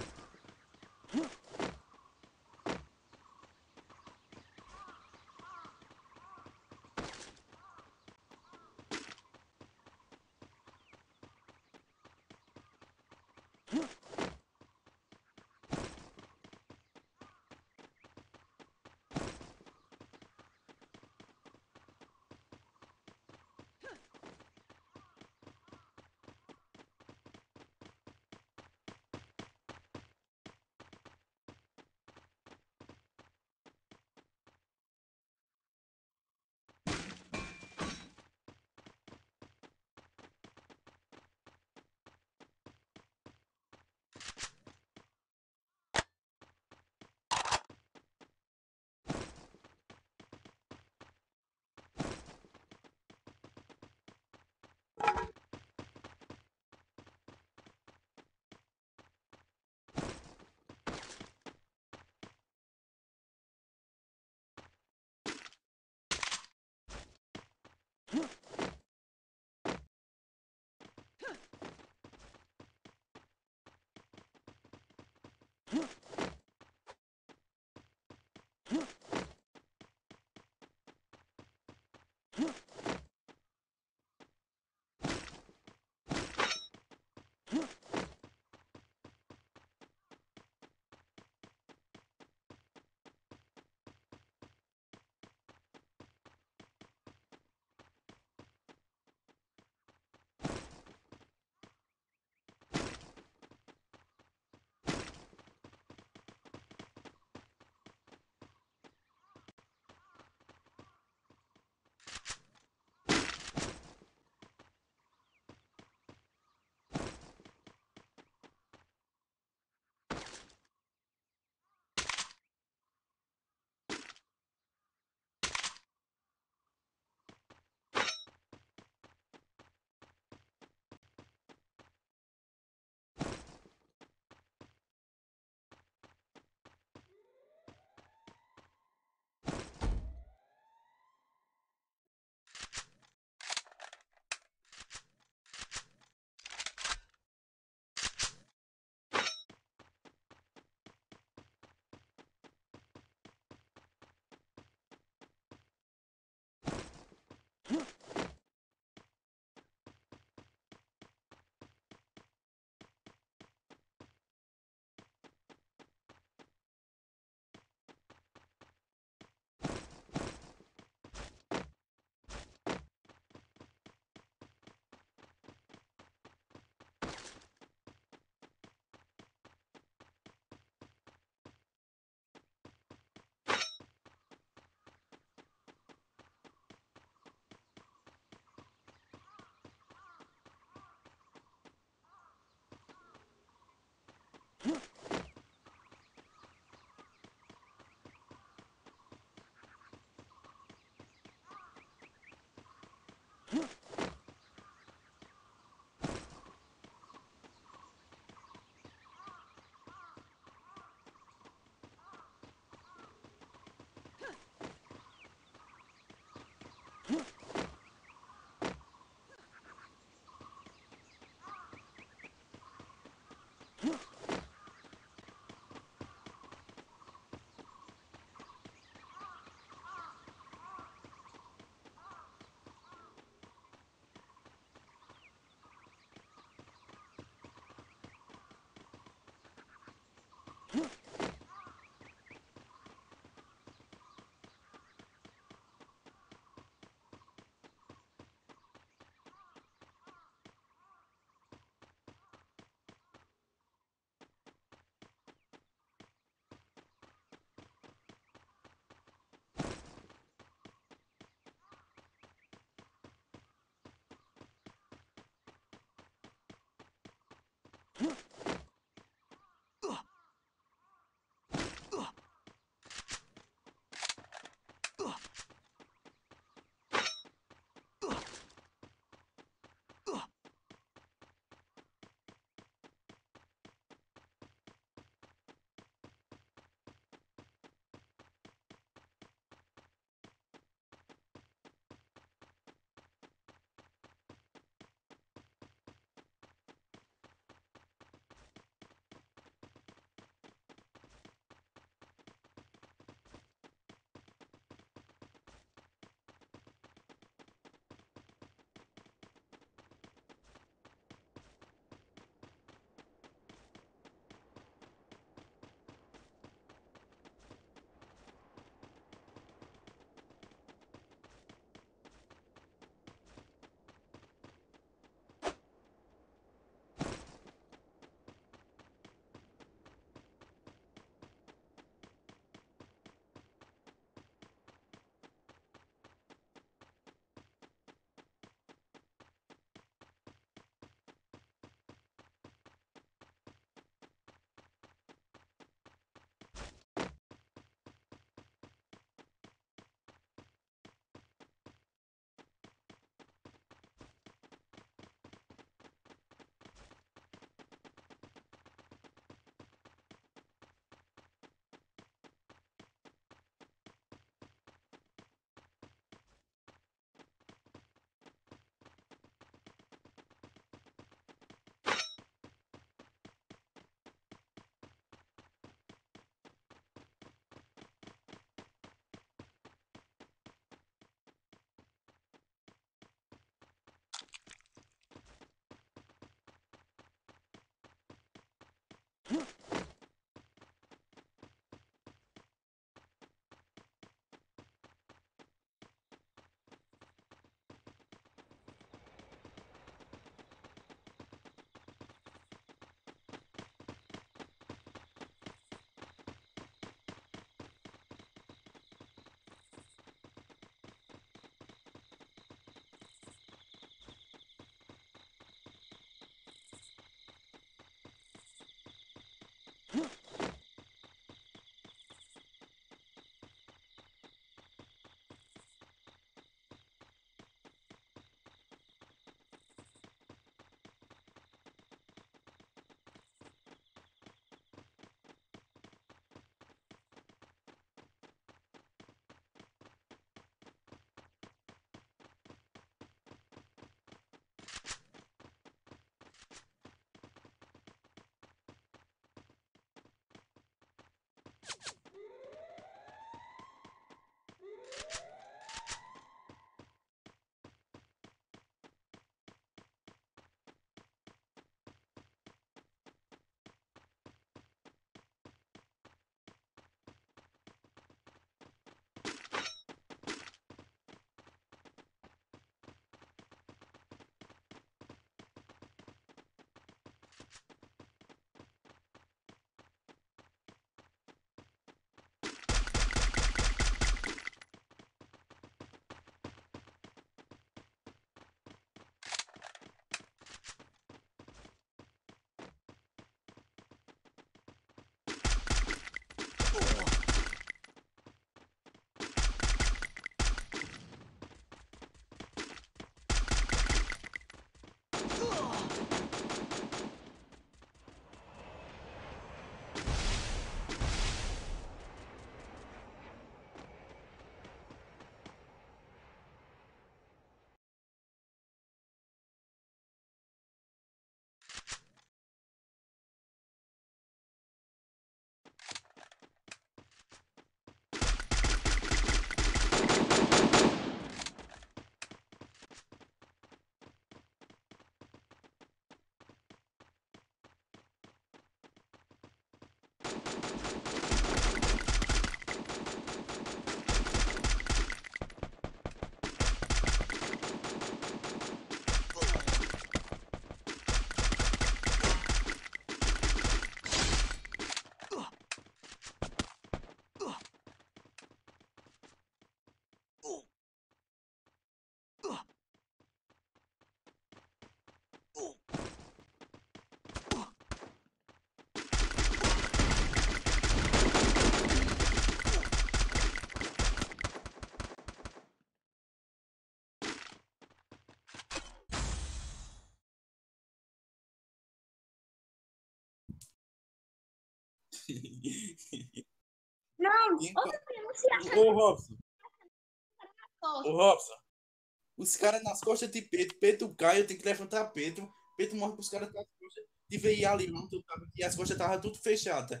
Speaker 5: Não,
Speaker 1: Quem
Speaker 5: outra coisa, não se acha
Speaker 1: Ô, Robson,
Speaker 5: gosto.
Speaker 1: ô, Robson, os caras nas costas de Pedro, Pedro cai, eu tenho que levantar Pedro, Pedro morre com os caras nas costas, de ver ali, onde eu tava, e as costas estavam tudo fechadas.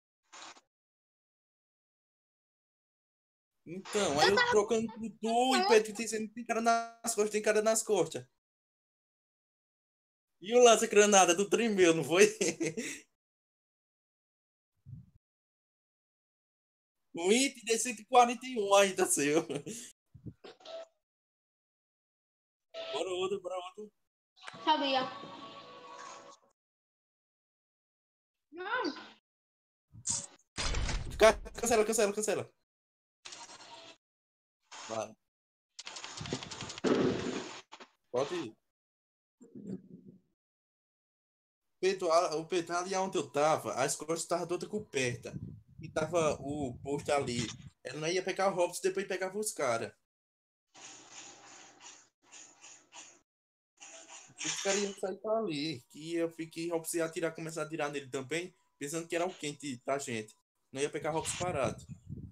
Speaker 1: Então, aí eu trocando por tu e Pedro dizendo que tem cara nas costas, tem cara nas costas. E o lança-granada do tremeu, não foi? O item de cento e quarenta e um ainda, seu. Bora outro, bora outro.
Speaker 5: Sabia. Não,
Speaker 1: Ca- Cancela, cancela, cancela. Vai. Pode ir. Pedro, a- o Pedro, ali onde eu tava, as costas estavam todas cobertas. E tava o posto ali. Ela não ia pegar o Robson, depois pegava os caras. Os caras iam sair pra ali. Que eu fiquei, Robson ia atirar, começar a atirar nele também, pensando que era o quente da gente. Não ia pegar Robson parado.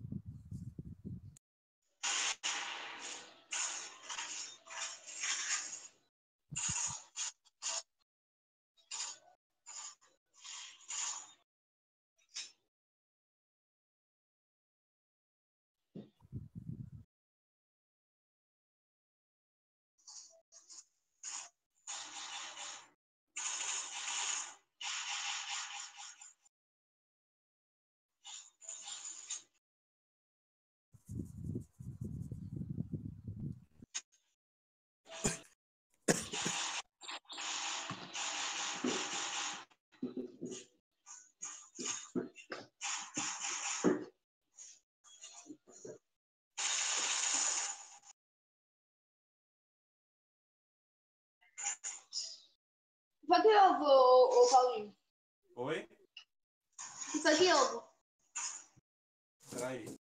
Speaker 5: foi que houve, ô, ô Paulinho?
Speaker 1: Oi?
Speaker 5: Que foi que houve?
Speaker 1: Peraí.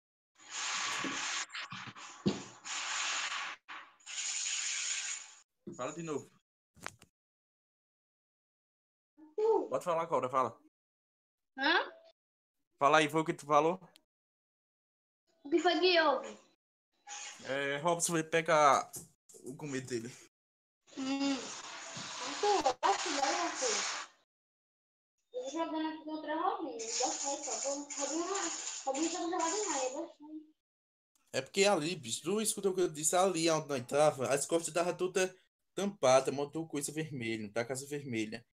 Speaker 1: Fala de novo. Pode falar, Cobra, fala.
Speaker 5: Hã?
Speaker 1: Fala aí, foi o que tu falou?
Speaker 5: O que foi que houve?
Speaker 1: É, Robson vai pegar o comida dele.
Speaker 5: Hum. Muito acho, né, filho? Eu tô jogando aqui contra o Robinho. Gostei, só. Robinho, Robinho tá jogando demais, eu gostei.
Speaker 1: É porque ali, bicho, tu escutou o que eu disse ali onde nós tava, as costas estavam todas tampadas, montou coisa vermelha, da casa vermelha.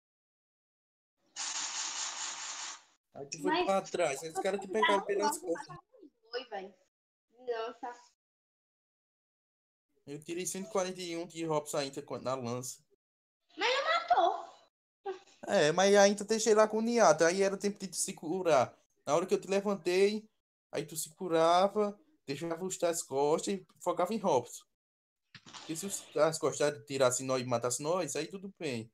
Speaker 1: Aí tu foi
Speaker 5: Mas
Speaker 1: pra trás, aí os caras te
Speaker 5: tá
Speaker 1: pegaram pelas
Speaker 5: rolando,
Speaker 1: costas.
Speaker 5: foi, velho. Nossa.
Speaker 1: Eu tirei cento e quarenta e um de Robson ainda com- na lança.
Speaker 5: Mas ele matou.
Speaker 1: É, mas ainda deixei lá com o Niata, aí era tempo de te se curar. Na hora que eu te levantei, aí tu se curava, deixava os as costas e focava em Robson. Porque se os as costas tirassem nós e matassem nós, aí tudo bem.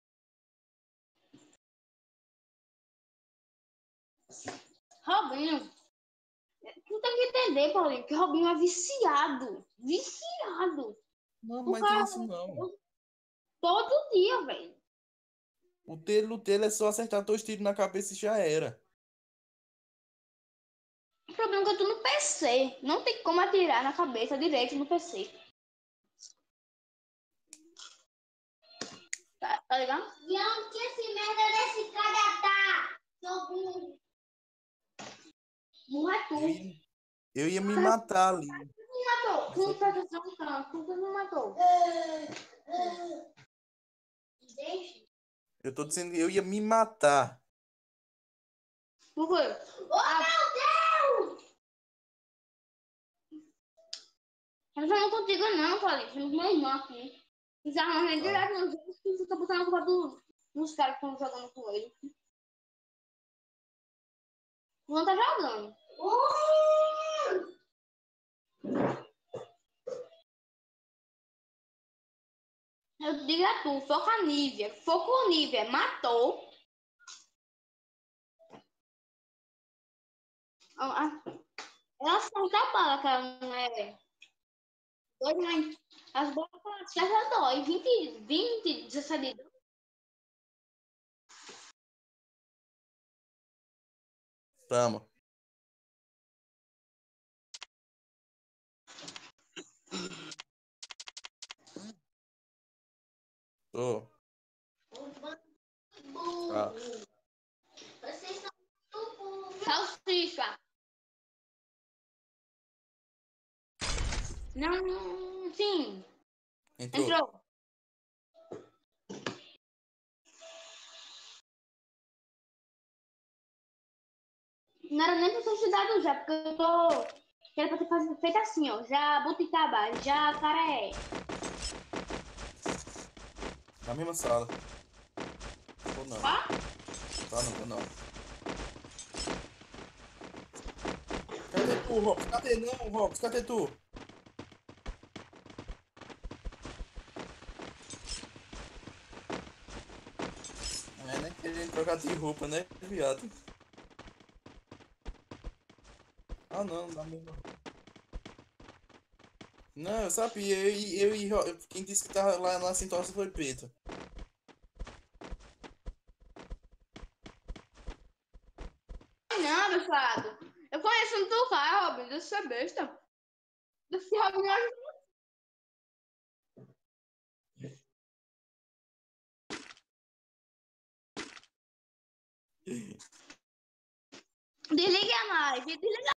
Speaker 5: Robinho. Tu tem que entender, Paulinho, que Robinho é viciado. Viciado.
Speaker 1: Não,
Speaker 5: O
Speaker 1: mas é
Speaker 5: cara
Speaker 1: isso não.
Speaker 5: todo dia, velho.
Speaker 1: O dele, o dele é só acertar dois tiros na cabeça e já era.
Speaker 5: O problema é que eu tô no P C. Não tem como atirar na cabeça direito no P C. Tá, tá ligado?
Speaker 12: E onde esse merda desse cara tá? Sou burro.
Speaker 5: Não é tu.
Speaker 1: Eu ia, eu ia me matar ali.
Speaker 5: Tu me matou. Tu
Speaker 1: Mas
Speaker 5: não
Speaker 1: é-
Speaker 5: fez ação, cara. Tu me matou.
Speaker 12: Deixa.
Speaker 1: Eu tô dizendo que eu ia me matar.
Speaker 5: Por quê?
Speaker 12: Oh, meu Deus!
Speaker 5: Eu não falando contigo não, Felipe. Somos meu irmão aqui. Já arranjei direto nos jogos que fica botando a culpa do- dos caras que estão jogando com ele. Não tá jogando.
Speaker 12: Uh!
Speaker 5: Eu digo a tu, foca a Nívia. Foca o Nívia. Matou. Ah, ah, ela acerta a bala, que ela não é. Dois, mas as bolas acertam dói. vinte, vinte, dezessete.
Speaker 1: Tamo. Tô. Ah.
Speaker 12: Vocês são muito burros.
Speaker 5: Salsicha. Não, sim.
Speaker 1: Entrou.
Speaker 5: Entrou. Não era nem pra ter te dado já, porque eu tô. Era pra ter fazer- feito assim, ó. Jabuticaba, jacaré.
Speaker 1: Na mesma sala. Ou não?
Speaker 5: Ó.
Speaker 1: Tá não, tá não. Cadê tu, Rox? Cadê não, Rox? Cadê tu? É, né? Querendo trocar de roupa, né, viado? Ah, não, dá mesmo. Não, eu sabia. Eu, e- eu, e Ro- quem disse que tava lá na Cintosa foi Preto.
Speaker 5: Não, meu falado. Eu conheço um tu cara, Robin. Deixa eu ser besta. Deixa eu Robin hoje. Desliga a live. Desliga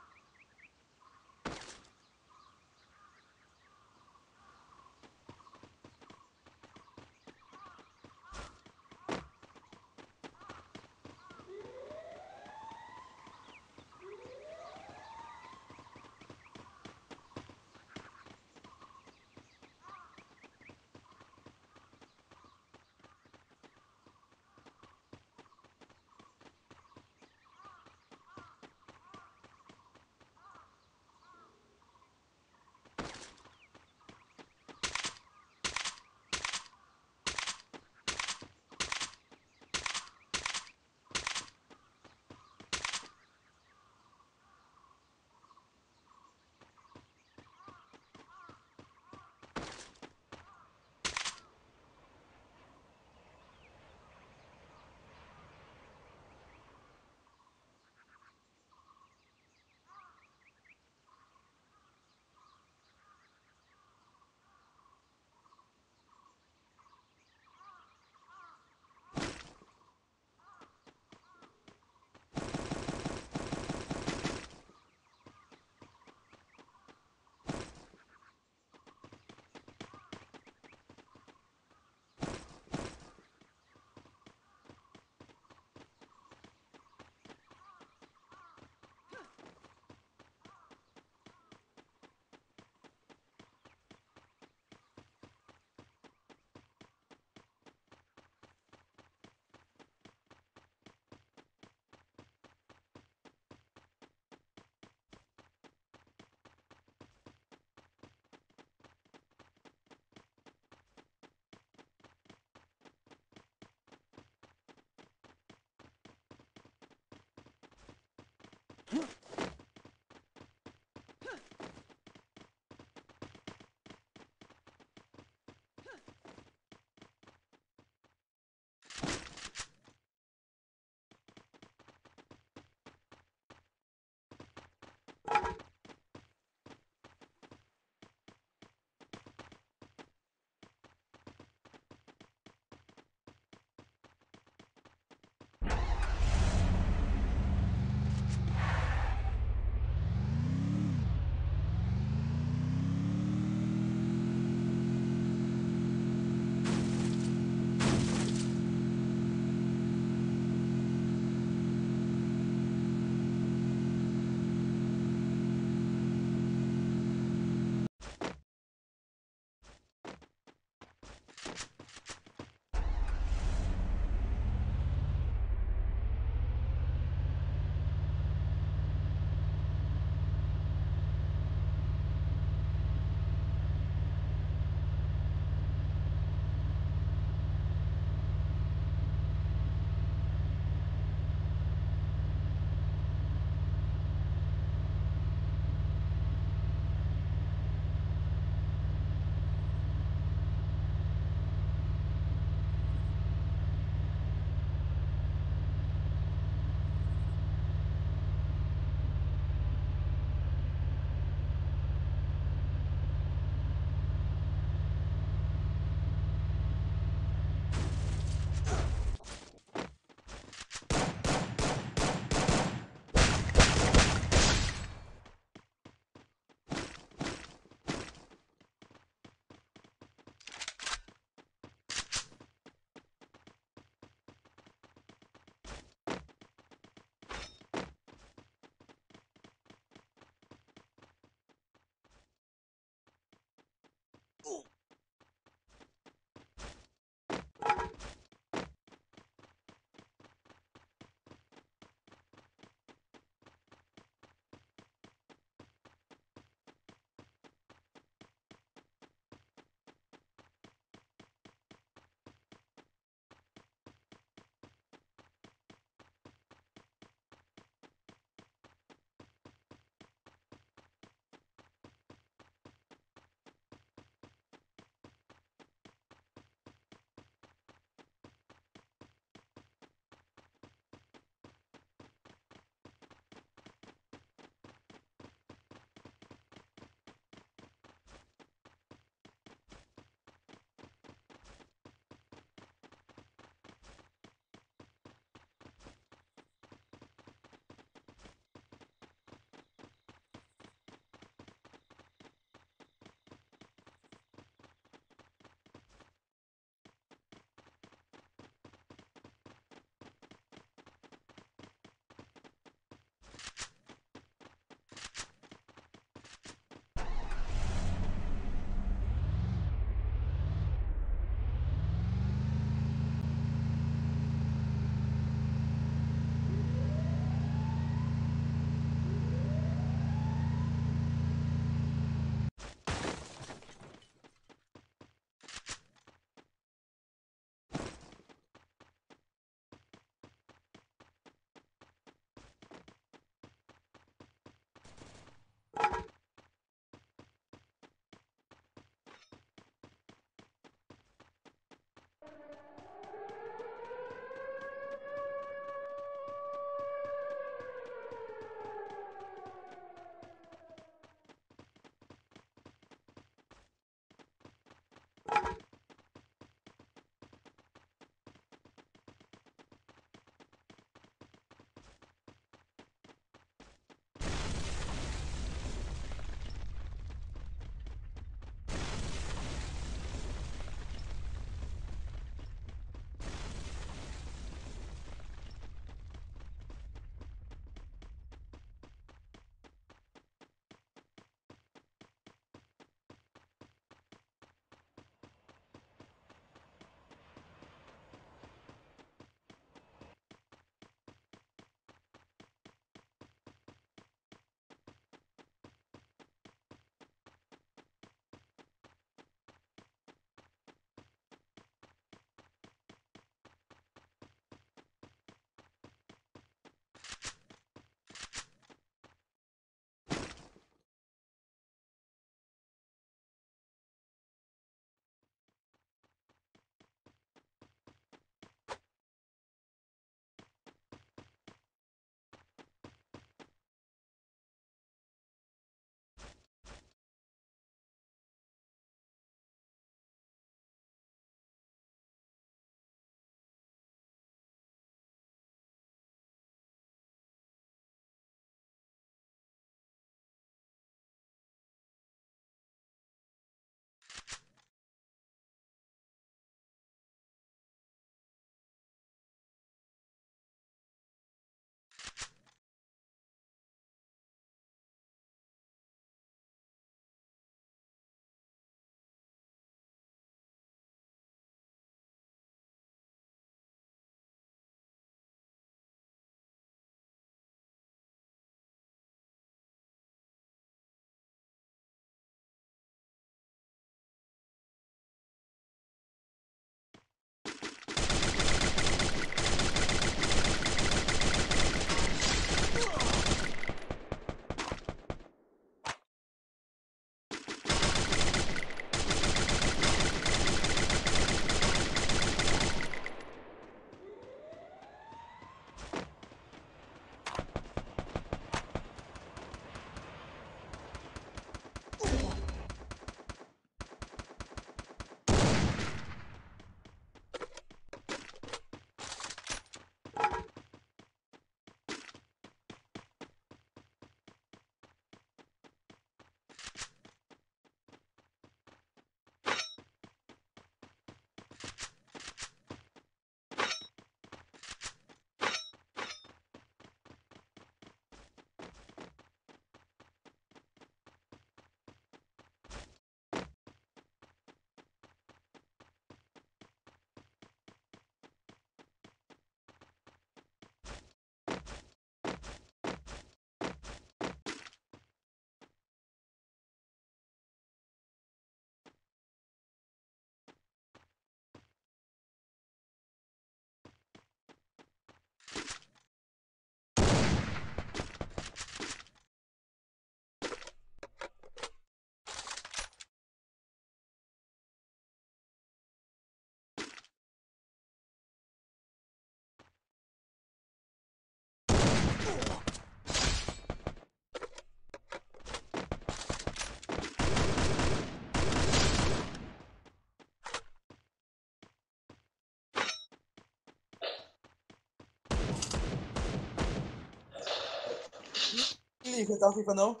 Speaker 1: aí, quem tá FIFA não?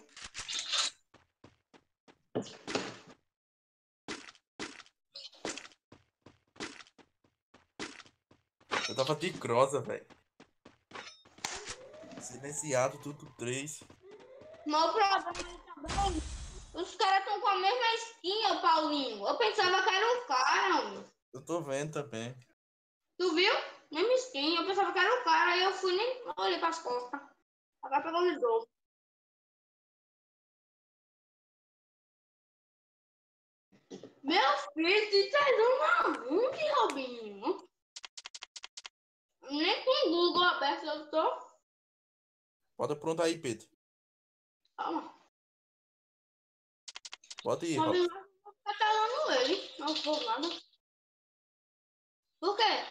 Speaker 1: Eu tava de crosa, velho. Silenciado, tudo três.
Speaker 5: Meu problema também. Os caras estão com a mesma skin, ô Paulinho. Eu pensava que era um cara, homem.
Speaker 1: Eu tô vendo também.
Speaker 5: Tu viu? Mesma skin. Eu pensava que era um cara. Aí eu fui nem olhei pras costas. Agora pegou os dois. Meu filho, tu tá dando aonde, Robinho? Nem com o Google aberto eu tô.
Speaker 1: Bota pronto aí, Pedro.
Speaker 5: Calma.
Speaker 1: Bota aí,
Speaker 5: Robinho
Speaker 1: Robson.
Speaker 5: tá calando ele. Não vou nada. Por quê?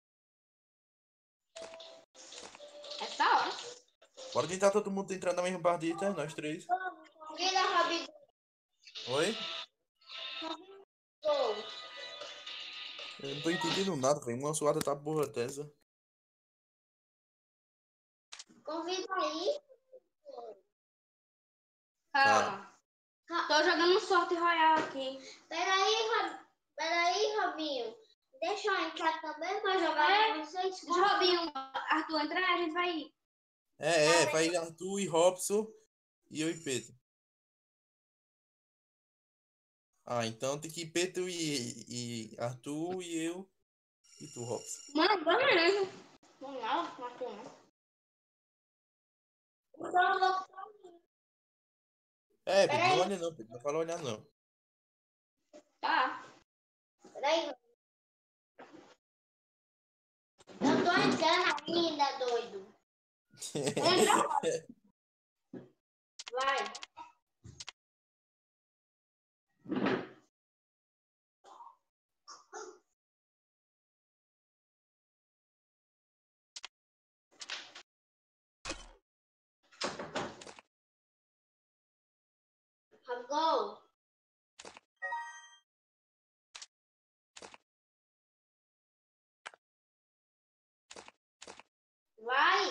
Speaker 5: Essa hora.
Speaker 1: Bora tentar todo mundo entrar na mesma partida, nós três.
Speaker 12: Vira, Robinho.
Speaker 1: Oi? Eu não tô entendendo nada, velho. Uma suada tá porra dessa.
Speaker 12: Convida aí.
Speaker 5: Calma. Tô jogando um sorte royal aqui.
Speaker 12: Peraí, Rob... Peraí, Robinho. Deixa eu entrar também pra jogar
Speaker 5: É.
Speaker 12: com vocês.
Speaker 5: Deixa o Robinho, Arthur entrar, a gente vai ir.
Speaker 1: É, é, vai Arthur e Robson e eu e Pedro. Ah, então tem que ir Pedro e, e Arthur e eu e tu, Robson.
Speaker 5: Mano, beleza. Vamos lá, Arthur, né?
Speaker 12: Então eu vou...
Speaker 1: É, Pedro, não
Speaker 12: Peraí.
Speaker 1: olha não, Pedro. Não fala olhar não.
Speaker 5: Tá.
Speaker 12: Peraí. Eu tô entrando ainda, doido. Vai. Go. Vai.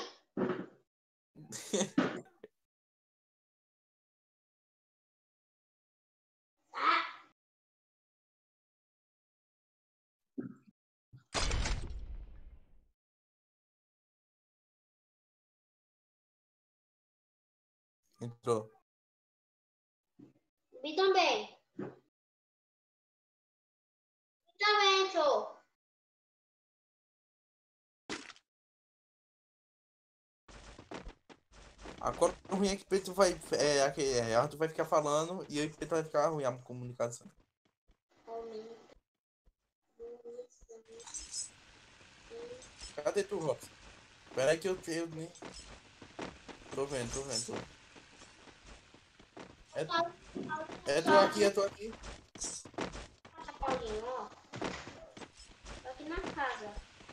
Speaker 1: Entrou.
Speaker 12: Vi também. Vi também entrou.
Speaker 1: Agora o ruim é que Pedro vai. É, aqui, é, Arthur vai ficar falando e eu e Pedro vai ficar ruim a comunicação. Cadê tu, Robson? Pera aí que eu, eu nem. Tô vendo, tô vendo. Tô... É, é tu aqui, é tu aqui.
Speaker 12: Paulinho, ó. Tô aqui na casa.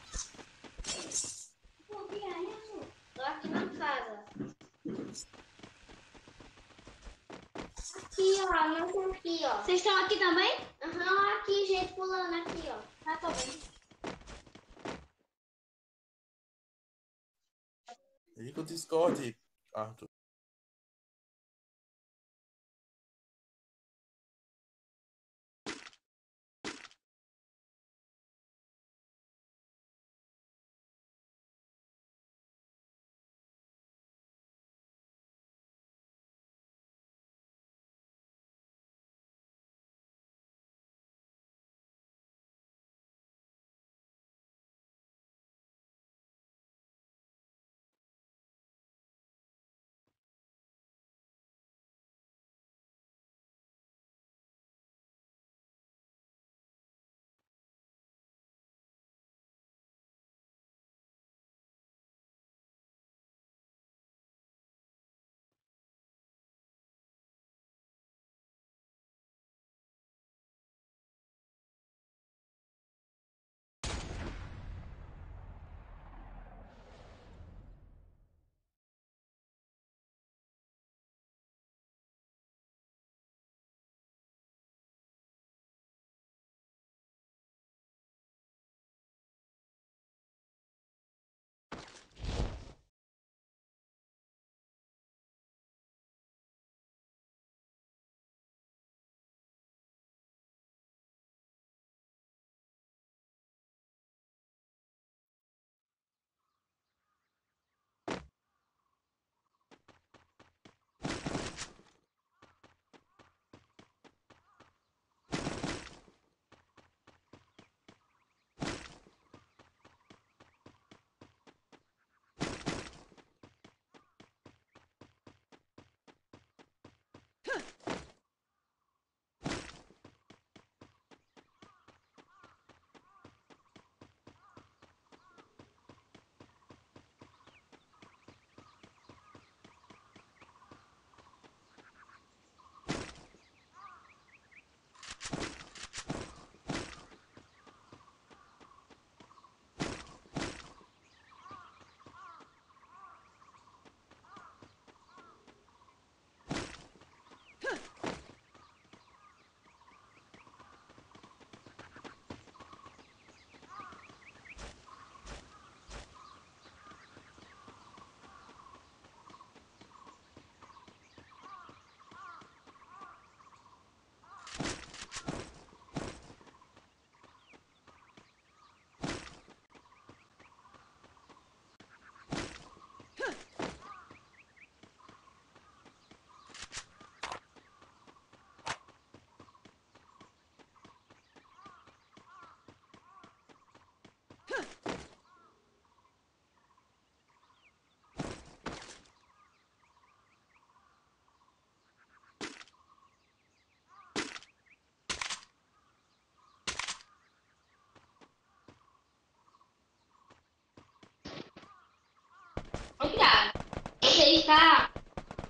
Speaker 12: Tô aqui na casa. Aqui, ó. Não tô aqui, ó.
Speaker 5: Vocês estão aqui também?
Speaker 12: Aham, aqui, gente pulando aqui, ó.
Speaker 5: Ah, tô vendo.
Speaker 1: Liga o Discord, Arthur.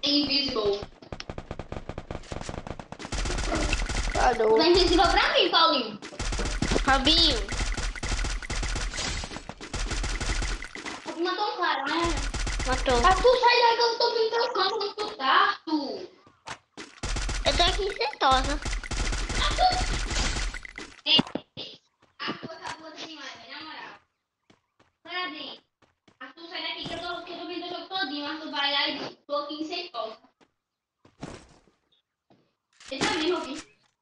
Speaker 5: Invisible.
Speaker 3: Parou.
Speaker 5: Tá invisível pra mim, Paulinho.
Speaker 3: Robinho.
Speaker 5: Matou um cara, né?
Speaker 3: Matou.
Speaker 5: Arthur, sai daí que eu tô vindo teu campo, não tô tá, Arthur.
Speaker 3: Eu tô aqui em Sentosa.
Speaker 5: Ei, Arthur acabou demais, velho, na moral. Parabéns. Arthur, sai daqui que eu tô, que eu tô vendo o jogo todinho. Arthur vai lá e tô aqui em Sentosa. Ele também, Robinho.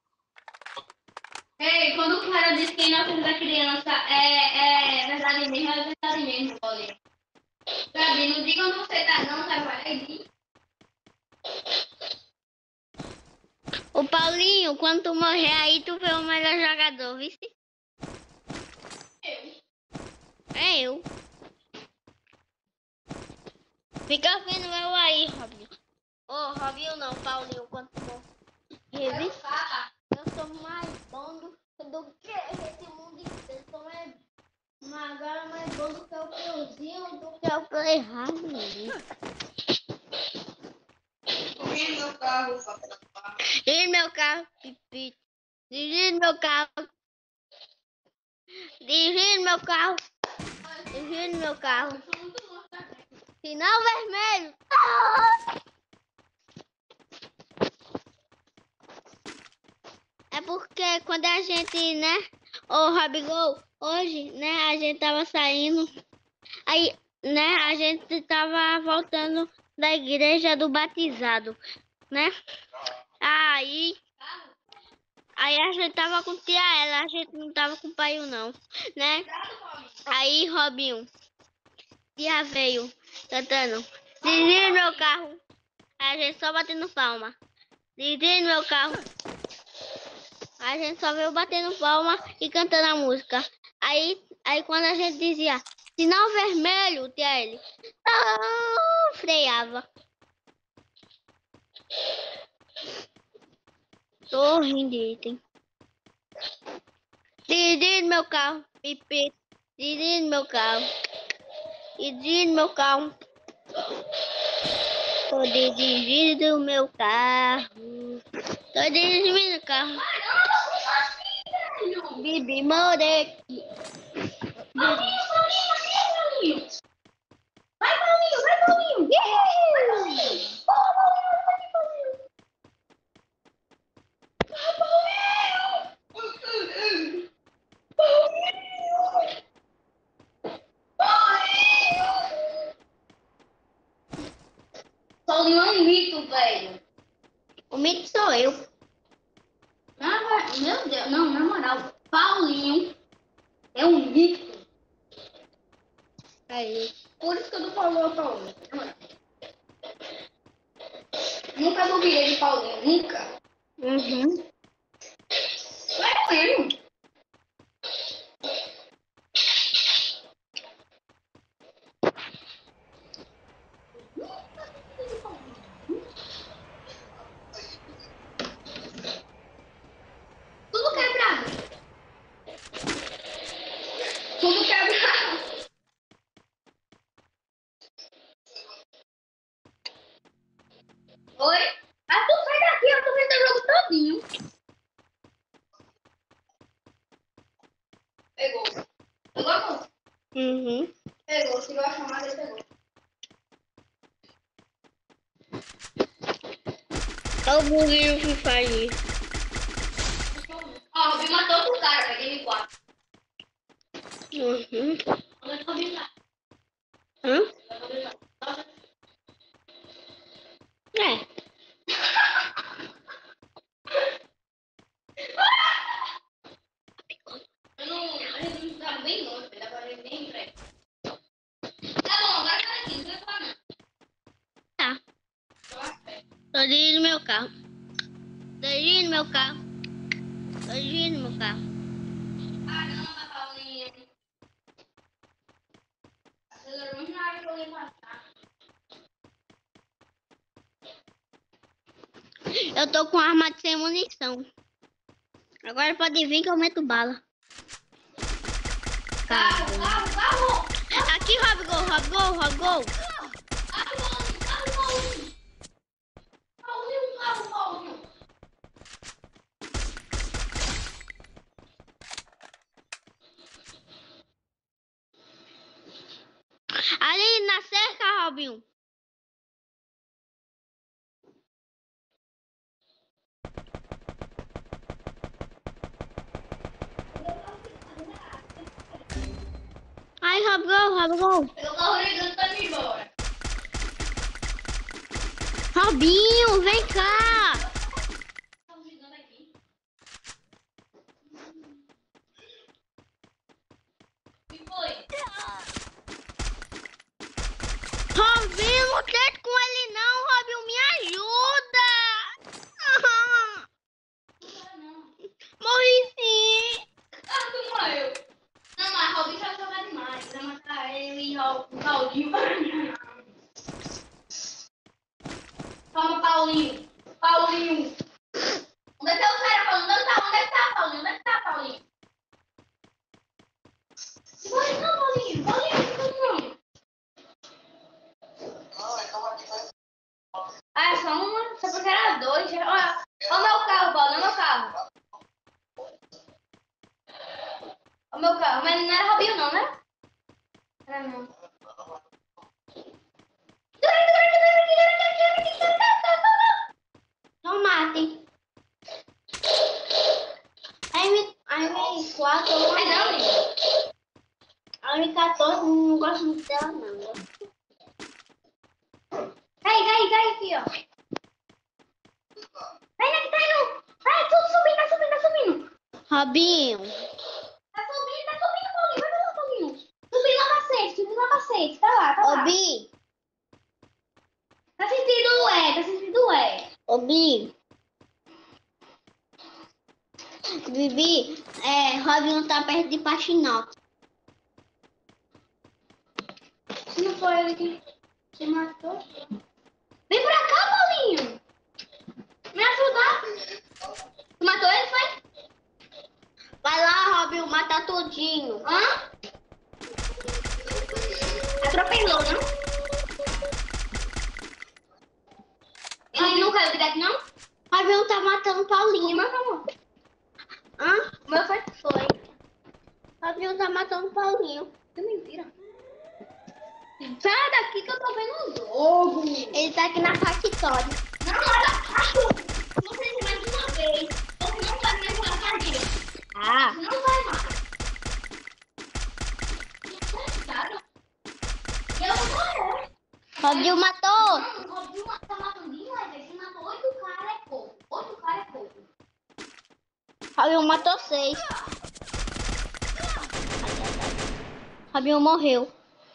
Speaker 5: Ei, quando o cara diz que a inocência da criança é, é verdade mesmo, é verdade mesmo, olha. Gabi, não diga onde você tá não, tá? Vai aí.
Speaker 3: O Paulinho, quando tu morrer aí, tu vê o melhor jogador, viu?
Speaker 5: Eu.
Speaker 3: É eu. Fica vendo eu aí, Robinho. Ô, oh, Robinho não, Paulinho, quando tu morrer, viu? Eu sou mais bom do, do que esse mundo inteiro. Eu sou mais, agora mais bom do que o Peuzinho, do que o Play Hard.
Speaker 5: Dirige meu carro, papai.
Speaker 3: Dirige meu carro, pipi. Dirige meu carro. Dirige meu carro. Dirige meu carro. Sinal vermelho. Ah! É porque quando a gente, né, ô Robigol, hoje, né, a gente tava saindo, aí, né, a gente tava voltando da igreja do batizado, né, aí, aí a gente tava com tia ela, a gente não tava com o pai não, né, aí Robinho, tia veio cantando, dirige meu carro, aí a gente só batendo palma, dirige meu carro. A gente só veio batendo palma e cantando a música. Aí, aí quando a gente dizia sinal vermelho, tia ele ah, freava. Tô rindo, item. Dirigindo meu carro, pipi. Dirigindo meu carro. Dirigindo meu carro. Tô dirigindo meu carro. Tô dirigindo o carro. Bibi Moreque.
Speaker 5: Paulinho, Paulinho, Paulinho. Vai, Paulinho, vai, Paulinho. Vai, Paulinho. Vai, Paulinho. Vai, Paulinho. Paulinho. Paulinho. Paulinho é um mito, velho.
Speaker 3: O mito sou eu.
Speaker 5: Ah, meu Deus, não, na moral, Paulinho é um mito.
Speaker 3: Aí.
Speaker 5: Por isso que eu não falo Paulinho. Nunca duvidei de Paulinho, nunca.
Speaker 3: Uhum.
Speaker 5: Vai mesmo. Tudo quebrado. Tudo quebrado. Oi? Ah, tu sai daqui, eu tô vendo o jogo todinho. Pegou. Pegou a mão?
Speaker 3: Uhum.
Speaker 5: Pegou, tirou a chamada e pegou.
Speaker 3: Olha o buguinho que faz isso.
Speaker 5: Ó, o Robin matou outro cara, peguei ele quatro.
Speaker 3: Uhum.
Speaker 5: Onde é que o Robin tá?
Speaker 3: Hã?
Speaker 5: Onde é que o Robin tá?
Speaker 3: É.
Speaker 5: Eu não, a gente não tá bem longe, dá pra gente bem perto. Tá bom, agora sai daqui, não vai falar não.
Speaker 3: Tá.
Speaker 5: Tô lá perto.
Speaker 3: Tô dirigindo meu carro. Tô dirigindo meu carro. Tô dirigindo meu carro.
Speaker 5: Caramba, Paulinho. Acelerou muito na hora que eu ia passar.
Speaker 3: Eu tô com arma de sem munição. Agora pode vir que eu meto bala.
Speaker 5: Carro, carro, carro!
Speaker 3: Aqui, Robigol, Robigol, Robigol.
Speaker 5: Carro, Paulinho, carro, Paulinho!
Speaker 3: Robinho. Ai, Robinho, Robinho.
Speaker 5: Eu tô ligando pra mim embora.
Speaker 3: Robinho, vem cá.
Speaker 5: Estamos ligando aqui. O que foi?
Speaker 3: Robinho, não tenta com ele não, Robinho, me ajuda. Morri sim.
Speaker 5: Ah, tu morreu. Não, mas Robin vai jogar demais. Vai matar ele e o Paulinho. Toma, Paulinho. Paulinho. Onde é que tá o cara, Paulinho? Onde tá? Onde é que tá, Paulinho? Onde é que tá, Paulinho? Paulinho, não, Paulinho. Paulinho, não. Ah, é só uma. Só porque era dois. Olha, olha o meu carro, Paulinho. Olha o meu carro. O meu carro, mas não era Robinho não, né? Era não.
Speaker 3: Tomate. A M quatro,
Speaker 5: Ai não, menino.
Speaker 3: a M quatorze, não gosto muito dela não.
Speaker 5: Cai, cai, cai aqui, ó. Vai, vai, tá indo. Vai, tudo subindo, tá subindo, tá subindo.
Speaker 3: Robinho.
Speaker 5: Tá subindo, tá subindo, Paulinho. Vai lá, Paulinho. Subindo na macete, subindo na macete. Tá lá, tá lá.
Speaker 3: Ô, Bi.
Speaker 5: Tá sentindo o é, tá sentindo o é.
Speaker 3: Ô, Bi. Bibi, é, Robinho tá perto de Patinal.
Speaker 5: Se não foi ele que se matou. Vem pra cá, Paulinho. Me ajudar. Tu matou ele, foi?
Speaker 3: Vai lá, Robinho, mata tudinho.
Speaker 5: Hã? Atropelou, não? Ele não caiu direto, não?
Speaker 3: Robinho tá matando Paulinho.
Speaker 5: Não, não.
Speaker 3: Hã?
Speaker 5: O meu foi?
Speaker 3: Foi. Robinho tá matando Paulinho.
Speaker 5: Que mentira. Sai daqui que eu tô vendo um jogo.
Speaker 3: Ele tá aqui na Factória.
Speaker 5: Não, olha. Não sei se mais uma vez. Você não vai mais jogar com a gente.
Speaker 3: Ah.
Speaker 5: Não vai mais. Eu vou morrer.
Speaker 3: Robinho matou.
Speaker 5: Não, o Robinho tá matando demais. Ele matou oito caras, é pouco. Oito caras é pouco.
Speaker 3: Robinho matou seis. Robinho morreu.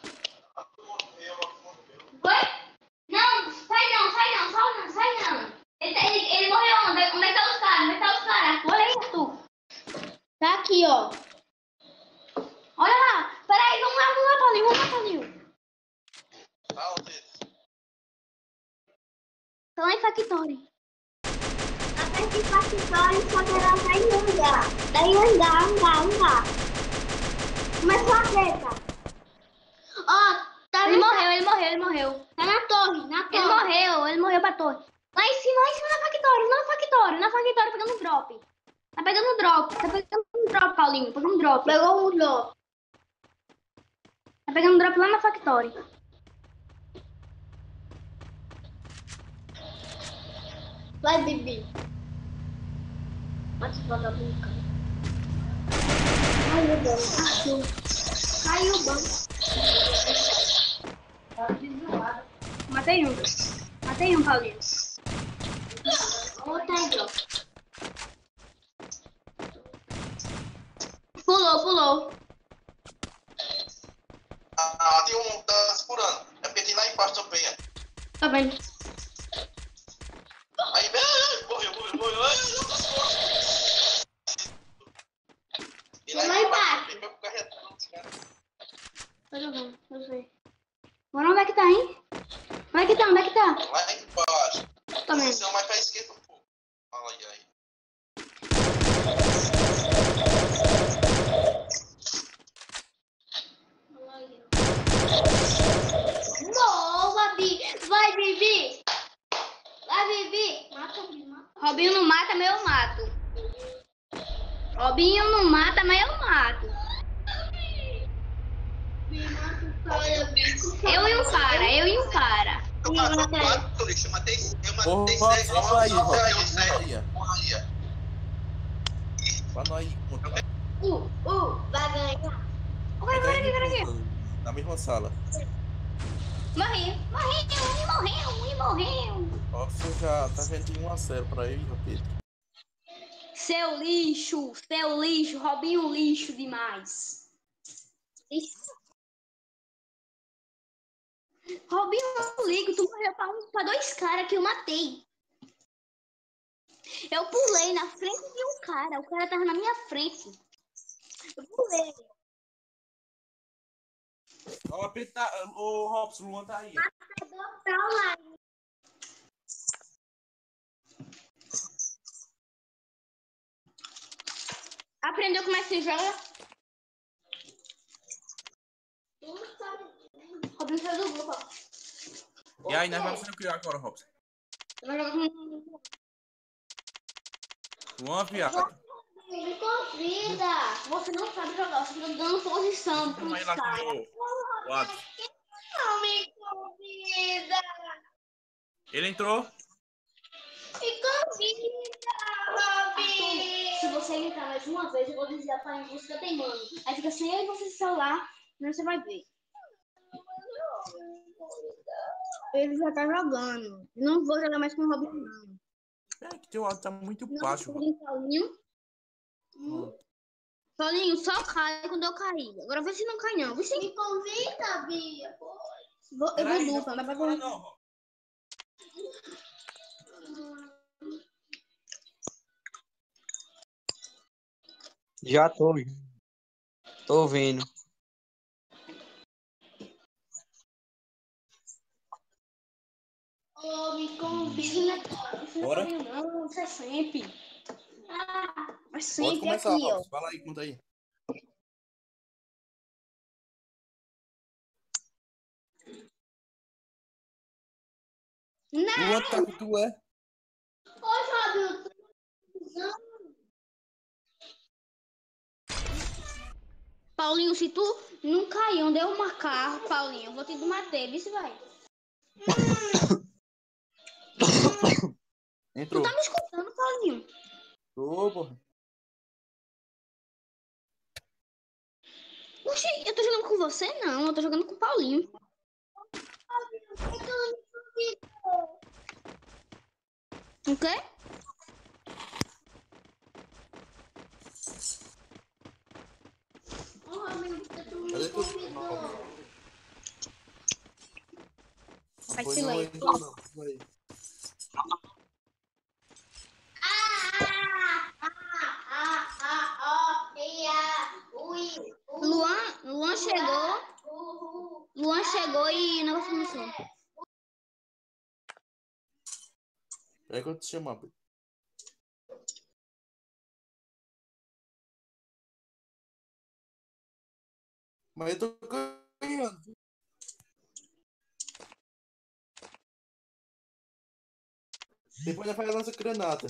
Speaker 5: Foi? Não, sai não, sai não, sai não, sai não. Ele, tá- ele, ele morreu onde? Onde é que tá os caras? Onde é que tá os caras? Olha aí, Arthur.
Speaker 3: Tá aqui, ó.
Speaker 5: Olha lá. Peraí, vamos lá, vamos lá, Paulinho, vamos lá, Paulinho.
Speaker 1: Tá, onde?
Speaker 3: Tô lá em Factória. Tá perto de Factória, só que ela tá em lugar. Daí andar, andar, andar. Começou a treta. Ó, tá
Speaker 5: Ele
Speaker 3: vendo?
Speaker 5: morreu, ele morreu, ele morreu.
Speaker 3: Tá na torre, na torre.
Speaker 5: Ele morreu, ele morreu pra torre. Lá em cima, lá em cima na Factória, na Factória, na Factória, pegando um drop. Tá pegando um drop, tá pegando um drop, Paulinho, pegando um drop.
Speaker 3: Pegou um drop.
Speaker 5: Tá pegando um drop lá na Factória.
Speaker 3: Vai, Bibi. Mata esse vagabundo, cara. Caiu o banco. Caiu o banco.
Speaker 5: Matei um. Matei um, Paulinho.
Speaker 3: Outra aí, ó.
Speaker 5: Pulou, pulou.
Speaker 1: Ah, ah, tem um tá segurando. É porque tem lá embaixo também. ó.
Speaker 5: Tá vendo?
Speaker 1: Aí, ai, morreu, morreu, morreu. Ai, eu tô segurando. E lá
Speaker 3: Lá
Speaker 1: embaixo
Speaker 3: embaixo.
Speaker 1: também, vai ficar retando os caras.
Speaker 5: Tô jogando, eu sei. Agora onde é que tá, hein? Onde é que tá, onde é que tá?
Speaker 1: Lá embaixo.
Speaker 5: Tá vendo?
Speaker 1: Você mais pra esquerda um pouco. Fala aí, aí.
Speaker 3: Boa, Bi. Vai, Bibi. Vai, Bibi. Mata, Bibi, mata.
Speaker 5: Robinho não mata, mas eu mato. Robinho não mata, mas eu mato.
Speaker 3: Bibi, mata.
Speaker 5: Eu e um cara, eu e um cara.
Speaker 13: Eu matei quatro, lixo. Eu matei, eu
Speaker 1: Ô,
Speaker 13: matei
Speaker 1: Robson,
Speaker 13: sete.
Speaker 1: vamos aí, Robson.
Speaker 13: Saiu
Speaker 1: Vamos
Speaker 13: sete.
Speaker 1: aí, ó. Pra nós contar.
Speaker 12: Uh, uh, vai ganhar.
Speaker 1: Entra aí no grupo, na mesma sala.
Speaker 5: Morri, morreu, e morreu, e morreu.
Speaker 1: Robson já tá vendo de um a zero pra ele, Pedro.
Speaker 5: Seu lixo, seu lixo, Robinho lixo demais. Isso. Robinho, eu ligo, tu morreu pra, um, pra dois caras que eu matei. Eu pulei na frente de um cara, o cara tava na minha frente. Eu pulei.
Speaker 1: Ó, Pedro tá... Ô, Robson, o Luan tá aí.
Speaker 5: Aprendeu como é que se joga? Robinho saiu do grupo, ó.
Speaker 1: E aí, nós vamos fazer o que agora, Robson? Luan, viado.
Speaker 12: Me convida.
Speaker 5: Você não sabe jogar, você tá dando posição
Speaker 1: Vamos aí
Speaker 5: pros
Speaker 1: lá com o
Speaker 5: caras.
Speaker 1: meu lado.
Speaker 12: Não me convida.
Speaker 1: Ele entrou.
Speaker 12: Me convida, Robin.
Speaker 5: Se você entrar mais uma vez, eu vou desligar pra música teimando. Aí fica sem eu e você celular, não você vai ver. Ele já tá jogando. Não vou jogar mais com o Robin, não.
Speaker 1: É que teu áudio tá muito
Speaker 5: Não,
Speaker 1: baixo.
Speaker 5: Paulinho. Hum. Paulinho, só cai quando eu cair. Agora vê se não cai, não. Você...
Speaker 12: Me convida, Bia.
Speaker 5: Vou, eu
Speaker 1: Peraí,
Speaker 5: vou
Speaker 1: não
Speaker 5: dupla, mas vai
Speaker 1: agora
Speaker 5: ver.
Speaker 1: não.
Speaker 14: Já tô. Tô ouvindo.
Speaker 12: Oh, me convida.
Speaker 1: Bora?
Speaker 5: Não, isso é sempre.
Speaker 12: Ah,
Speaker 5: É
Speaker 1: Pode
Speaker 5: sempre
Speaker 1: começar,
Speaker 5: aqui, ó.
Speaker 1: Robson. Fala aí, conta aí.
Speaker 5: Não!
Speaker 1: Luan tá com tu, é?
Speaker 12: Ô, Fábio, não.
Speaker 5: Paulinho, se tu não cair onde eu marcar, Paulinho, eu vou te bater, vê se vai.
Speaker 1: Entrou.
Speaker 5: Tu tá me escutando, Paulinho?
Speaker 1: Tô, porra.
Speaker 5: Oxi, eu tô jogando com você? Não, eu tô jogando com o Paulinho. O quê?
Speaker 12: Ô, Robin, tu me
Speaker 1: Cadê tu?
Speaker 12: convidou.
Speaker 5: Vai
Speaker 1: Foi
Speaker 5: se
Speaker 1: não,
Speaker 5: ler.
Speaker 1: ele não, não. Foi.
Speaker 12: Ah, ah, ah, ah, oh, ia, ui, ui,
Speaker 5: Luan, Luan chegou.
Speaker 12: uhul.
Speaker 5: Luan chegou e não começou.
Speaker 1: Peraí que eu te chamar, Pedro. Mas eu tô ganhando. Depois já faz a nossa granada.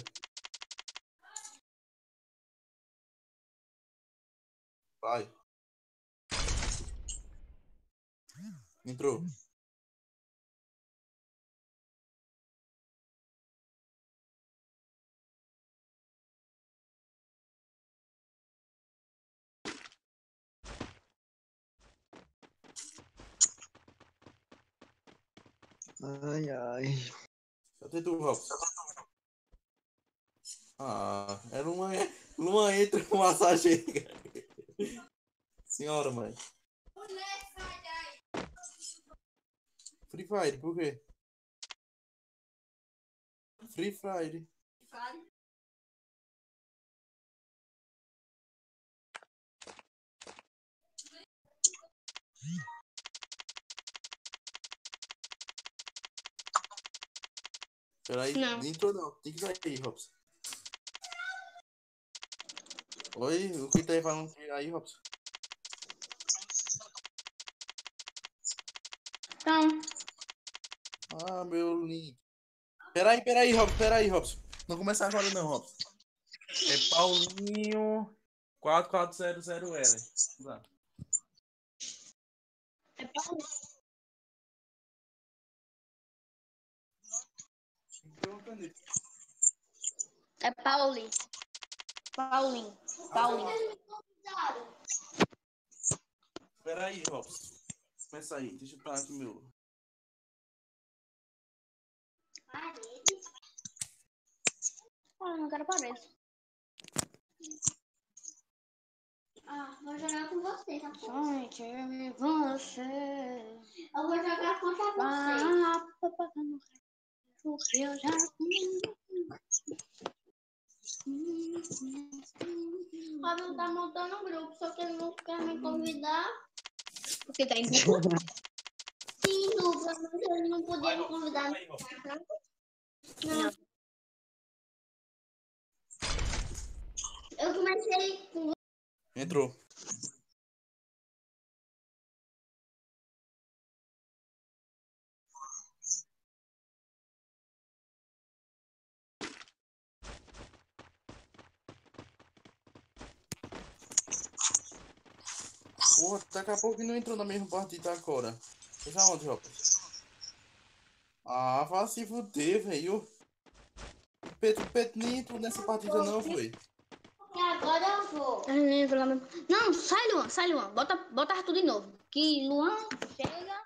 Speaker 1: Vai. Entrou.
Speaker 14: Ai, ai.
Speaker 1: Cadê tu, Robson? Ah, era uma. Luan entra com massagem. Senhora, mãe. Free Fire, por quê? Free Fire. Peraí,
Speaker 5: Não.
Speaker 1: entrou não. Tem que sair aí, Robson. Oi, o que tá aí falando aí, Robson?
Speaker 5: Então,
Speaker 1: Ah, meu link. Peraí, peraí, Robson, peraí, Robson. Não começa agora não, Robson. É Paulinho quatro quatro zero zero L. Exato.
Speaker 5: É Pauli. Paulinho. Paulinho.
Speaker 1: Espera aí, Robson. Começa aí. Deixa eu parar aqui meu.
Speaker 5: Ah, não quero parede.
Speaker 12: Ah, vou jogar com você, tá bom?
Speaker 5: Gente, você.
Speaker 12: Eu vou jogar contra você.
Speaker 5: Ah, papagano. Porque eu já.
Speaker 12: O Fábio tá montando um grupo, só que ele não quer me convidar.
Speaker 5: Porque tá em grupo?
Speaker 12: Sim, dupla, mas ele não podia me convidar. Não. Eu comecei com.
Speaker 1: Entrou. Porra, daqui a pouco não entrou na mesma partida agora. Você tá onde, Robson? Ah, vai se fuder, velho. O Pedro, o Pedro nem entrou nessa partida não, foi.
Speaker 12: E agora eu vou.
Speaker 5: Não, sai, Luan, sai, Luan. Bota, bota Arthur de novo. Que Luan chega.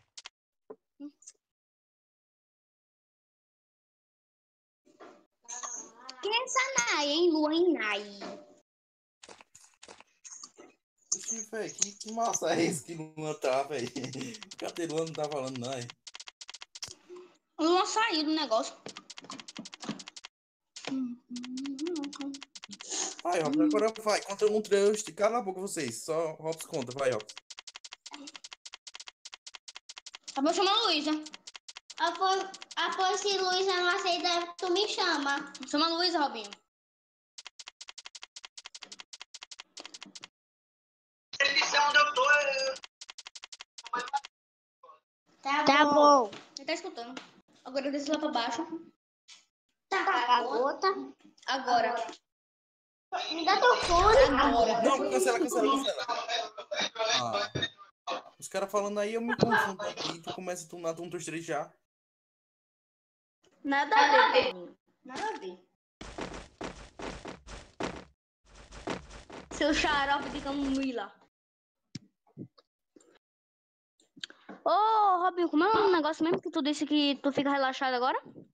Speaker 5: Quem é essa Nai, hein? Luan e Nai.
Speaker 1: Oxi, velho, que, que massa é esse que Luan tá, velho? Cadê Luan? Não tá falando, não, é?
Speaker 5: O Luan saiu do negócio.
Speaker 1: Vai, Robson, agora vai. Conta um trust. Cala a boca vocês. Só Robson conta, vai, Robson.
Speaker 5: Eu vou chamar a Luísa.
Speaker 12: Após, após se Luísa não aceita, tu me chama.
Speaker 5: Chama a Luísa, Robinho.
Speaker 13: Ele disse onde eu tô. Eu...
Speaker 12: Tá,
Speaker 5: Tá
Speaker 12: bom.
Speaker 5: bom. Ele tá escutando. Agora eu desço lá pra baixo.
Speaker 12: Tá, a gota.
Speaker 5: Agora.
Speaker 12: Me dá teu fone.
Speaker 5: Agora.
Speaker 1: Não, cancela, cancela, cancela. Ah, os caras falando aí, eu me confundo aqui. Tu começa a tunar um, dois, três já.
Speaker 5: Nada a ver, Robinho. Nada a ver. Seu xarope de camomila. Ô, Robinho, como é o negócio mesmo que tu disse que tu fica relaxado agora?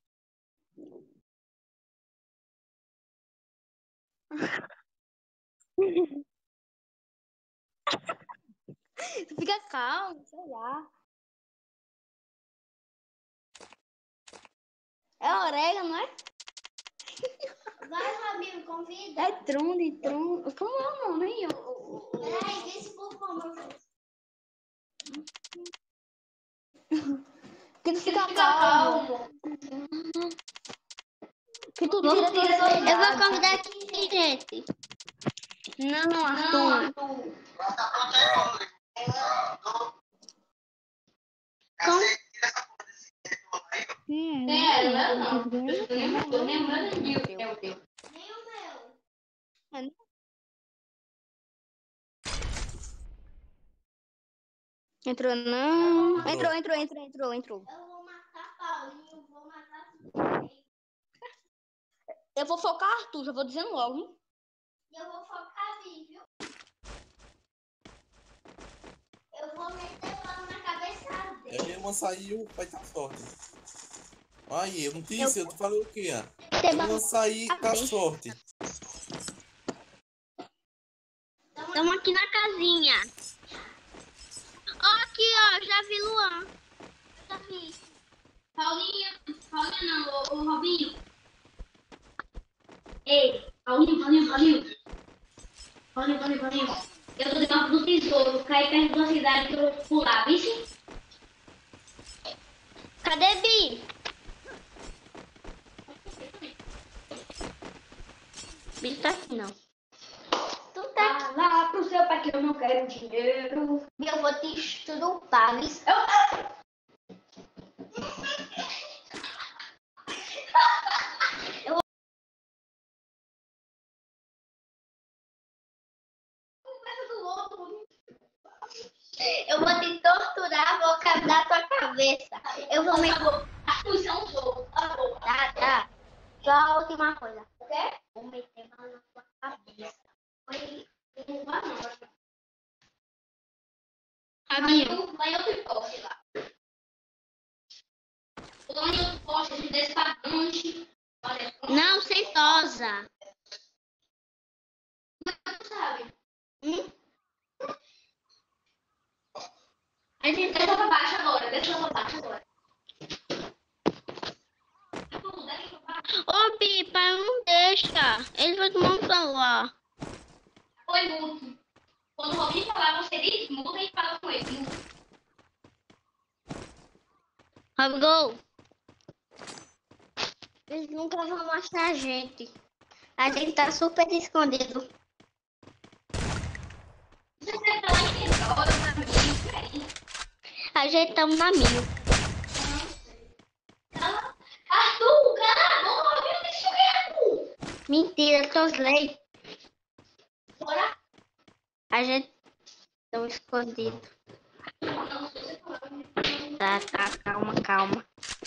Speaker 5: Tu fica calmo, sei lá. É orégano, não é?
Speaker 12: Vai, Robinho, convida.
Speaker 5: É tronde, tronde. Como é o nome, hein?
Speaker 12: Peraí, vê se por como.
Speaker 5: Que tu fica calmo. Que tu tira tira
Speaker 3: Eu vou convidar aqui, gente.
Speaker 5: Não, não, Arthur.
Speaker 3: Com...
Speaker 5: É, não. Tô lembrando de
Speaker 12: Nem o meu.
Speaker 5: Entrou não. Entrou, entrou, entrou, entrou, entrou.
Speaker 12: Eu vou matar Paulinho, vou matar você.
Speaker 5: Eu vou focar Arthur, já vou dizendo logo, hein?
Speaker 12: E eu vou focar ali, viu? Eu vou meter lá na cabeça dele.
Speaker 1: É mesmo, saiu, vai estar sorte. Aí, eu não disse, eu te falei o quê? Vamos sair com a sorte.
Speaker 3: Estamos aqui na casinha. Ó, aqui, ó, já vi Luan. Já vi.
Speaker 5: Paulinha, Paulinha não, o, o Robinho. Ei, Paulinho, Paulinho, Paulinho. Paulinho, Paulinho, Paulinho. Eu tô debaixo do tesouro, caí perto da cidade que eu vou pular, vice?
Speaker 3: Cadê Bi? Bi tá aqui, não.
Speaker 12: Tu tá
Speaker 5: Tá lá pro seu pai que eu não quero dinheiro.
Speaker 12: e eu vou te estrupar, viu?
Speaker 5: Conversa do outro.
Speaker 12: Eu vou te torturar, vou quebrar tua cabeça. Eu vou me... Tá, tá. Só a última coisa. O quê? Vou meter bala na tua cabeça. Oi.
Speaker 5: Amigo, vai outro poste lá. Põe outro poste de desfagante.
Speaker 3: Não, sentosa.
Speaker 5: Mas tu sabe.
Speaker 3: Hum?
Speaker 5: A gente desce pra baixo agora, desce pra baixo agora.
Speaker 3: Ô, Pipa, não deixa. Ele vai tomar um celular.
Speaker 5: Oi, Muto. Quando o Robinho falar, você diz muda e fala com ele.
Speaker 3: Robigol. Eles nunca vão mostrar a gente. A gente tá super escondido.
Speaker 5: Você tá lá em Teodoro, na minha, aí.
Speaker 3: A gente tá na mil.
Speaker 5: Arthur, cala a boca, Robinho, deixa eu ver, Arthur.
Speaker 3: Mentira, Tosley.
Speaker 5: Bora.
Speaker 3: A gente tá escondido. Tá, tá, calma, calma.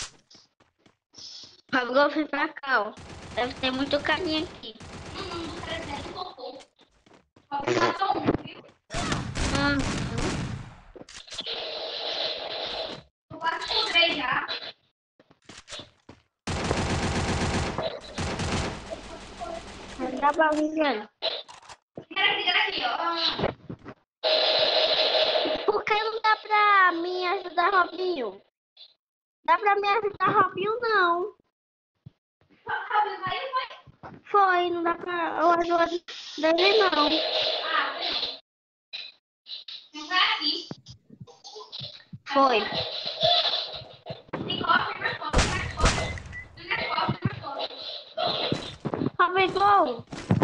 Speaker 3: Robigol, vem pra cá, ó. Deve ter muito carinha aqui.
Speaker 5: Hum, não quero dizer do cocô. Robinho tá bom, viu?
Speaker 3: Ah,
Speaker 5: Eu quase encontrei já.
Speaker 3: não dá pra vir, velho.
Speaker 5: Quero ficar aqui, ó.
Speaker 3: Por que não dá pra mim ajudar Robinho? Dá pra me ajudar Robinho, não.
Speaker 5: Robinho vai ou vai?
Speaker 3: Foi, não dá pra eu ajudar dele, não.
Speaker 5: Ah, não. Não tá aqui.
Speaker 3: Foi.
Speaker 5: Tem cofre, mais cofre, mais cofre. Mais cofre, mais cofre.
Speaker 3: Robigol.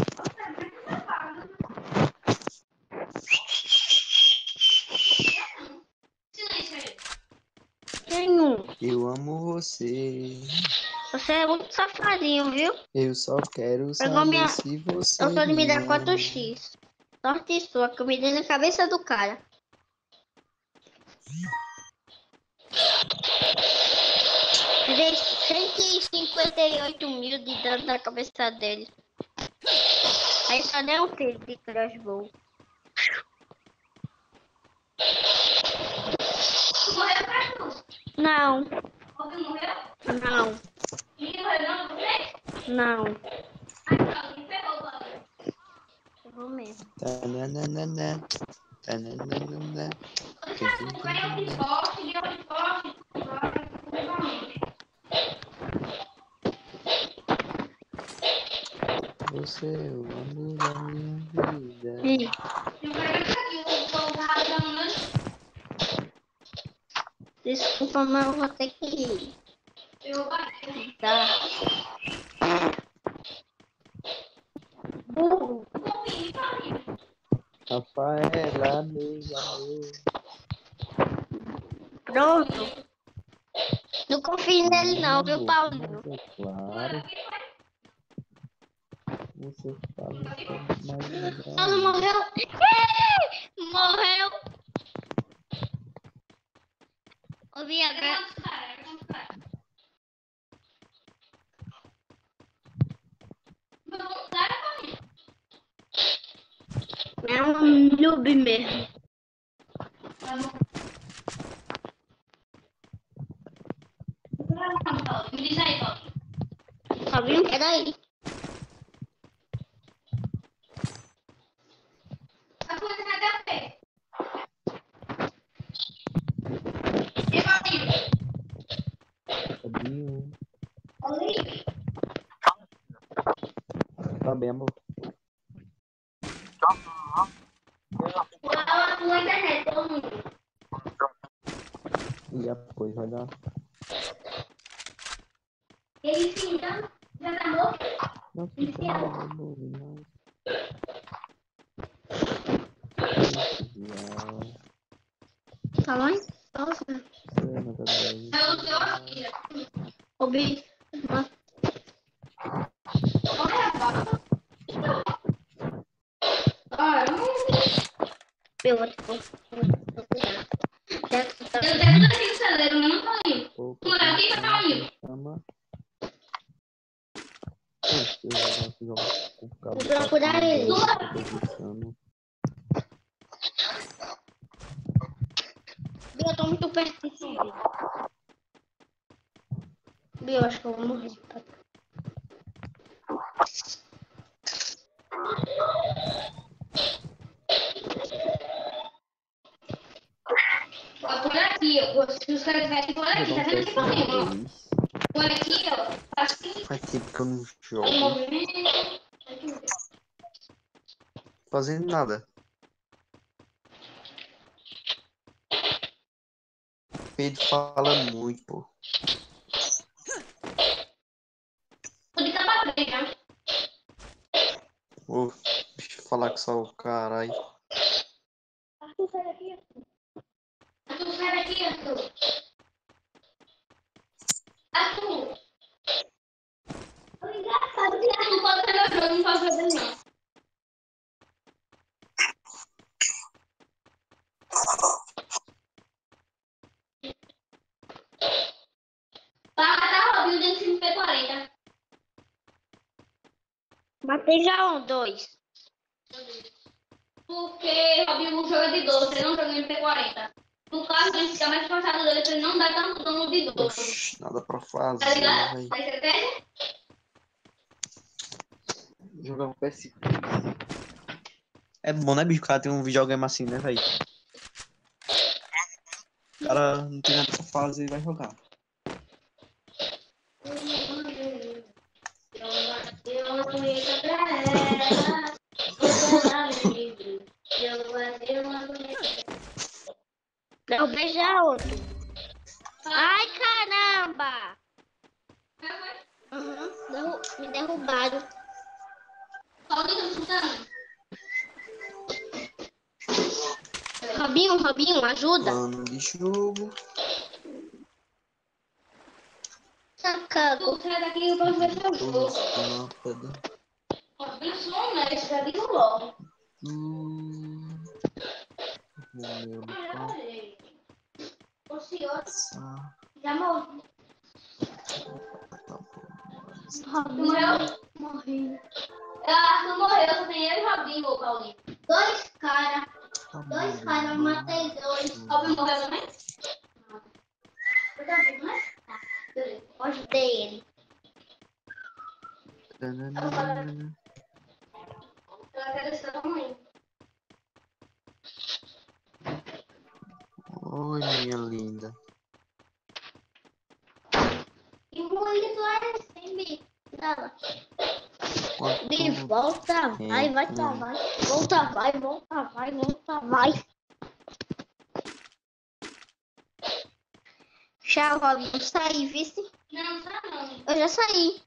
Speaker 5: Silêncio aí.
Speaker 3: Nenhum.
Speaker 14: Eu amo você.
Speaker 3: Você é muito safadinho, viu?
Speaker 14: Eu só quero saber
Speaker 3: Pegou minha...
Speaker 14: se você.
Speaker 3: Eu tô de me dar
Speaker 14: me
Speaker 3: quatro
Speaker 14: ama.
Speaker 3: x. Sorte sua, que eu me dei na cabeça do cara. Dei cento e cinquenta e oito mil de dano na cabeça dele. Aí só deu um tiro de crossbow.
Speaker 5: Tu morreu, Arthur?
Speaker 3: Não,
Speaker 5: Robinho morreu?
Speaker 3: não,
Speaker 5: Ninguém morreu, não? Você?
Speaker 3: não.
Speaker 5: Ai, não, me pegou o bagulho.
Speaker 3: Eu vou mesmo.
Speaker 14: Tananana, tananana.
Speaker 5: Eu ganhei um poste, deu um poste.
Speaker 14: Você é o amor da minha vida.
Speaker 3: Ih,
Speaker 5: Eu quero aqui, eu tô rasgando.
Speaker 3: desculpa, mas eu vou ter que ir.
Speaker 5: Eu bati.
Speaker 3: Tá. Burro.
Speaker 14: Rafaela, meu amor.
Speaker 3: Pronto. Não confio nele não, viu, Paulinho?
Speaker 14: Mas é claro. Você fala que é mais legal.
Speaker 3: Paulo morreu. Ih, morreu. Ô, Bia, agora... É um noob mesmo.
Speaker 5: Me diz aí, Paulo.
Speaker 3: Fabinho, peraí.
Speaker 5: Vai começar a dar pé. E Paulinho?
Speaker 14: Fabinho.
Speaker 5: Paulinho?
Speaker 14: Tá bem, amor.
Speaker 5: Fala com a internet, todo mundo.
Speaker 14: E depois vai dar.
Speaker 5: Ele sim, já, já tá morto?
Speaker 14: Não, fica bom, não.
Speaker 3: Tá lá em casa.
Speaker 5: Eu tô aqui.
Speaker 3: Ô, Bi.
Speaker 5: Ah, eu não...
Speaker 3: Eu vou te
Speaker 5: Eu tenho tudo aqui no celeiro, mas não tá aí. Morar aqui pra tá aí.
Speaker 3: Vou procurar ele. Bia, eu tô muito perto disso, Bia. Bia, eu acho que eu vou morrer.
Speaker 5: Ó, por aqui, ó. Se os caras quiserem por aqui, tá vendo aqui pra mim, ó? Por aqui, ó. Assim.
Speaker 14: Faz tempo que eu não
Speaker 5: Tem
Speaker 14: jogo.
Speaker 5: movimento. Aqui, ó.
Speaker 14: Fazendo nada. Pedro fala muito, pô.
Speaker 5: Tudo tá pra frente, né?
Speaker 14: Ô, deixa eu falar com só o caralho.
Speaker 5: Arthur, sai daqui, Arthur. Arthur, sai daqui, Arthur. Arthur. Engraçado que Arthur pode ser meu jogo, não pode fazer não. Vai matar o Robinho dentro do P quarenta.
Speaker 3: Matei já um, dois.
Speaker 5: Porque Robinho joga de doze, ele não joga em P quarenta. No caso, ele fica mais forçado dele pra ele não dar tanto dano de doze.
Speaker 14: Oxi, nada pra fazer,
Speaker 5: Tá ligado?
Speaker 14: velho.
Speaker 5: Tá estratégia?
Speaker 14: Jogar um P S três. É bom, né, bicho? O cara tem um videogame assim, né, velho? O cara não tem nada pra fazer e vai jogar.
Speaker 3: Não, beija outro. Ai, caramba! Uhum, derru me derrubaram. Robinho, Robinho, ajuda.
Speaker 14: Plano de jogo.
Speaker 3: Sacado.
Speaker 5: Sai daqui, eu posso ver seu jogo.
Speaker 14: Lâmpada.
Speaker 5: Robinho, só um mestre, já digo logo.
Speaker 14: Hum. Meu
Speaker 5: O senhor
Speaker 14: Sa-
Speaker 5: já morreu.
Speaker 3: Robinho
Speaker 5: Morreu?
Speaker 3: morreu.
Speaker 5: Ah, não morreu, só tem ele e Robinho, ô Paulinho.
Speaker 3: Dois caras.
Speaker 14: tá
Speaker 3: Dois
Speaker 14: bom.
Speaker 3: caras, eu matei dois.
Speaker 5: Robinho morreu também? Eu também, não é?
Speaker 3: Tá, beleza. Eu ajudei ele.
Speaker 14: Tananana.
Speaker 5: Ela quer descer também.
Speaker 14: Oi, minha linda.
Speaker 3: E muito assim, Bi. Dá.
Speaker 14: Quanto
Speaker 3: Bi, volta. Vai, vai, tá, vai. Volta, vai, volta, vai, volta, vai. Tchau, Robinho. Saí, vice?
Speaker 5: Não, tá não.
Speaker 3: Eu já saí.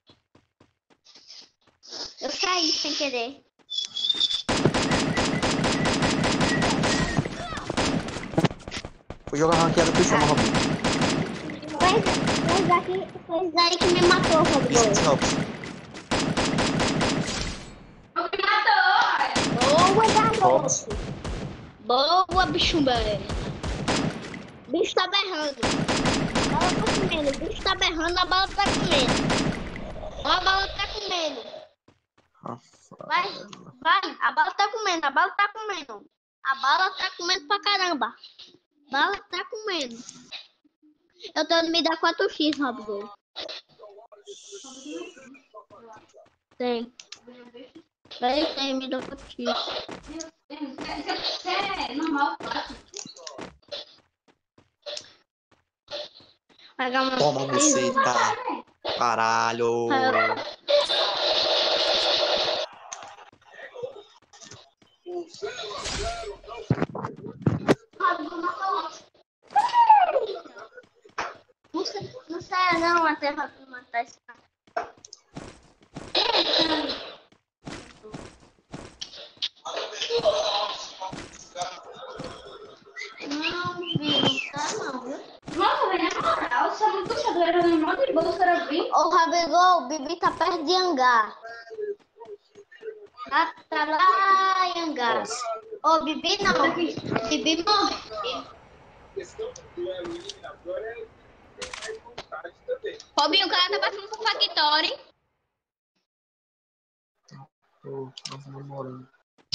Speaker 3: Eu saí sem querer.
Speaker 14: Vou jogar ranqueada pro chama, Robinho.
Speaker 3: Foi, foi, daí, foi daí que me matou, Robinho.
Speaker 14: Isso, Robson.
Speaker 5: Robinho matou!
Speaker 3: Boa, garoto.
Speaker 14: Robson.
Speaker 3: Boa, bicho velho. Bicho tá berrando. A bala tá comendo. O bicho tá berrando, a bala tá comendo. Ó, a bala tá comendo. Vai, vai. A bala tá comendo, a bala tá comendo. A bala tá comendo pra caramba. A bala tá comendo. Eu tô no me dá quatro x, Robson. Tem. Tem, tem, me dá quatro x.
Speaker 5: Isso é normal, claro.
Speaker 3: Pagar uma
Speaker 14: Toma, você tá. Caralho.
Speaker 3: Não sei, não sei não até Robinho matar esse cara. Não, Vi, não tá não, viu?
Speaker 5: Nossa, velho, na moral, você é muito puxadora, no modo de boa, os caras vêm.
Speaker 3: Ô, Rabigol, o Bibi tá perto de hangar. Tá, tá lá em hangar.
Speaker 12: Ô, Bibi não. Bibi morreu.
Speaker 2: questão do duelo eliminatório é ter mais vontade também.
Speaker 5: Robinho, o cara tá passando por Factory.
Speaker 14: Tô quase namorando.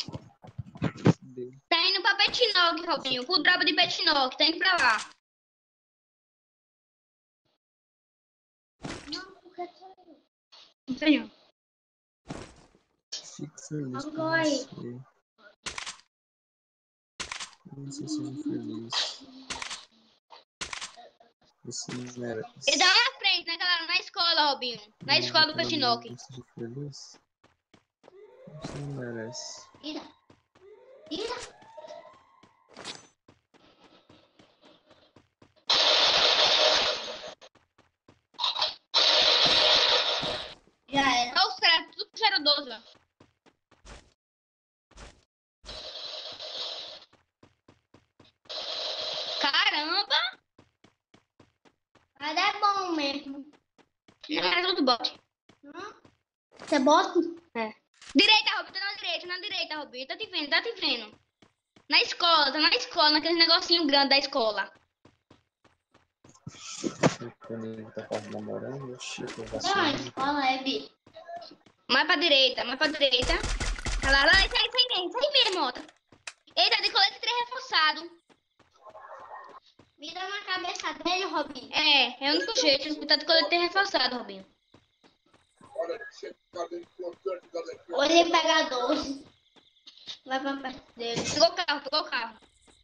Speaker 5: Tá indo pra Petinock, Robinho. Pro drop de Petinock. Tá indo pra lá. Não sei.
Speaker 14: Fico feliz por
Speaker 12: Agora.
Speaker 14: você. Não sei se seja feliz. Você merece.
Speaker 5: Ele tá lá na frente, naquela, na escola, Robinho. Na escola do Petinock.
Speaker 14: Não seja feliz. Você não merece.
Speaker 12: Tira. Tira. Já era.
Speaker 5: Olha os caras, tudo com zero doze, ó. Caramba!
Speaker 12: Mas é bom mesmo.
Speaker 5: Não, é tudo bot.
Speaker 12: Você bota?
Speaker 5: É. Direita, Robinho, tá na direita, na direita, Robinho. Tá te vendo, tá te vendo. Na escola, tá na escola, naquele negocinho grande da escola.
Speaker 14: Quando ele tá quase namorando, eu chico, eu
Speaker 12: Não, a escola é Bi.
Speaker 5: Mais pra direita, mais pra direita. Olha lá, lá, sai, sai mesmo, sai mesmo, ó. Ele tá de colete três reforçado.
Speaker 12: Vira na cabeça dele, Robinho.
Speaker 5: É, é o único jeito. Ele tá de colete três reforçado, Robinho.
Speaker 12: Ou ele pega doze. Vai pra perto dele.
Speaker 5: Pegou o carro, pegou o carro.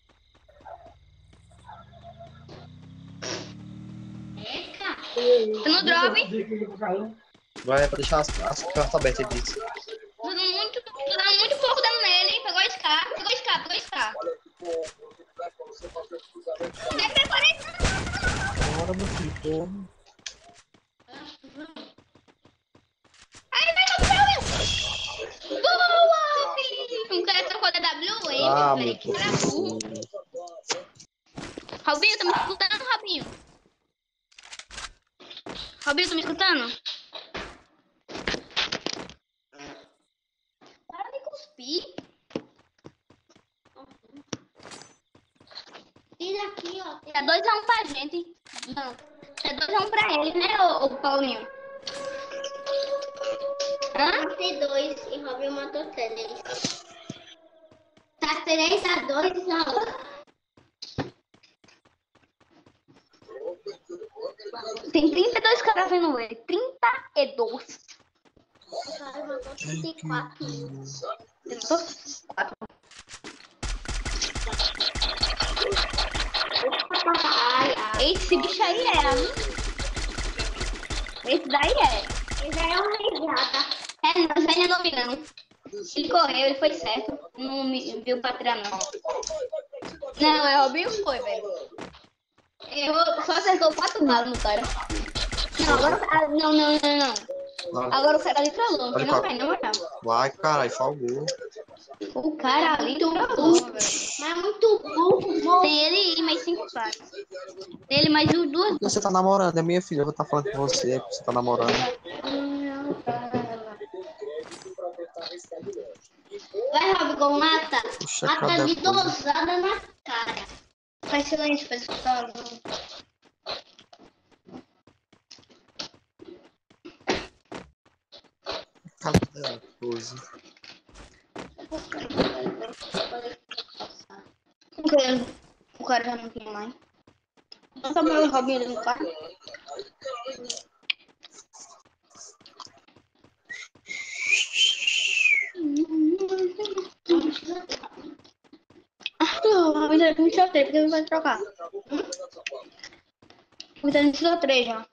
Speaker 12: Eca.
Speaker 5: Tá no drop.
Speaker 14: Vai, é pra deixar as, as portas abertas, ele disse.
Speaker 5: Tô dando muito, tô dando muito pouco dano nele. Pegou a Scar, pegou a Scar, pegou a Scar. Deve ter quarenta.
Speaker 14: Bora, meu filho, porra.
Speaker 5: Ai, vai no meu. Boa, filho. O cara trocou da W M,
Speaker 14: Ah,
Speaker 5: velho.
Speaker 14: meu
Speaker 5: Que cara burro. Robinho, tá me escutando, Robinho? Robinho, tá me escutando? Para de cuspir.
Speaker 12: Tira aqui, ó.
Speaker 5: É dois a um pra gente. Não. É dois a um pra ele, né, ô, ô Paulinho? Hã?
Speaker 12: Matei dois e Robinho matou três. Tá três a dois, ó.
Speaker 5: Tem trinta e dois caras vendo ele. trinta e dois.
Speaker 12: O cara matou trinta e quatro.
Speaker 5: Ele matou quatro.
Speaker 12: Ai, ai.
Speaker 5: Esse bicho aí é. Esse daí é.
Speaker 12: Ele é um risada.
Speaker 5: É, não, esse aí não é nome não. Ele correu, ele foi certo. Não me viu pra tirar, não. Não, é Robinho foi, velho. Errou, só acertou quatro balas no cara. Não, agora. Ah, não, não, não, não. Agora o cara ali trollou, que não vai, não vai não.
Speaker 14: Vai, caralho, falgou.
Speaker 5: O cara ali trollou, velho.
Speaker 12: Mas é muito burro.
Speaker 5: Tem ele e mais cinco caras. Tem ele mais os duas.
Speaker 14: Você tá namorando, é minha filha, eu vou estar falando com você, você tá namorando.
Speaker 12: Vai, Robinho, mata.
Speaker 14: Puxa,
Speaker 12: Mata
Speaker 14: cada
Speaker 12: de
Speaker 14: coisa.
Speaker 12: dosada na cara.
Speaker 5: Faz silêncio, faz escutar.
Speaker 14: Cada coisa.
Speaker 5: O cara já não tem mais. Não tá mais o Robinho ali no carro. Ah, mas ele me três, porque ele vai trocar. Mas ele me tirou três já.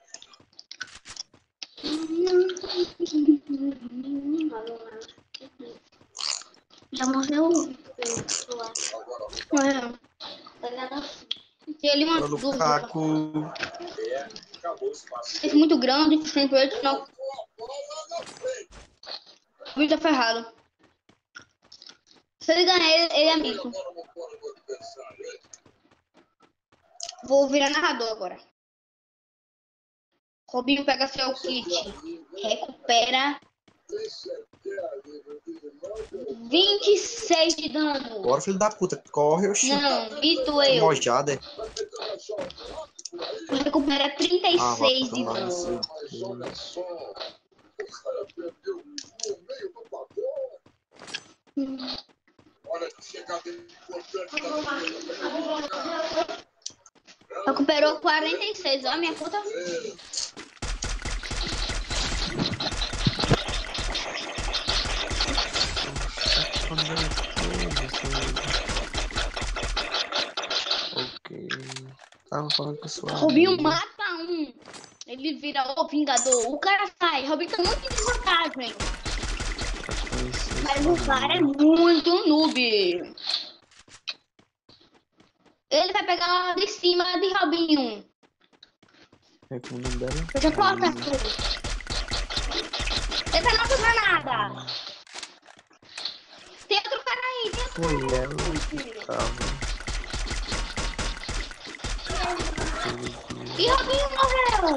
Speaker 12: Já morreu um.
Speaker 5: É. E ele uma
Speaker 14: Olha o
Speaker 5: dúvida.
Speaker 14: Lukaku.
Speaker 5: Esse muito grande, sem peito, não. O vídeo tá ferrado. Se ele ganhar, ele, ele é mico. Vou virar narrador agora. Robinho pega seu kit. Recupera vinte e seis de dano.
Speaker 14: Bora, filho da puta. Corre, oxi.
Speaker 5: Não, mito eu.
Speaker 14: Mojada.
Speaker 5: Recupera trinta e
Speaker 14: Ah, vai
Speaker 5: seis de
Speaker 14: tomar no
Speaker 5: dano.
Speaker 14: seu cu.
Speaker 5: Recuperou quarenta e seis, ó, minha puta.
Speaker 14: Ok. Tava falando com a sua
Speaker 5: Robinho
Speaker 14: amiga.
Speaker 5: mata um. Ele vira o Vingador. O cara sai. Robinho tá muito em desvantagem. Mas o cara é muito noob. Ele vai pegar lá de cima de Robinho.
Speaker 14: É como o nome dela?
Speaker 5: Eu já posso aqui. Ele vai não fazer nada. Tem outro cara aí. Tem outro
Speaker 14: Foi
Speaker 5: cara
Speaker 14: ela que tava.
Speaker 5: E Robinho morreu.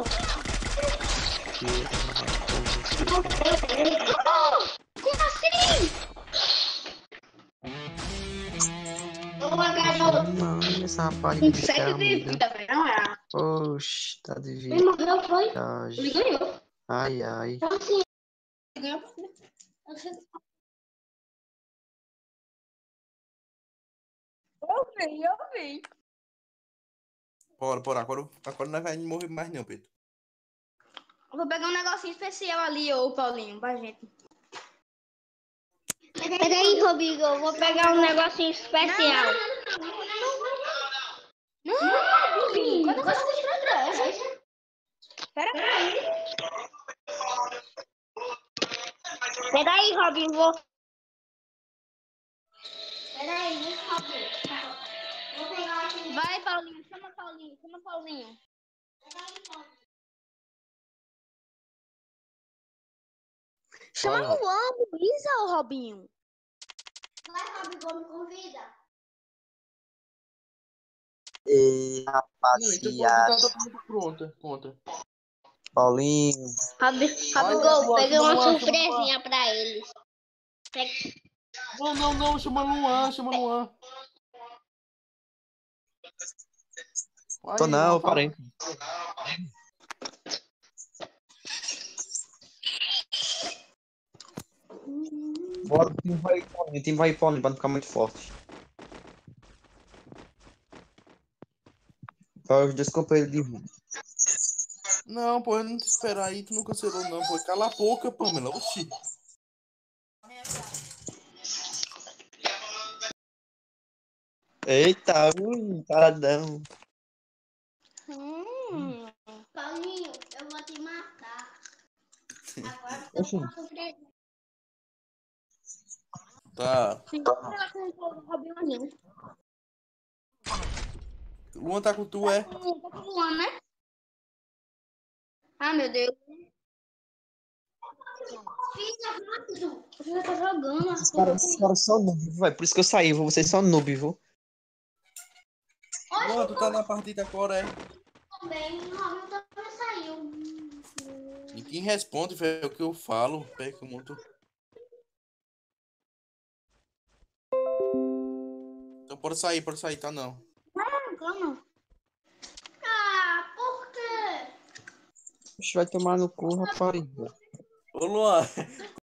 Speaker 5: Como assim?
Speaker 14: Não, essa rapariga disse que era
Speaker 5: Sério de
Speaker 14: amiga.
Speaker 5: vida, velho. Não é.
Speaker 14: Oxi, tá de
Speaker 5: Ele
Speaker 14: vida.
Speaker 5: morreu, foi? Ele ganhou.
Speaker 14: Ai, ai.
Speaker 5: Então, assim, ele ganhou. Eu vi, eu vi.
Speaker 1: Bora, bora. Agora, agora não vai morrer mais não, Pedro.
Speaker 5: Eu vou pegar um negocinho especial ali, ô Paulinho, pra gente.
Speaker 3: Peraí, Rodrigo, eu vou pegar um negocinho especial.
Speaker 5: Não, Robinho, cadê você pra trás? Peraí.
Speaker 3: Peraí, Robinho, vou.
Speaker 12: Peraí, deixa eu ver. Vou pegar aqui.
Speaker 5: Vai, Paulinho, chama Paulinho, chama Paulinho. Chama
Speaker 14: Vai,
Speaker 5: o amo, Isa, ô Robinho.
Speaker 12: Vai, Robigol, me convida.
Speaker 14: Ei,
Speaker 1: Não, então
Speaker 14: rapaziada.
Speaker 1: tá todo mundo pronta. Conta.
Speaker 14: Paulinho.
Speaker 3: Robi- Robigol, peguei uma surpresinha pra eles. Pe-
Speaker 1: Não, não, não. Chama Luan, chama Luan.
Speaker 14: Tô
Speaker 1: Aí,
Speaker 14: não,
Speaker 1: Luan, fala.
Speaker 14: parei. Bora, o time vai ir Paulinho. O time vai ir Paulinho pra não ficar muito forte. Vai os dois companheiros de rumo.
Speaker 1: Não, pô, eu não te esperar aí, tu não cancelou não, pô. Cala a boca, Pamela. Oxi.
Speaker 14: Eita, ui, paradão.
Speaker 5: Hum.
Speaker 12: Paulinho, eu vou te matar. Agora
Speaker 14: Oxi.
Speaker 12: eu posso surpresa.
Speaker 1: Tá.
Speaker 5: Robinho ali.
Speaker 1: Luan tá com tu, é?
Speaker 5: Tá com o Luan, né? Ah, meu Deus.
Speaker 12: Fica rápido.
Speaker 5: Você já tá jogando.
Speaker 14: Esses caras, esses caras são noob, vai. Por isso que eu saí, viu? Vocês são noob, viu?
Speaker 1: Luan, tu tá na partida agora, é?
Speaker 12: Também, o Robin também saiu.
Speaker 1: Ninguém responde, velho, o que eu falo. Perco muito. Então pode sair, pode sair, tá não.
Speaker 5: Calma.
Speaker 12: Ah, por quê?
Speaker 14: Oxe, vai tomar no cu, rapariga.
Speaker 1: Ô, Luan,